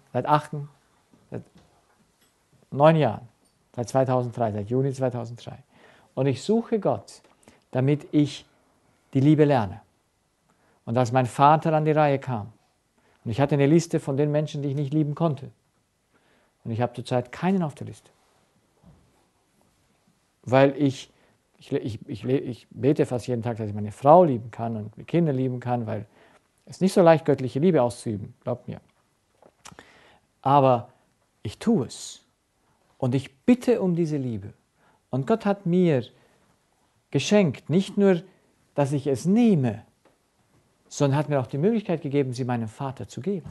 9 Jahren. Seit 2003, seit Juni 2003. Und ich suche Gott, damit ich die Liebe lerne. Und als mein Vater an die Reihe kam, und ich hatte eine Liste von den Menschen, die ich nicht lieben konnte. Und ich habe zurzeit keinen auf der Liste. Weil ich bete fast jeden Tag, dass ich meine Frau lieben kann und die Kinder lieben kann, weil es ist nicht so leicht, göttliche Liebe auszuüben, glaubt mir. Aber ich tue es. Und ich bitte um diese Liebe. Und Gott hat mir geschenkt, nicht nur, dass ich es nehme, sondern hat mir auch die Möglichkeit gegeben, sie meinem Vater zu geben.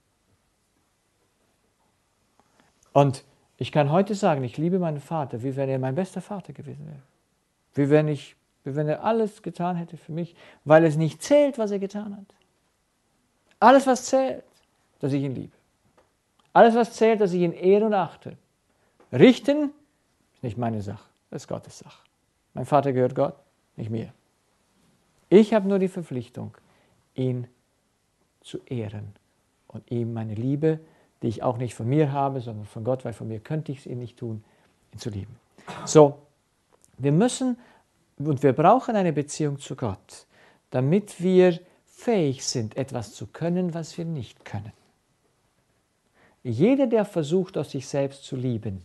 Und ich kann heute sagen, ich liebe meinen Vater, wie wenn er mein bester Vater gewesen wäre. Wie wenn er alles getan hätte für mich, weil es nicht zählt, was er getan hat. Alles, was zählt, dass ich ihn liebe. Alles, was zählt, dass ich ihn ehre und achte. Richten ist nicht meine Sache, das ist Gottes Sache. Mein Vater gehört Gott, nicht mir. Ich habe nur die Verpflichtung, ihn zu ehren und ihm meine Liebe, die ich auch nicht von mir habe, sondern von Gott, weil von mir könnte ich es ihm nicht tun, ihn zu lieben. So, wir müssen und wir brauchen eine Beziehung zu Gott, damit wir fähig sind, etwas zu können, was wir nicht können. Jeder, der versucht, aus sich selbst zu lieben,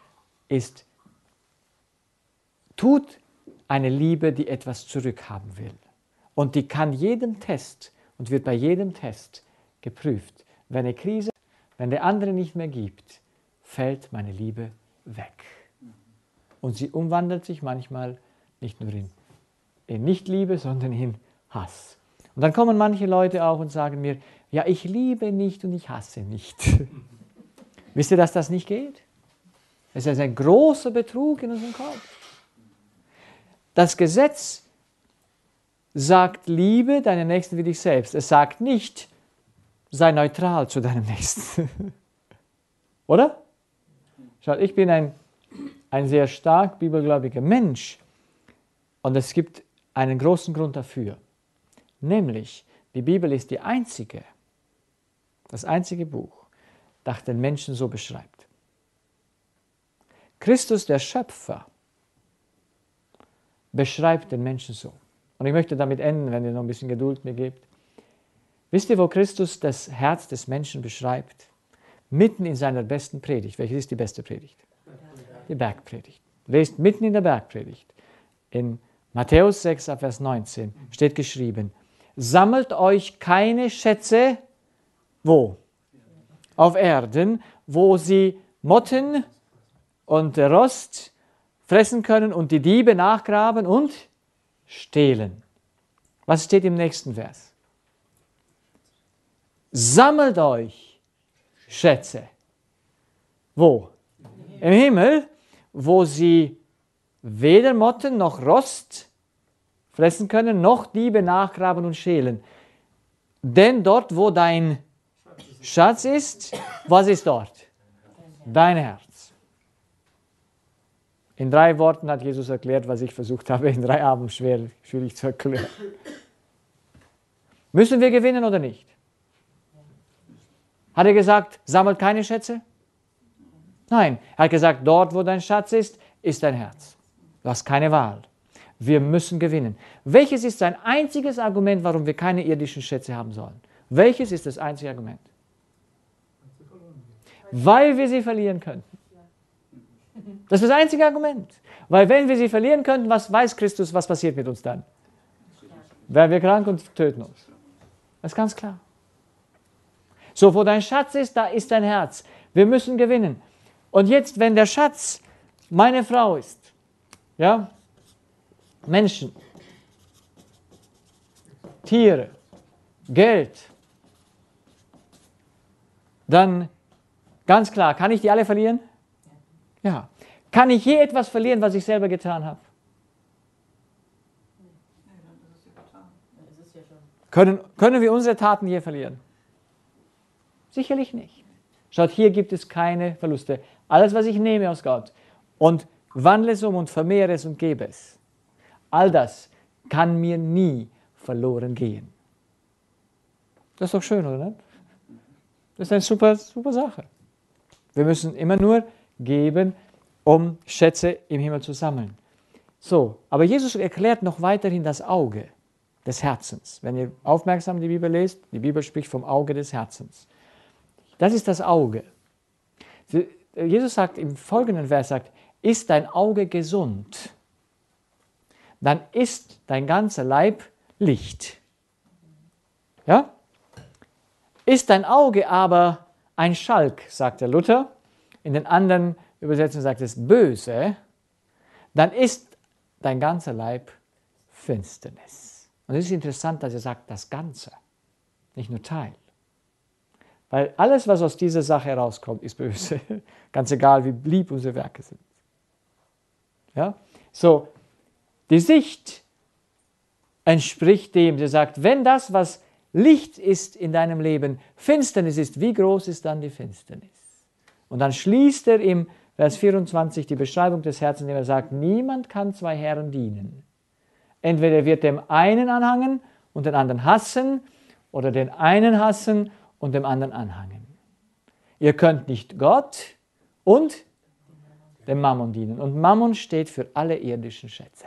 tut eine Liebe, die etwas zurückhaben will. Und die kann jeden Test und wird bei jedem Test geprüft. Wenn eine Krise, wenn der andere nicht mehr gibt, fällt meine Liebe weg. Und sie umwandelt sich manchmal nicht nur in Nichtliebe, sondern in Hass. Und dann kommen manche Leute auch und sagen mir, ja, ich liebe nicht und ich hasse nicht. Wisst ihr, dass das nicht geht? Es ist ein großer Betrug in unserem Kopf. Das Gesetz sagt, liebe deinen Nächsten wie dich selbst. Es sagt nicht, sei neutral zu deinem Nächsten. Oder? Schaut, ich bin ein sehr stark bibelgläubiger Mensch und es gibt einen großen Grund dafür. Nämlich, die Bibel ist das einzige Buch, das den Menschen so beschreibt. Christus, der Schöpfer, beschreibt den Menschen so. Und ich möchte damit enden, wenn ihr noch ein bisschen Geduld mir gebt. Wisst ihr, wo Christus das Herz des Menschen beschreibt? Mitten in seiner besten Predigt. Welches ist die beste Predigt? Die Bergpredigt. Lest mitten in der Bergpredigt. In Matthäus 6, Vers 19 steht geschrieben, sammelt euch keine Schätze, wo? Auf Erden, wo sie Motten und Rost fressen können und die Diebe nachgraben und stehlen. Was steht im nächsten Vers? Sammelt euch Schätze. Wo? Im Himmel, wo sie weder Motten noch Rost fressen können, noch Diebe nachgraben und stehlen. Denn dort, wo dein Schatz ist, was ist dort? Dein Herz. In 3 Worten hat Jesus erklärt, was ich versucht habe, in 3 Abenden schwierig zu erklären. Müssen wir gewinnen oder nicht? Hat er gesagt, sammelt keine Schätze? Nein, er hat gesagt, dort, wo dein Schatz ist, ist dein Herz. Du hast keine Wahl. Wir müssen gewinnen. Welches ist ein einziges Argument, warum wir keine irdischen Schätze haben sollen? Welches ist das einzige Argument? Weil wir sie verlieren könnten. Das ist das einzige Argument. Weil wenn wir sie verlieren könnten, was weiß Christus, was passiert mit uns dann? Werden wir krank und töten uns. Das ist ganz klar. So, wo dein Schatz ist, da ist dein Herz. Wir müssen gewinnen. Und jetzt, wenn der Schatz meine Frau ist, ja, Menschen, Tiere, Geld, dann ganz klar, kann ich die alle verlieren? Ja. Kann ich je etwas verlieren, was ich selber getan habe? Können wir unsere Taten je verlieren? Sicherlich nicht. Schaut, hier gibt es keine Verluste. Alles, was ich nehme aus Gott und wandle es um und vermehre es und gebe es, all das kann mir nie verloren gehen. Das ist doch schön, oder nicht? Das ist eine super Sache. Wir müssen immer nur geben, um Schätze im Himmel zu sammeln. So, aber Jesus erklärt noch weiterhin das Auge des Herzens. Wenn ihr aufmerksam die Bibel lest, die Bibel spricht vom Auge des Herzens. Das ist das Auge. Jesus sagt im folgenden Vers, sagt, ist dein Auge gesund, dann ist dein ganzer Leib Licht. Ja? Ist dein Auge aber ein Schalk, sagt der Luther, in den anderen Übersetzungen sagt es böse, dann ist dein ganzer Leib Finsternis. Und es ist interessant, dass er sagt, das Ganze, nicht nur Teil. Weil alles, was aus dieser Sache herauskommt, ist böse. Ganz egal, wie lieb unsere Werke sind. Ja? So, die Sicht entspricht dem, der sagt, wenn das, was Licht ist in deinem Leben, Finsternis ist, wie groß ist dann die Finsternis? Und dann schließt er im Vers 24 die Beschreibung des Herzens, indem er sagt, niemand kann 2 Herren dienen. Entweder er wird dem einen anhangen und den anderen hassen, oder den einen hassen und dem anderen anhangen. Ihr könnt nicht Gott und dem Mammon dienen. Und Mammon steht für alle irdischen Schätze.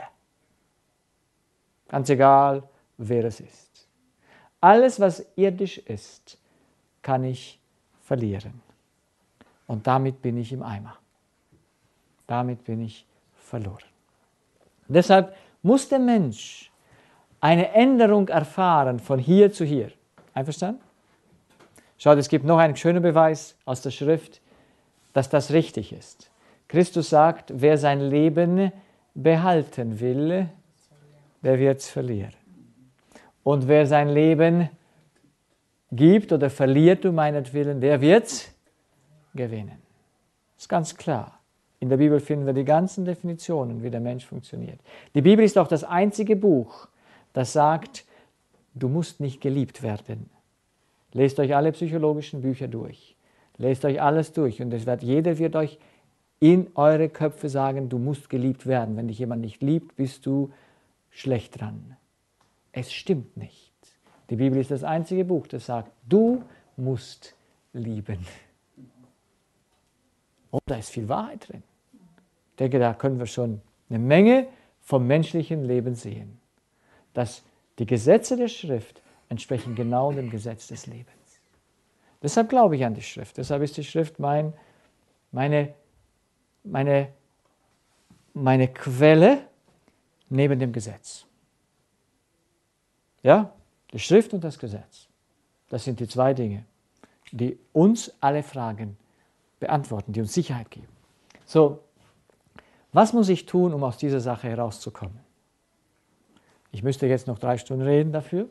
Ganz egal, wer es ist. Alles, was irdisch ist, kann ich verlieren. Und damit bin ich im Eimer. Damit bin ich verloren. Deshalb muss der Mensch eine Änderung erfahren von hier zu hier. Einverstanden? Schaut, es gibt noch einen schönen Beweis aus der Schrift, dass das richtig ist. Christus sagt, wer sein Leben behalten will, der wird es verlieren. Und wer sein Leben gibt oder verliert um meinetwillen, der wird gewinnen. Das ist ganz klar. In der Bibel finden wir die ganzen Definitionen, wie der Mensch funktioniert. Die Bibel ist auch das einzige Buch, das sagt, du musst nicht geliebt werden. Lest euch alle psychologischen Bücher durch. Lest euch alles durch und jeder wird euch in eure Köpfe sagen, du musst geliebt werden. Wenn dich jemand nicht liebt, bist du schlecht dran. Es stimmt nicht. Die Bibel ist das einzige Buch, das sagt, du musst lieben. Und da ist viel Wahrheit drin. Ich denke, da können wir schon eine Menge vom menschlichen Leben sehen. Dass die Gesetze der Schrift entsprechen genau dem Gesetz des Lebens. Deshalb glaube ich an die Schrift. Deshalb ist die Schrift meine Quelle neben dem Gesetz. Ja, die Schrift und das Gesetz. Das sind die zwei Dinge, die uns alle Fragen beantworten, die uns Sicherheit geben. So, was muss ich tun, um aus dieser Sache herauszukommen? Ich müsste jetzt noch 3 Stunden reden dafür.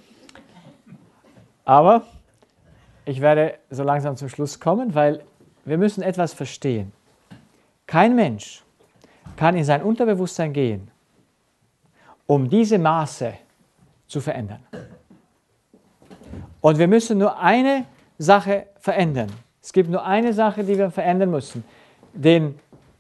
Aber ich werde so langsam zum Schluss kommen, weil wir müssen etwas verstehen. Kein Mensch kann in sein Unterbewusstsein gehen, um diese Maße zu verändern. Und wir müssen nur eine Sache verändern. Es gibt nur eine Sache, die wir verändern müssen. Die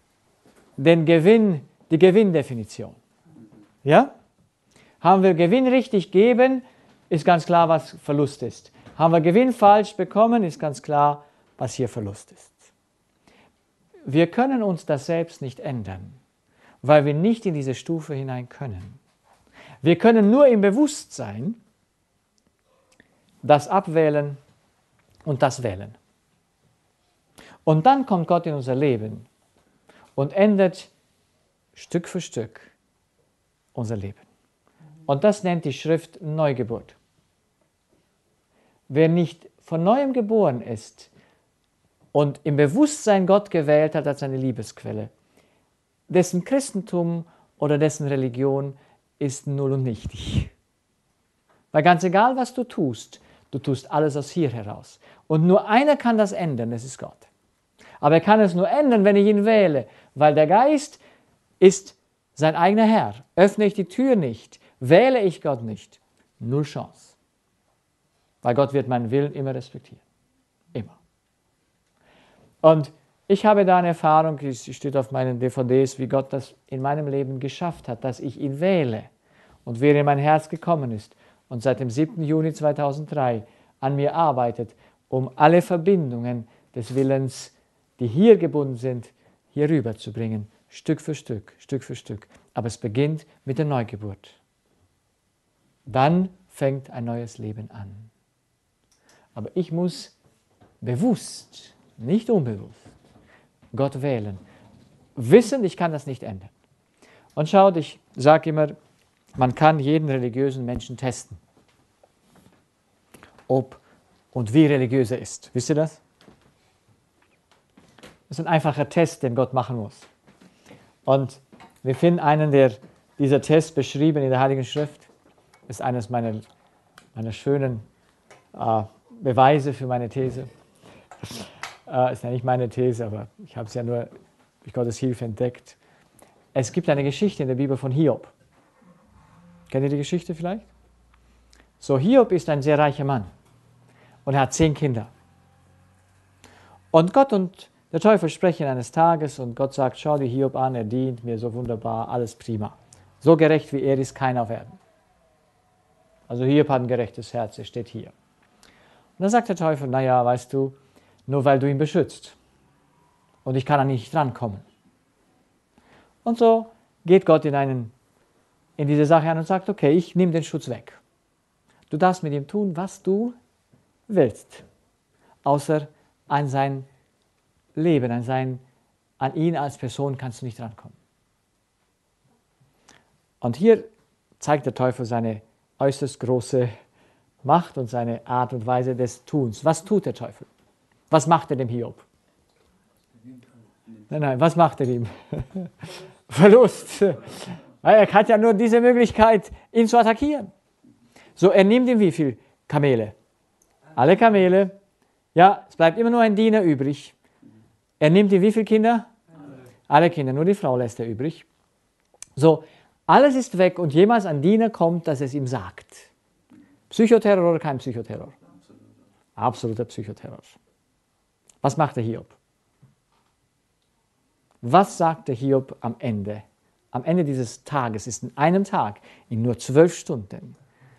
Gewinndefinition. Ja? Haben wir Gewinn richtig gegeben, ist ganz klar, was Verlust ist. Haben wir Gewinn falsch bekommen, ist ganz klar, was hier Verlust ist. Wir können uns das selbst nicht ändern, weil wir nicht in diese Stufe hinein können. Wir können nur im Bewusstsein das abwählen und das wählen. Und dann kommt Gott in unser Leben und ändert Stück für Stück unser Leben. Und das nennt die Schrift Neugeburt. Wer nicht von Neuem geboren ist und im Bewusstsein Gott gewählt hat als seine Liebesquelle, dessen Christentum oder dessen Religion ist null und nichtig. Weil ganz egal, was du tust alles aus hier heraus. Und nur einer kann das ändern, das ist Gott. Aber er kann es nur ändern, wenn ich ihn wähle, weil der Geist ist sein eigener Herr. Öffne ich die Tür nicht, wähle ich Gott nicht, null Chance. Weil Gott wird meinen Willen immer respektieren. Immer. Und ich habe da eine Erfahrung, die steht auf meinen DVDs, wie Gott das in meinem Leben geschafft hat, dass ich ihn wähle und wie er in mein Herz gekommen ist und seit dem 7. Juni 2003 an mir arbeitet, um alle Verbindungen des Willens, die hier gebunden sind, hier rüber zu bringen, Stück für Stück, Stück für Stück. Aber es beginnt mit der Neugeburt. Dann fängt ein neues Leben an. Aber ich muss bewusst, nicht unbewusst, Gott wählen. Wissen, ich kann das nicht ändern. Und schaut, ich sage immer, man kann jeden religiösen Menschen testen. Ob und wie religiös er ist. Wisst ihr das? Das ist ein einfacher Test, den Gott machen muss. Und wir finden einen, dieser Test beschrieben in der Heiligen Schrift. Das ist eines meiner schönen Beweise für meine These. Ist ja nicht meine These, aber ich habe es ja nur durch Gottes Hilfe entdeckt. Es gibt eine Geschichte in der Bibel von Hiob. Kennt ihr die Geschichte vielleicht? So, Hiob ist ein sehr reicher Mann und er hat 10 Kinder. Und Gott und der Teufel sprechen eines Tages und Gott sagt, schau dir Hiob an, er dient mir so wunderbar, alles prima. So gerecht wie er ist keiner auf Erden. Also Hiob hat ein gerechtes Herz, er steht hier. Und dann sagt der Teufel, naja, weißt du, nur weil du ihn beschützt. Und ich kann an ihn nicht rankommen. Und so geht Gott in diese Sache an und sagt, okay, ich nehme den Schutz weg. Du darfst mit ihm tun, was du willst. Außer an sein Leben, an ihn als Person kannst du nicht rankommen. Und hier zeigt der Teufel seine äußerst große Macht und seine Art und Weise des Tuns. Was tut der Teufel? Was macht er dem Hiob? Nein, was macht er ihm? Verlust. Er hat ja nur diese Möglichkeit, ihn zu attackieren. So, er nimmt ihm wie viel Kamele? Alle Kamele. Ja, es bleibt immer nur ein Diener übrig. Er nimmt ihm wie viele Kinder? Alle Kinder, nur die Frau lässt er übrig. So, alles ist weg und jemals ein Diener kommt, dass es ihm sagt. Psychoterror oder kein Psychoterror? Absoluter Psychoterror. Was macht der Hiob? Was sagt der Hiob am Ende? Am Ende dieses Tages ist in einem Tag, in nur 12 Stunden.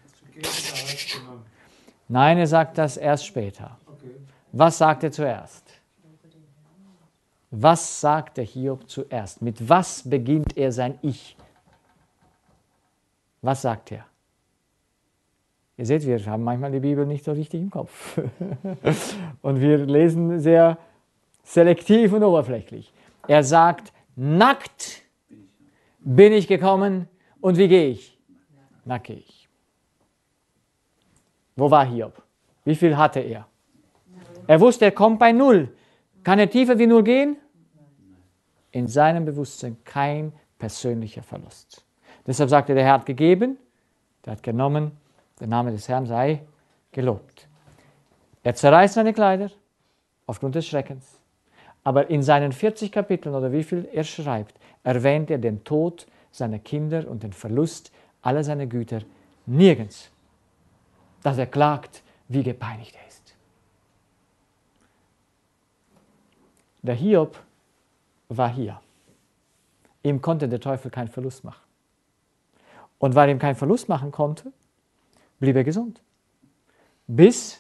Nein, er sagt das erst später. Was sagt er zuerst? Was sagt der Hiob zuerst? Mit was beginnt er sein Ich? Was sagt er? Ihr seht, wir haben manchmal die Bibel nicht so richtig im Kopf. Und wir lesen sehr selektiv und oberflächlich. Er sagt, nackt bin ich gekommen und wie gehe ich? Nackt gehe ich. Wo war Hiob? Wie viel hatte er? Er wusste, er kommt bei 0. Kann er tiefer wie 0 gehen? In seinem Bewusstsein kein persönlicher Verlust. Deshalb sagte der Herr hat gegeben, der hat genommen, der Name des Herrn sei gelobt. Er zerreißt seine Kleider aufgrund des Schreckens. Aber in seinen 40 Kapiteln oder wie viel er schreibt, erwähnt er den Tod seiner Kinder und den Verlust aller seiner Güter nirgends. Dass er klagt, wie gepeinigt er ist. Der Hiob war hier. Ihm konnte der Teufel keinen Verlust machen. Und weil er ihm keinen Verlust machen konnte, blieb er gesund. Bis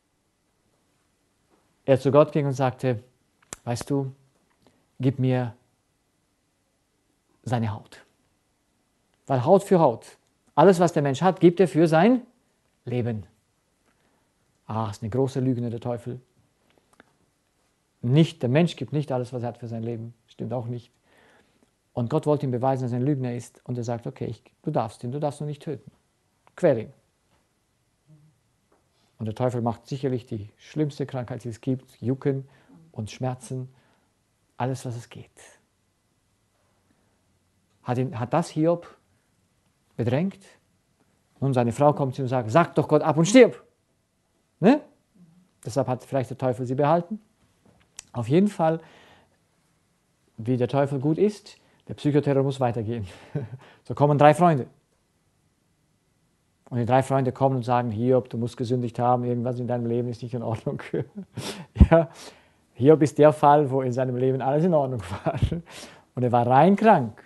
er zu Gott ging und sagte, weißt du, gib mir seine Haut. Weil Haut für Haut. Alles, was der Mensch hat, gibt er für sein Leben. Ist eine große Lüge, der Teufel. Nicht, der Mensch gibt nicht alles, was er hat für sein Leben. Stimmt auch nicht. Und Gott wollte ihm beweisen, dass er ein Lügner ist. Und er sagt, okay, du darfst ihn nicht töten. Quäl ihn. Und der Teufel macht sicherlich die schlimmste Krankheit, die es gibt, Jucken und Schmerzen, alles, was es geht. Hat das Hiob bedrängt? Nun, seine Frau kommt zu ihm und sagt, sag doch Gott ab und stirb. Ne? Deshalb hat vielleicht der Teufel sie behalten. Auf jeden Fall, wie der Teufel gut ist, der Psychoterror muss weitergehen. So kommen 3 Freunde. Und die 3 Freunde kommen und sagen, Hiob, du musst gesündigt haben, irgendwas in deinem Leben ist nicht in Ordnung. Ja, Hiob ist der Fall, wo in seinem Leben alles in Ordnung war. Und er war rein krank,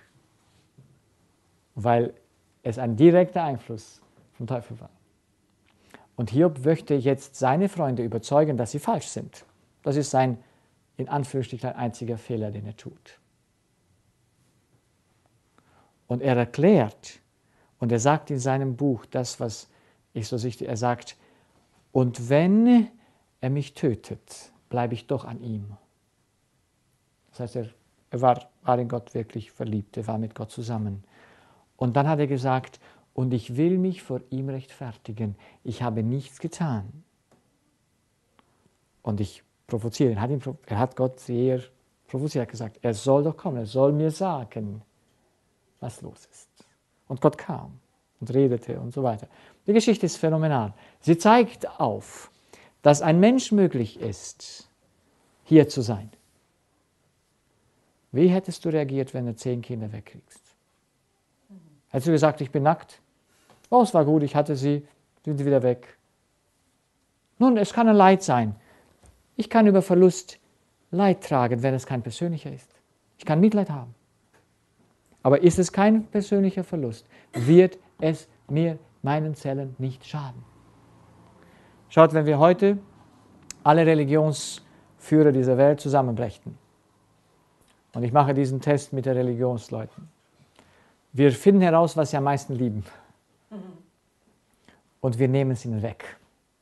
weil es ein direkter Einfluss vom Teufel war. Und Hiob möchte jetzt seine Freunde überzeugen, dass sie falsch sind. Das ist sein, in Anführungsstrichen, einziger Fehler, den er tut. Und er erklärt, und er sagt in seinem Buch das, was ich so sehe, er sagt, und wenn er mich tötet, bleibe ich doch an ihm. Das heißt, er war in Gott wirklich verliebt, er war mit Gott zusammen. Und dann hat er gesagt, und ich will mich vor ihm rechtfertigen, ich habe nichts getan. Und ich provoziere, er hat Gott sehr provoziert, gesagt, er soll doch kommen, er soll mir sagen, was los ist. Und Gott kam und redete und so weiter. Die Geschichte ist phänomenal. Sie zeigt auf, dass ein Mensch möglich ist, hier zu sein. Wie hättest du reagiert, wenn du 10 Kinder wegkriegst? Hättest du gesagt, ich bin nackt? Oh, es war gut, ich hatte sie, sind sie wieder weg. Nun, es kann ein Leid sein. Ich kann über Verlust Leid tragen, wenn es kein persönlicher ist. Ich kann Mitleid haben. Aber ist es kein persönlicher Verlust, wird es mir, meinen Zellen, nicht schaden. Schaut, wenn wir heute alle Religionsführer dieser Welt zusammenbrächten, und ich mache diesen Test mit den Religionsleuten, wir finden heraus, was sie am meisten lieben. Und wir nehmen es ihnen weg.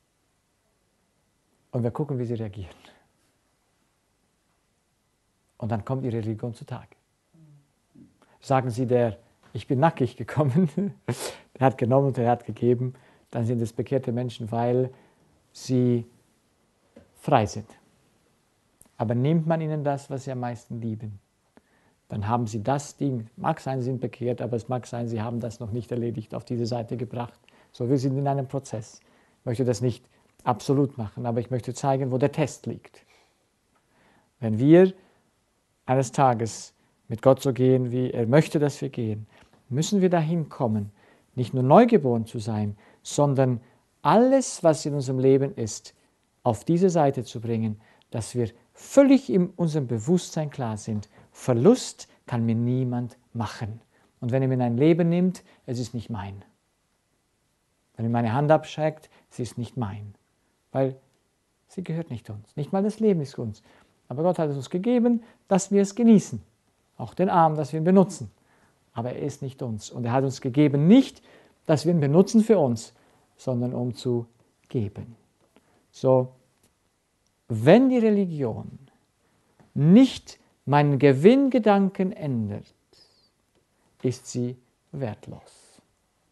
Und wir gucken, wie sie reagieren. Und dann kommt ihre Religion zutage. Sagen sie, ich bin nackig gekommen, der hat genommen und der hat gegeben, dann sind es bekehrte Menschen, weil sie frei sind. Aber nimmt man ihnen das, was sie am meisten lieben, dann haben sie das Ding, mag sein, sie sind bekehrt, aber es mag sein, sie haben das noch nicht erledigt, auf diese Seite gebracht, So, wir sind in einem Prozess. Ich möchte das nicht absolut machen, aber ich möchte zeigen, wo der Test liegt. Wenn wir eines Tages mit Gott so gehen, wie er möchte, dass wir gehen, müssen wir dahin kommen, nicht nur neugeboren zu sein, sondern alles, was in unserem Leben ist, auf diese Seite zu bringen, dass wir völlig in unserem Bewusstsein klar sind, Verlust kann mir niemand machen. Und wenn er mir ein Leben nimmt, es ist nicht mein. Wenn er meine Hand abschreckt, es ist nicht mein. Weil sie gehört nicht uns. Nicht mal das Leben ist uns. Aber Gott hat es uns gegeben, dass wir es genießen. Auch den Arm, dass wir ihn benutzen. Aber er ist nicht uns. Und er hat uns gegeben, nicht, dass wir ihn benutzen für uns, sondern um zu geben. So, wenn die Religion nicht meinen Gewinngedanken ändert, ist sie wertlos.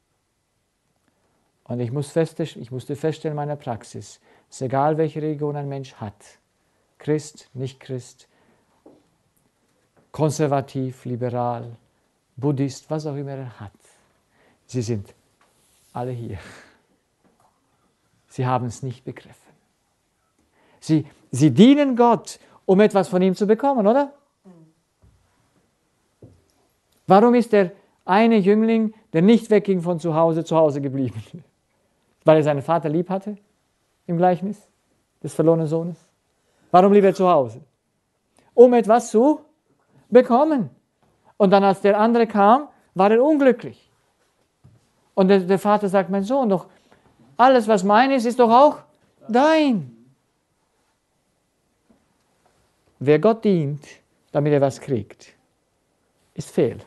Und ich musste feststellen in meiner Praxis, es ist egal, welche Religion ein Mensch hat, Christ, nicht Christ, konservativ, liberal, Buddhist, was auch immer er hat, sie sind alle hier. Sie haben es nicht begriffen. Sie dienen Gott, um etwas von ihm zu bekommen, oder? Warum ist der eine Jüngling, der nicht wegging von zu Hause geblieben? Weil er seinen Vater lieb hatte, im Gleichnis des verlorenen Sohnes? Warum blieb er zu Hause? Um etwas zu bekommen. Und dann, als der andere kam, war er unglücklich. Und der Vater sagt, mein Sohn, doch alles, was mein ist doch auch dein. Wer Gott dient, damit er was kriegt, ist fehl.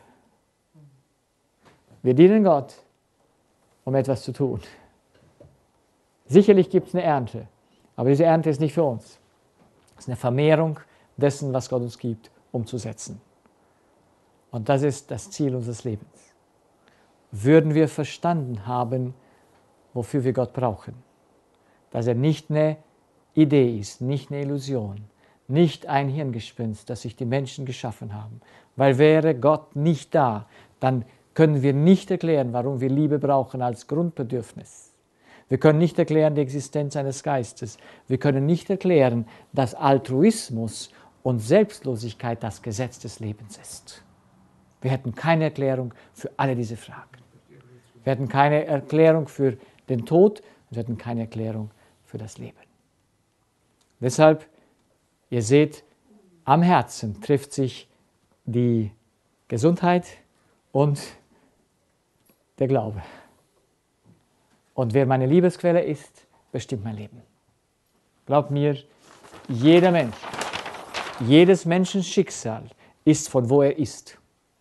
Wir dienen Gott, um etwas zu tun. Sicherlich gibt es eine Ernte, aber diese Ernte ist nicht für uns. Es ist eine Vermehrung dessen, was Gott uns gibt, umzusetzen. Und das ist das Ziel unseres Lebens. Würden wir verstanden haben, wofür wir Gott brauchen, dass er nicht eine Idee ist, nicht eine Illusion, nicht ein Hirngespinst, das sich die Menschen geschaffen haben. Weil wäre Gott nicht da, dann können wir nicht erklären, warum wir Liebe brauchen als Grundbedürfnis. Wir können nicht erklären die Existenz eines Geistes. Wir können nicht erklären, dass Altruismus und Selbstlosigkeit das Gesetz des Lebens ist. Wir hätten keine Erklärung für alle diese Fragen. Wir hätten keine Erklärung für den Tod und wir hätten keine Erklärung für das Leben. Deshalb, ihr seht, am Herzen trifft sich die Gesundheit und der Glaube. Und wer meine Liebesquelle ist, bestimmt mein Leben. Glaubt mir, jeder Mensch, jedes Menschen Schicksal ist von wo er ist.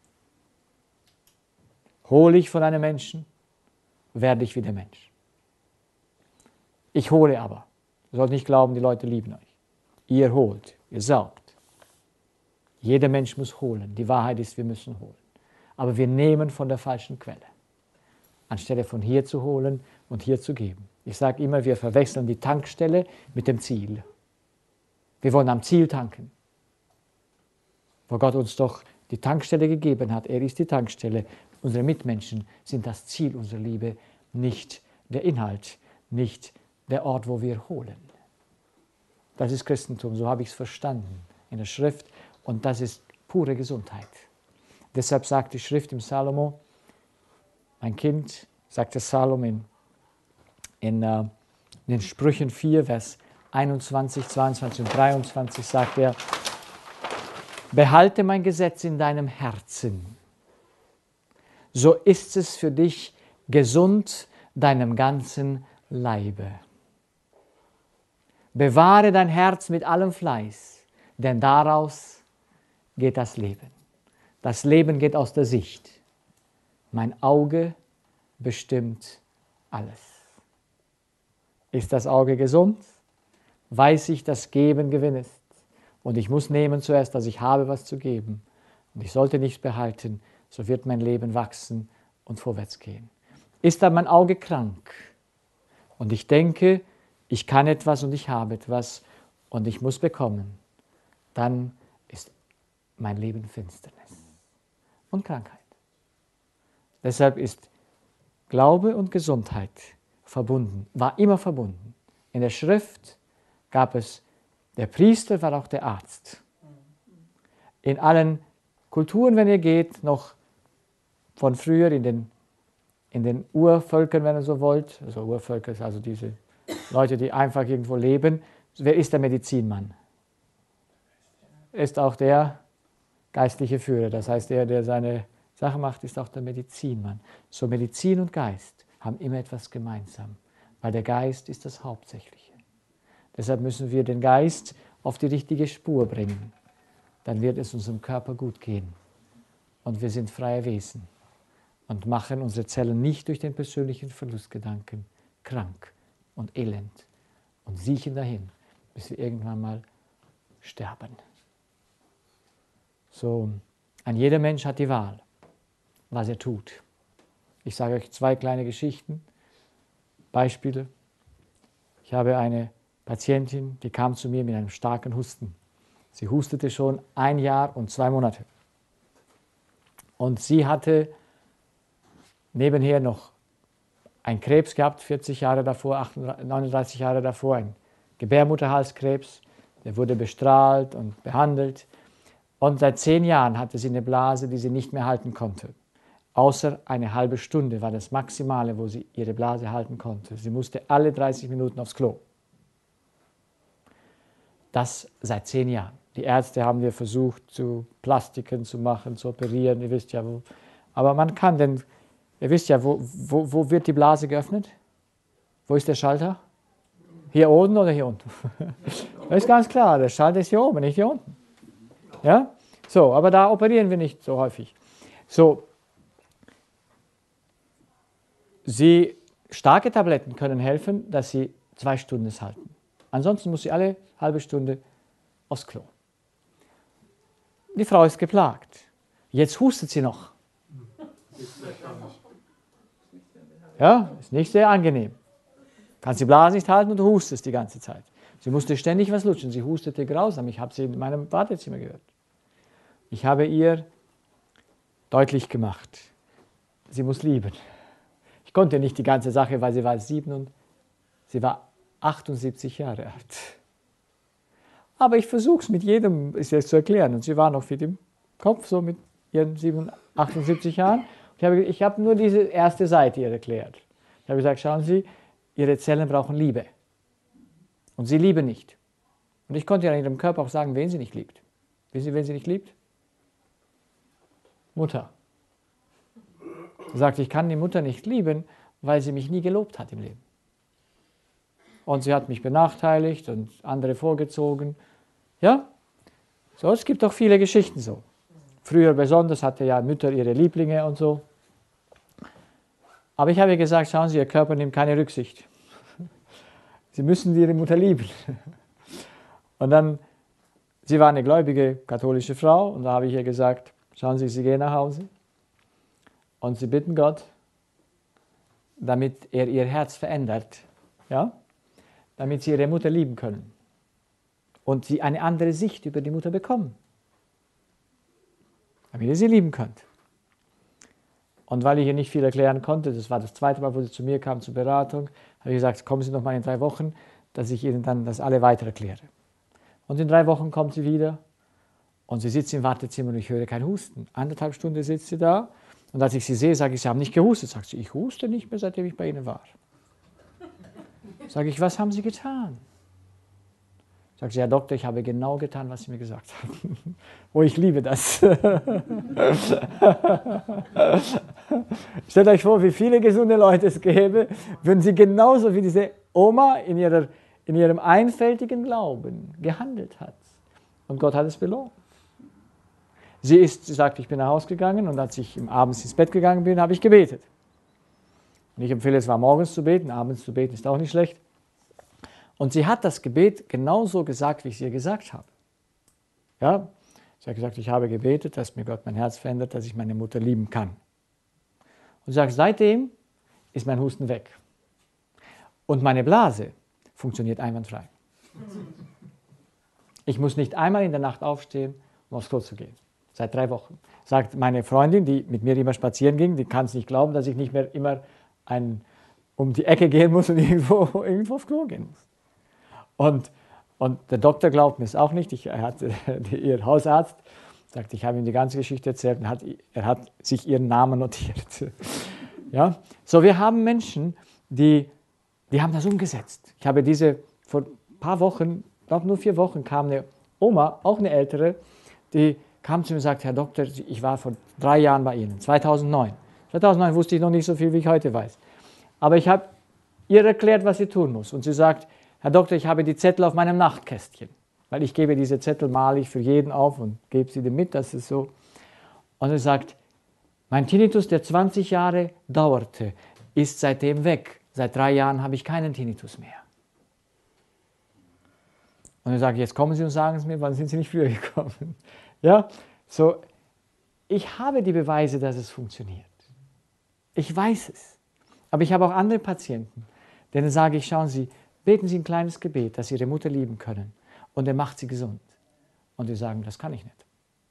Hole ich von einem Menschen, werde ich wie der Mensch. Ich hole aber. Ihr sollt nicht glauben, die Leute lieben euch. Ihr holt, ihr saugt. Jeder Mensch muss holen. Die Wahrheit ist, wir müssen holen. Aber wir nehmen von der falschen Quelle, anstelle von hier zu holen und hier zu geben. Ich sage immer, wir verwechseln die Tankstelle mit dem Ziel. Wir wollen am Ziel tanken, wo Gott uns doch die Tankstelle gegeben hat. Er ist die Tankstelle. Unsere Mitmenschen sind das Ziel unserer Liebe, nicht der Inhalt, nicht der Ort, wo wir holen. Das ist Christentum, so habe ich es verstanden in der Schrift und das ist pure Gesundheit. Deshalb sagt die Schrift im Salomo, mein Kind, sagt der Salomon in den Sprüchen 4, Vers 21, 22 und 23, sagt er, behalte mein Gesetz in deinem Herzen, so ist es für dich gesund deinem ganzen Leibe. Bewahre dein Herz mit allem Fleiß, denn daraus geht das Leben. Das Leben geht aus der Sicht. Mein Auge bestimmt alles. Ist das Auge gesund? Weiß ich, dass Geben Gewinn ist. Und ich muss nehmen zuerst, dass ich habe, was zu geben. Und ich sollte nichts behalten, so wird mein Leben wachsen und vorwärts gehen. Ist dann mein Auge krank und ich denke, ich kann etwas und ich habe etwas und ich muss bekommen, dann ist mein Leben Finsternis und Krankheit. Deshalb ist Glaube und Gesundheit verbunden, war immer verbunden. In der Schrift gab es, der Priester war auch der Arzt. In allen Kulturen, wenn ihr geht, noch von früher in den Urvölkern, wenn ihr so wollt, also Urvölker, also diese Leute, die einfach irgendwo leben, wer ist der Medizinmann? Ist auch der geistliche Führer, das heißt, der seine Sache macht, ist auch der Medizinmann. So Medizin und Geist haben immer etwas gemeinsam, weil der Geist ist das Hauptsächliche. Deshalb müssen wir den Geist auf die richtige Spur bringen. Dann wird es unserem Körper gut gehen. Und wir sind freie Wesen und machen unsere Zellen nicht durch den persönlichen Verlustgedanken krank und elend und siechen dahin, bis wir irgendwann mal sterben. So, ein jeder Mensch hat die Wahl, was er tut. Ich sage euch 2 kleine Geschichten, Beispiele. Ich habe eine Patientin, die kam zu mir mit einem starken Husten. Sie hustete schon 1 Jahr und 2 Monate. Und sie hatte nebenher noch einen Krebs gehabt, 40 Jahre davor, 39 Jahre davor, ein Gebärmutterhalskrebs. Der wurde bestrahlt und behandelt. Und seit 10 Jahren hatte sie eine Blase, die sie nicht mehr halten konnte. Außer eine halbe Stunde war das Maximale, wo sie ihre Blase halten konnte. Sie musste alle 30 Minuten aufs Klo. Das seit 10 Jahren. Die Ärzte haben wir versucht, zu Plastiken zu machen, zu operieren. Ihr wisst ja, wo. Aber man kann denn, ihr wisst ja, wo wird die Blase geöffnet? Wo ist der Schalter? Hier oben oder hier unten? Das ist ganz klar, der Schalter ist hier oben, nicht hier unten. Ja? So, aber da operieren wir nicht so häufig. So, starke Tabletten können helfen, dass sie 2 Stunden es halten. Ansonsten muss sie alle halbe Stunde aufs Klo. Die Frau ist geplagt. Jetzt hustet sie noch. Ja, ist nicht sehr angenehm. Kannst die Blase nicht halten und du hustest die ganze Zeit. Sie musste ständig was lutschen. Sie hustete grausam. Ich habe sie in meinem Badezimmer gehört. Ich habe ihr deutlich gemacht, sie muss lieben. Ich konnte nicht die ganze Sache, weil sie war 7 und sie war 78 Jahre alt. Aber ich versuche es mit jedem es jetzt zu erklären. Und sie war noch fit im Kopf, so mit ihren 78 Jahren. Ich habe nur diese erste Seite ihr erklärt. Ich habe gesagt, schauen Sie, Ihre Zellen brauchen Liebe. Und sie lieben nicht. Und ich konnte ja in ihrem Körper auch sagen, wen sie nicht liebt. Wissen Sie, wen sie nicht liebt? Mutter. Sie sagt, ich kann die Mutter nicht lieben, weil sie mich nie gelobt hat im Leben. Und sie hat mich benachteiligt und andere vorgezogen. Ja? So, es gibt auch viele Geschichten so. Früher besonders hatte ja Mütter ihre Lieblinge und so. Aber ich habe ihr gesagt, schauen Sie, Ihr Körper nimmt keine Rücksicht. Sie müssen Ihre Mutter lieben. Und dann, sie war eine gläubige katholische Frau und da habe ich ihr gesagt, schauen Sie, Sie gehen nach Hause und Sie bitten Gott, damit er ihr Herz verändert, ja? Damit Sie Ihre Mutter lieben können und Sie eine andere Sicht über die Mutter bekommen, damit ihr sie lieben könnt. Und weil ich ihr nicht viel erklären konnte, das war das 2. Mal, wo sie zu mir kam zur Beratung, habe ich gesagt, kommen Sie noch mal in 3 Wochen, dass ich Ihnen dann das alle weiter erkläre. Und in 3 Wochen kommt sie wieder und sie sitzt im Wartezimmer und ich höre kein Husten. 1,5 Stunden sitzt sie da und als ich sie sehe, sage ich, Sie haben nicht gehustet. Sagt sie, ich huste nicht mehr, seitdem ich bei Ihnen war. Sage ich, was haben Sie getan? Sagt sie, Herr Doktor, ich habe genau getan, was Sie mir gesagt haben. Oh, ich liebe das. Stellt euch vor, wie viele gesunde Leute es gäbe, würden sie genauso wie diese Oma in ihrem einfältigen Glauben gehandelt hat. Und Gott hat es belohnt. Sie sagt, ich bin nach Hause gegangen und als ich abends ins Bett gegangen bin, habe ich gebetet. Und ich empfehle es, war morgens zu beten, abends zu beten ist auch nicht schlecht. Und sie hat das Gebet genauso gesagt, wie ich es ihr gesagt habe. Ja? Sie hat gesagt, ich habe gebetet, dass mir Gott mein Herz verändert, dass ich meine Mutter lieben kann. Und sie sagt, seitdem ist mein Husten weg. Und meine Blase funktioniert einwandfrei. Ich muss nicht einmal in der Nacht aufstehen, um aufs Klo zu gehen. Seit 3 Wochen. Sagt meine Freundin, die mit mir immer spazieren ging, die kann es nicht glauben, dass ich nicht mehr immer um die Ecke gehen muss und irgendwo aufs Klo gehen muss. Und der Doktor glaubt mir es auch nicht. Ihr Hausarzt sagt, ich habe ihm die ganze Geschichte erzählt und er hat sich ihren Namen notiert. Ja? So, wir haben Menschen, die haben das umgesetzt. Ich habe vor ein paar Wochen, ich glaube nur 4 Wochen, kam eine Oma, auch eine ältere, die kam zu mir und sagte, Herr Doktor, ich war vor 3 Jahren bei Ihnen, 2009. 2009 wusste ich noch nicht so viel, wie ich heute weiß. Aber ich habe ihr erklärt, was sie tun muss. Und sie sagt, Herr Doktor, ich habe die Zettel auf meinem Nachtkästchen. Weil ich gebe diese Zettel, male ich für jeden auf und gebe sie dem mit, das ist so. Und sie sagt, mein Tinnitus, der 20 Jahre dauerte, ist seitdem weg. Seit 3 Jahren habe ich keinen Tinnitus mehr. Und dann sage ich, jetzt kommen Sie und sagen es mir, wann sind Sie nicht früher gekommen? Ja, so, ich habe die Beweise, dass es funktioniert. Ich weiß es. Aber ich habe auch andere Patienten, denen sage ich, schauen Sie, beten Sie ein kleines Gebet, dass Sie Ihre Mutter lieben können. Und er macht sie gesund. Und die sagen, das kann ich nicht.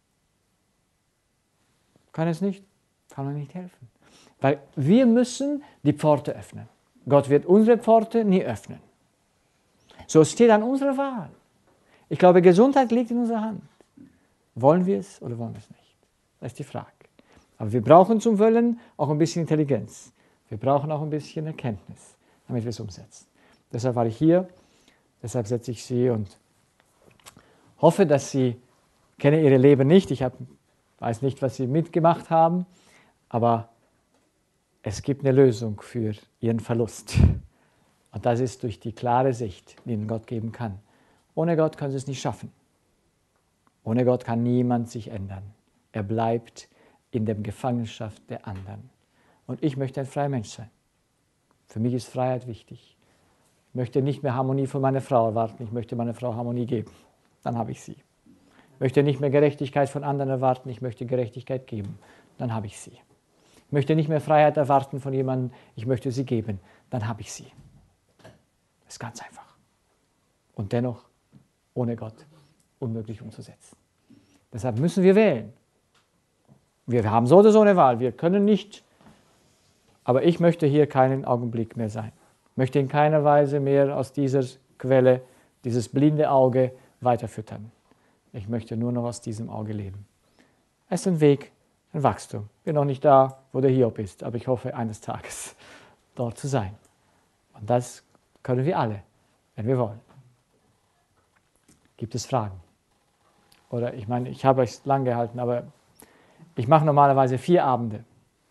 Kann es nicht? Kann mir nicht helfen. Weil wir müssen die Pforte öffnen. Gott wird unsere Pforte nie öffnen. So, es steht an unserer Wahl. Ich glaube, Gesundheit liegt in unserer Hand. Wollen wir es oder wollen wir es nicht? Das ist die Frage. Aber wir brauchen zum Wollen auch ein bisschen Intelligenz. Wir brauchen auch ein bisschen Erkenntnis, damit wir es umsetzen. Deshalb war ich hier, deshalb setze ich Sie und hoffe, dass Sie, kenne Ihre Leben nicht, ich weiß nicht, was Sie mitgemacht haben, aber es gibt eine Lösung für Ihren Verlust. Und das ist durch die klare Sicht, die Ihnen Gott geben kann. Ohne Gott können Sie es nicht schaffen. Ohne Gott kann niemand sich ändern. Er bleibt in der Gefangenschaft der anderen. Und ich möchte ein freier Mensch sein. Für mich ist Freiheit wichtig. Ich möchte nicht mehr Harmonie von meiner Frau erwarten, ich möchte meiner Frau Harmonie geben. Dann habe ich sie. Ich möchte nicht mehr Gerechtigkeit von anderen erwarten, ich möchte Gerechtigkeit geben. Dann habe ich sie. Ich möchte nicht mehr Freiheit erwarten von jemandem, ich möchte sie geben. Dann habe ich sie. Das ist ganz einfach. Und dennoch, ohne Gott, unmöglich umzusetzen. Deshalb müssen wir wählen. Wir haben so oder so eine Wahl. Wir können nicht, aber ich möchte hier keinen Augenblick mehr sein. Ich möchte in keiner Weise mehr aus dieser Quelle, dieses blinde Auge weiterfüttern. Ich möchte nur noch aus diesem Auge leben. Es ist ein Weg, ein Wachstum. Ich bin noch nicht da, wo der Hiob ist, aber ich hoffe, eines Tages dort zu sein. Und das können wir alle, wenn wir wollen. Gibt es Fragen? Oder ich meine, ich habe euch lang gehalten, aber ich mache normalerweise 4 Abende.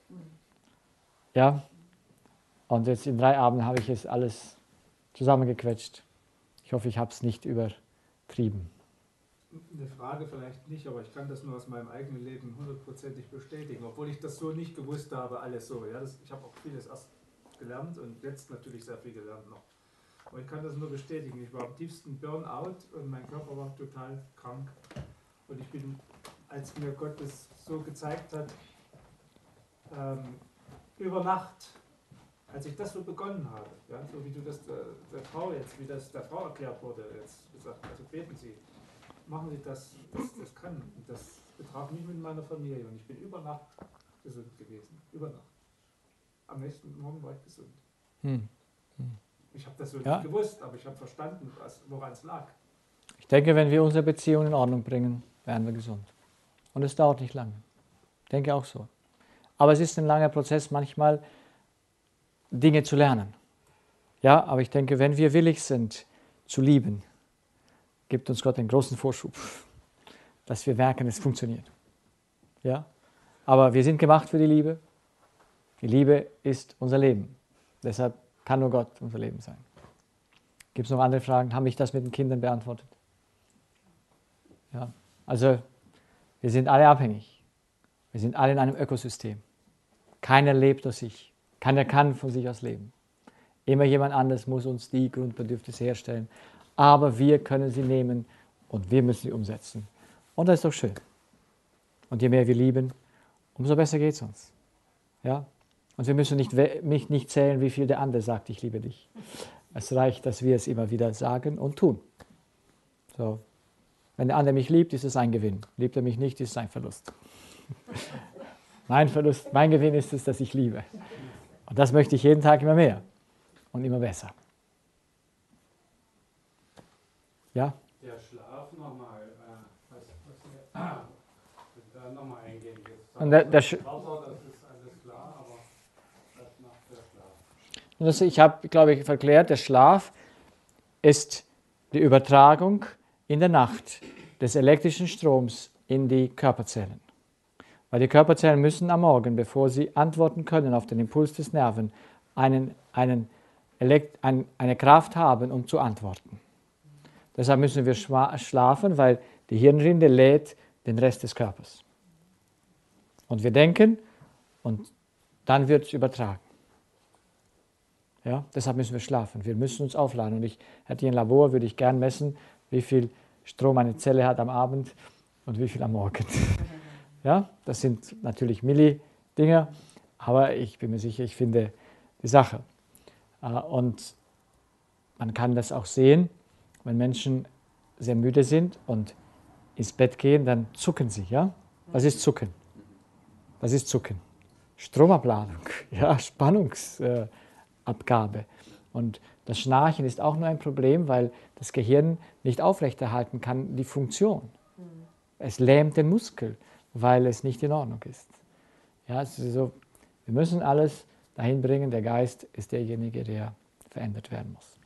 Ja? Und jetzt in 3 Abenden habe ich es alles zusammengequetscht. Ich hoffe, ich habe es nicht übertrieben. Eine Frage vielleicht nicht, aber ich kann das nur aus meinem eigenen Leben 100%ig bestätigen, obwohl ich das so nicht gewusst habe, alles so. Ja, ich habe auch vieles erst gelernt und jetzt natürlich sehr viel gelernt noch. Aber ich kann das nur bestätigen. Ich war am tiefsten Burnout und mein Körper war total krank. Und ich bin, als mir Gott das so gezeigt hat, über Nacht, als ich das so begonnen habe, ja, so wie du das der Frau jetzt, wie das der Frau erklärt wurde, jetzt gesagt, also beten Sie, machen Sie das kann. Und das betraf mich mit meiner Familie und ich bin über Nacht gesund gewesen. Über Nacht. Am nächsten Morgen war ich gesund. Ich habe das so nicht gewusst, aber ich habe verstanden, woran es lag. Ich denke, wenn wir unsere Beziehung in Ordnung bringen, werden wir gesund. Und es dauert nicht lange. Ich denke auch so. Aber es ist ein langer Prozess, manchmal Dinge zu lernen. Ja, aber ich denke, wenn wir willig sind, zu lieben, gibt uns Gott einen großen Vorschub, dass wir merken, es funktioniert. Ja? Aber wir sind gemacht für die Liebe. Die Liebe ist unser Leben. Deshalb kann nur Gott unser Leben sein. Gibt es noch andere Fragen? Habe ich das mit den Kindern beantwortet? Ja. Also, wir sind alle abhängig. Wir sind alle in einem Ökosystem. Keiner lebt aus sich. Keiner kann von sich aus leben. Immer jemand anderes muss uns die Grundbedürfnisse herstellen. Aber wir können sie nehmen und wir müssen sie umsetzen. Und das ist doch schön. Und je mehr wir lieben, umso besser geht es uns. Ja? Und wir müssen nicht zählen, wie viel der andere sagt, ich liebe dich. Es reicht, dass wir es immer wieder sagen und tun. So. Wenn der andere mich liebt, ist es ein Gewinn. Liebt er mich nicht, ist es ein Verlust. Mein Gewinn ist es, dass ich liebe. Und das möchte ich jeden Tag immer mehr und immer besser. Ja? Der Schlaf nochmal, was da nochmal eingehen jetzt. Und das ist alles klar, aber was macht der Schlaf? Ich habe, glaube ich, verklärt, der Schlaf ist die Übertragung in der Nacht des elektrischen Stroms in die Körperzellen. Weil die Körperzellen müssen am Morgen, bevor sie antworten können auf den Impuls des Nerven, eine Kraft haben, um zu antworten. Deshalb müssen wir schlafen, weil die Hirnrinde lädt den Rest des Körpers. Und wir denken und dann wird es übertragen. Ja, deshalb müssen wir schlafen. Wir müssen uns aufladen. Und ich hätte hier ein Labor, würde ich gern messen, wie viel Strom eine Zelle hat am Abend und wie viel am Morgen. Ja, das sind natürlich Milli-Dinger, aber ich bin mir sicher, ich finde die Sache. Und man kann das auch sehen, wenn Menschen sehr müde sind und ins Bett gehen, dann zucken sie. Ja? Was ist Zucken? Was ist Zucken? Stromabladung, ja, Spannungsabgabe. Und das Schnarchen ist auch nur ein Problem, weil das Gehirn nicht aufrechterhalten kann, die Funktion. Es lähmt den Muskel, weil es nicht in Ordnung ist. Ja, es ist so, wir müssen alles dahin bringen, der Geist ist derjenige, der verändert werden muss.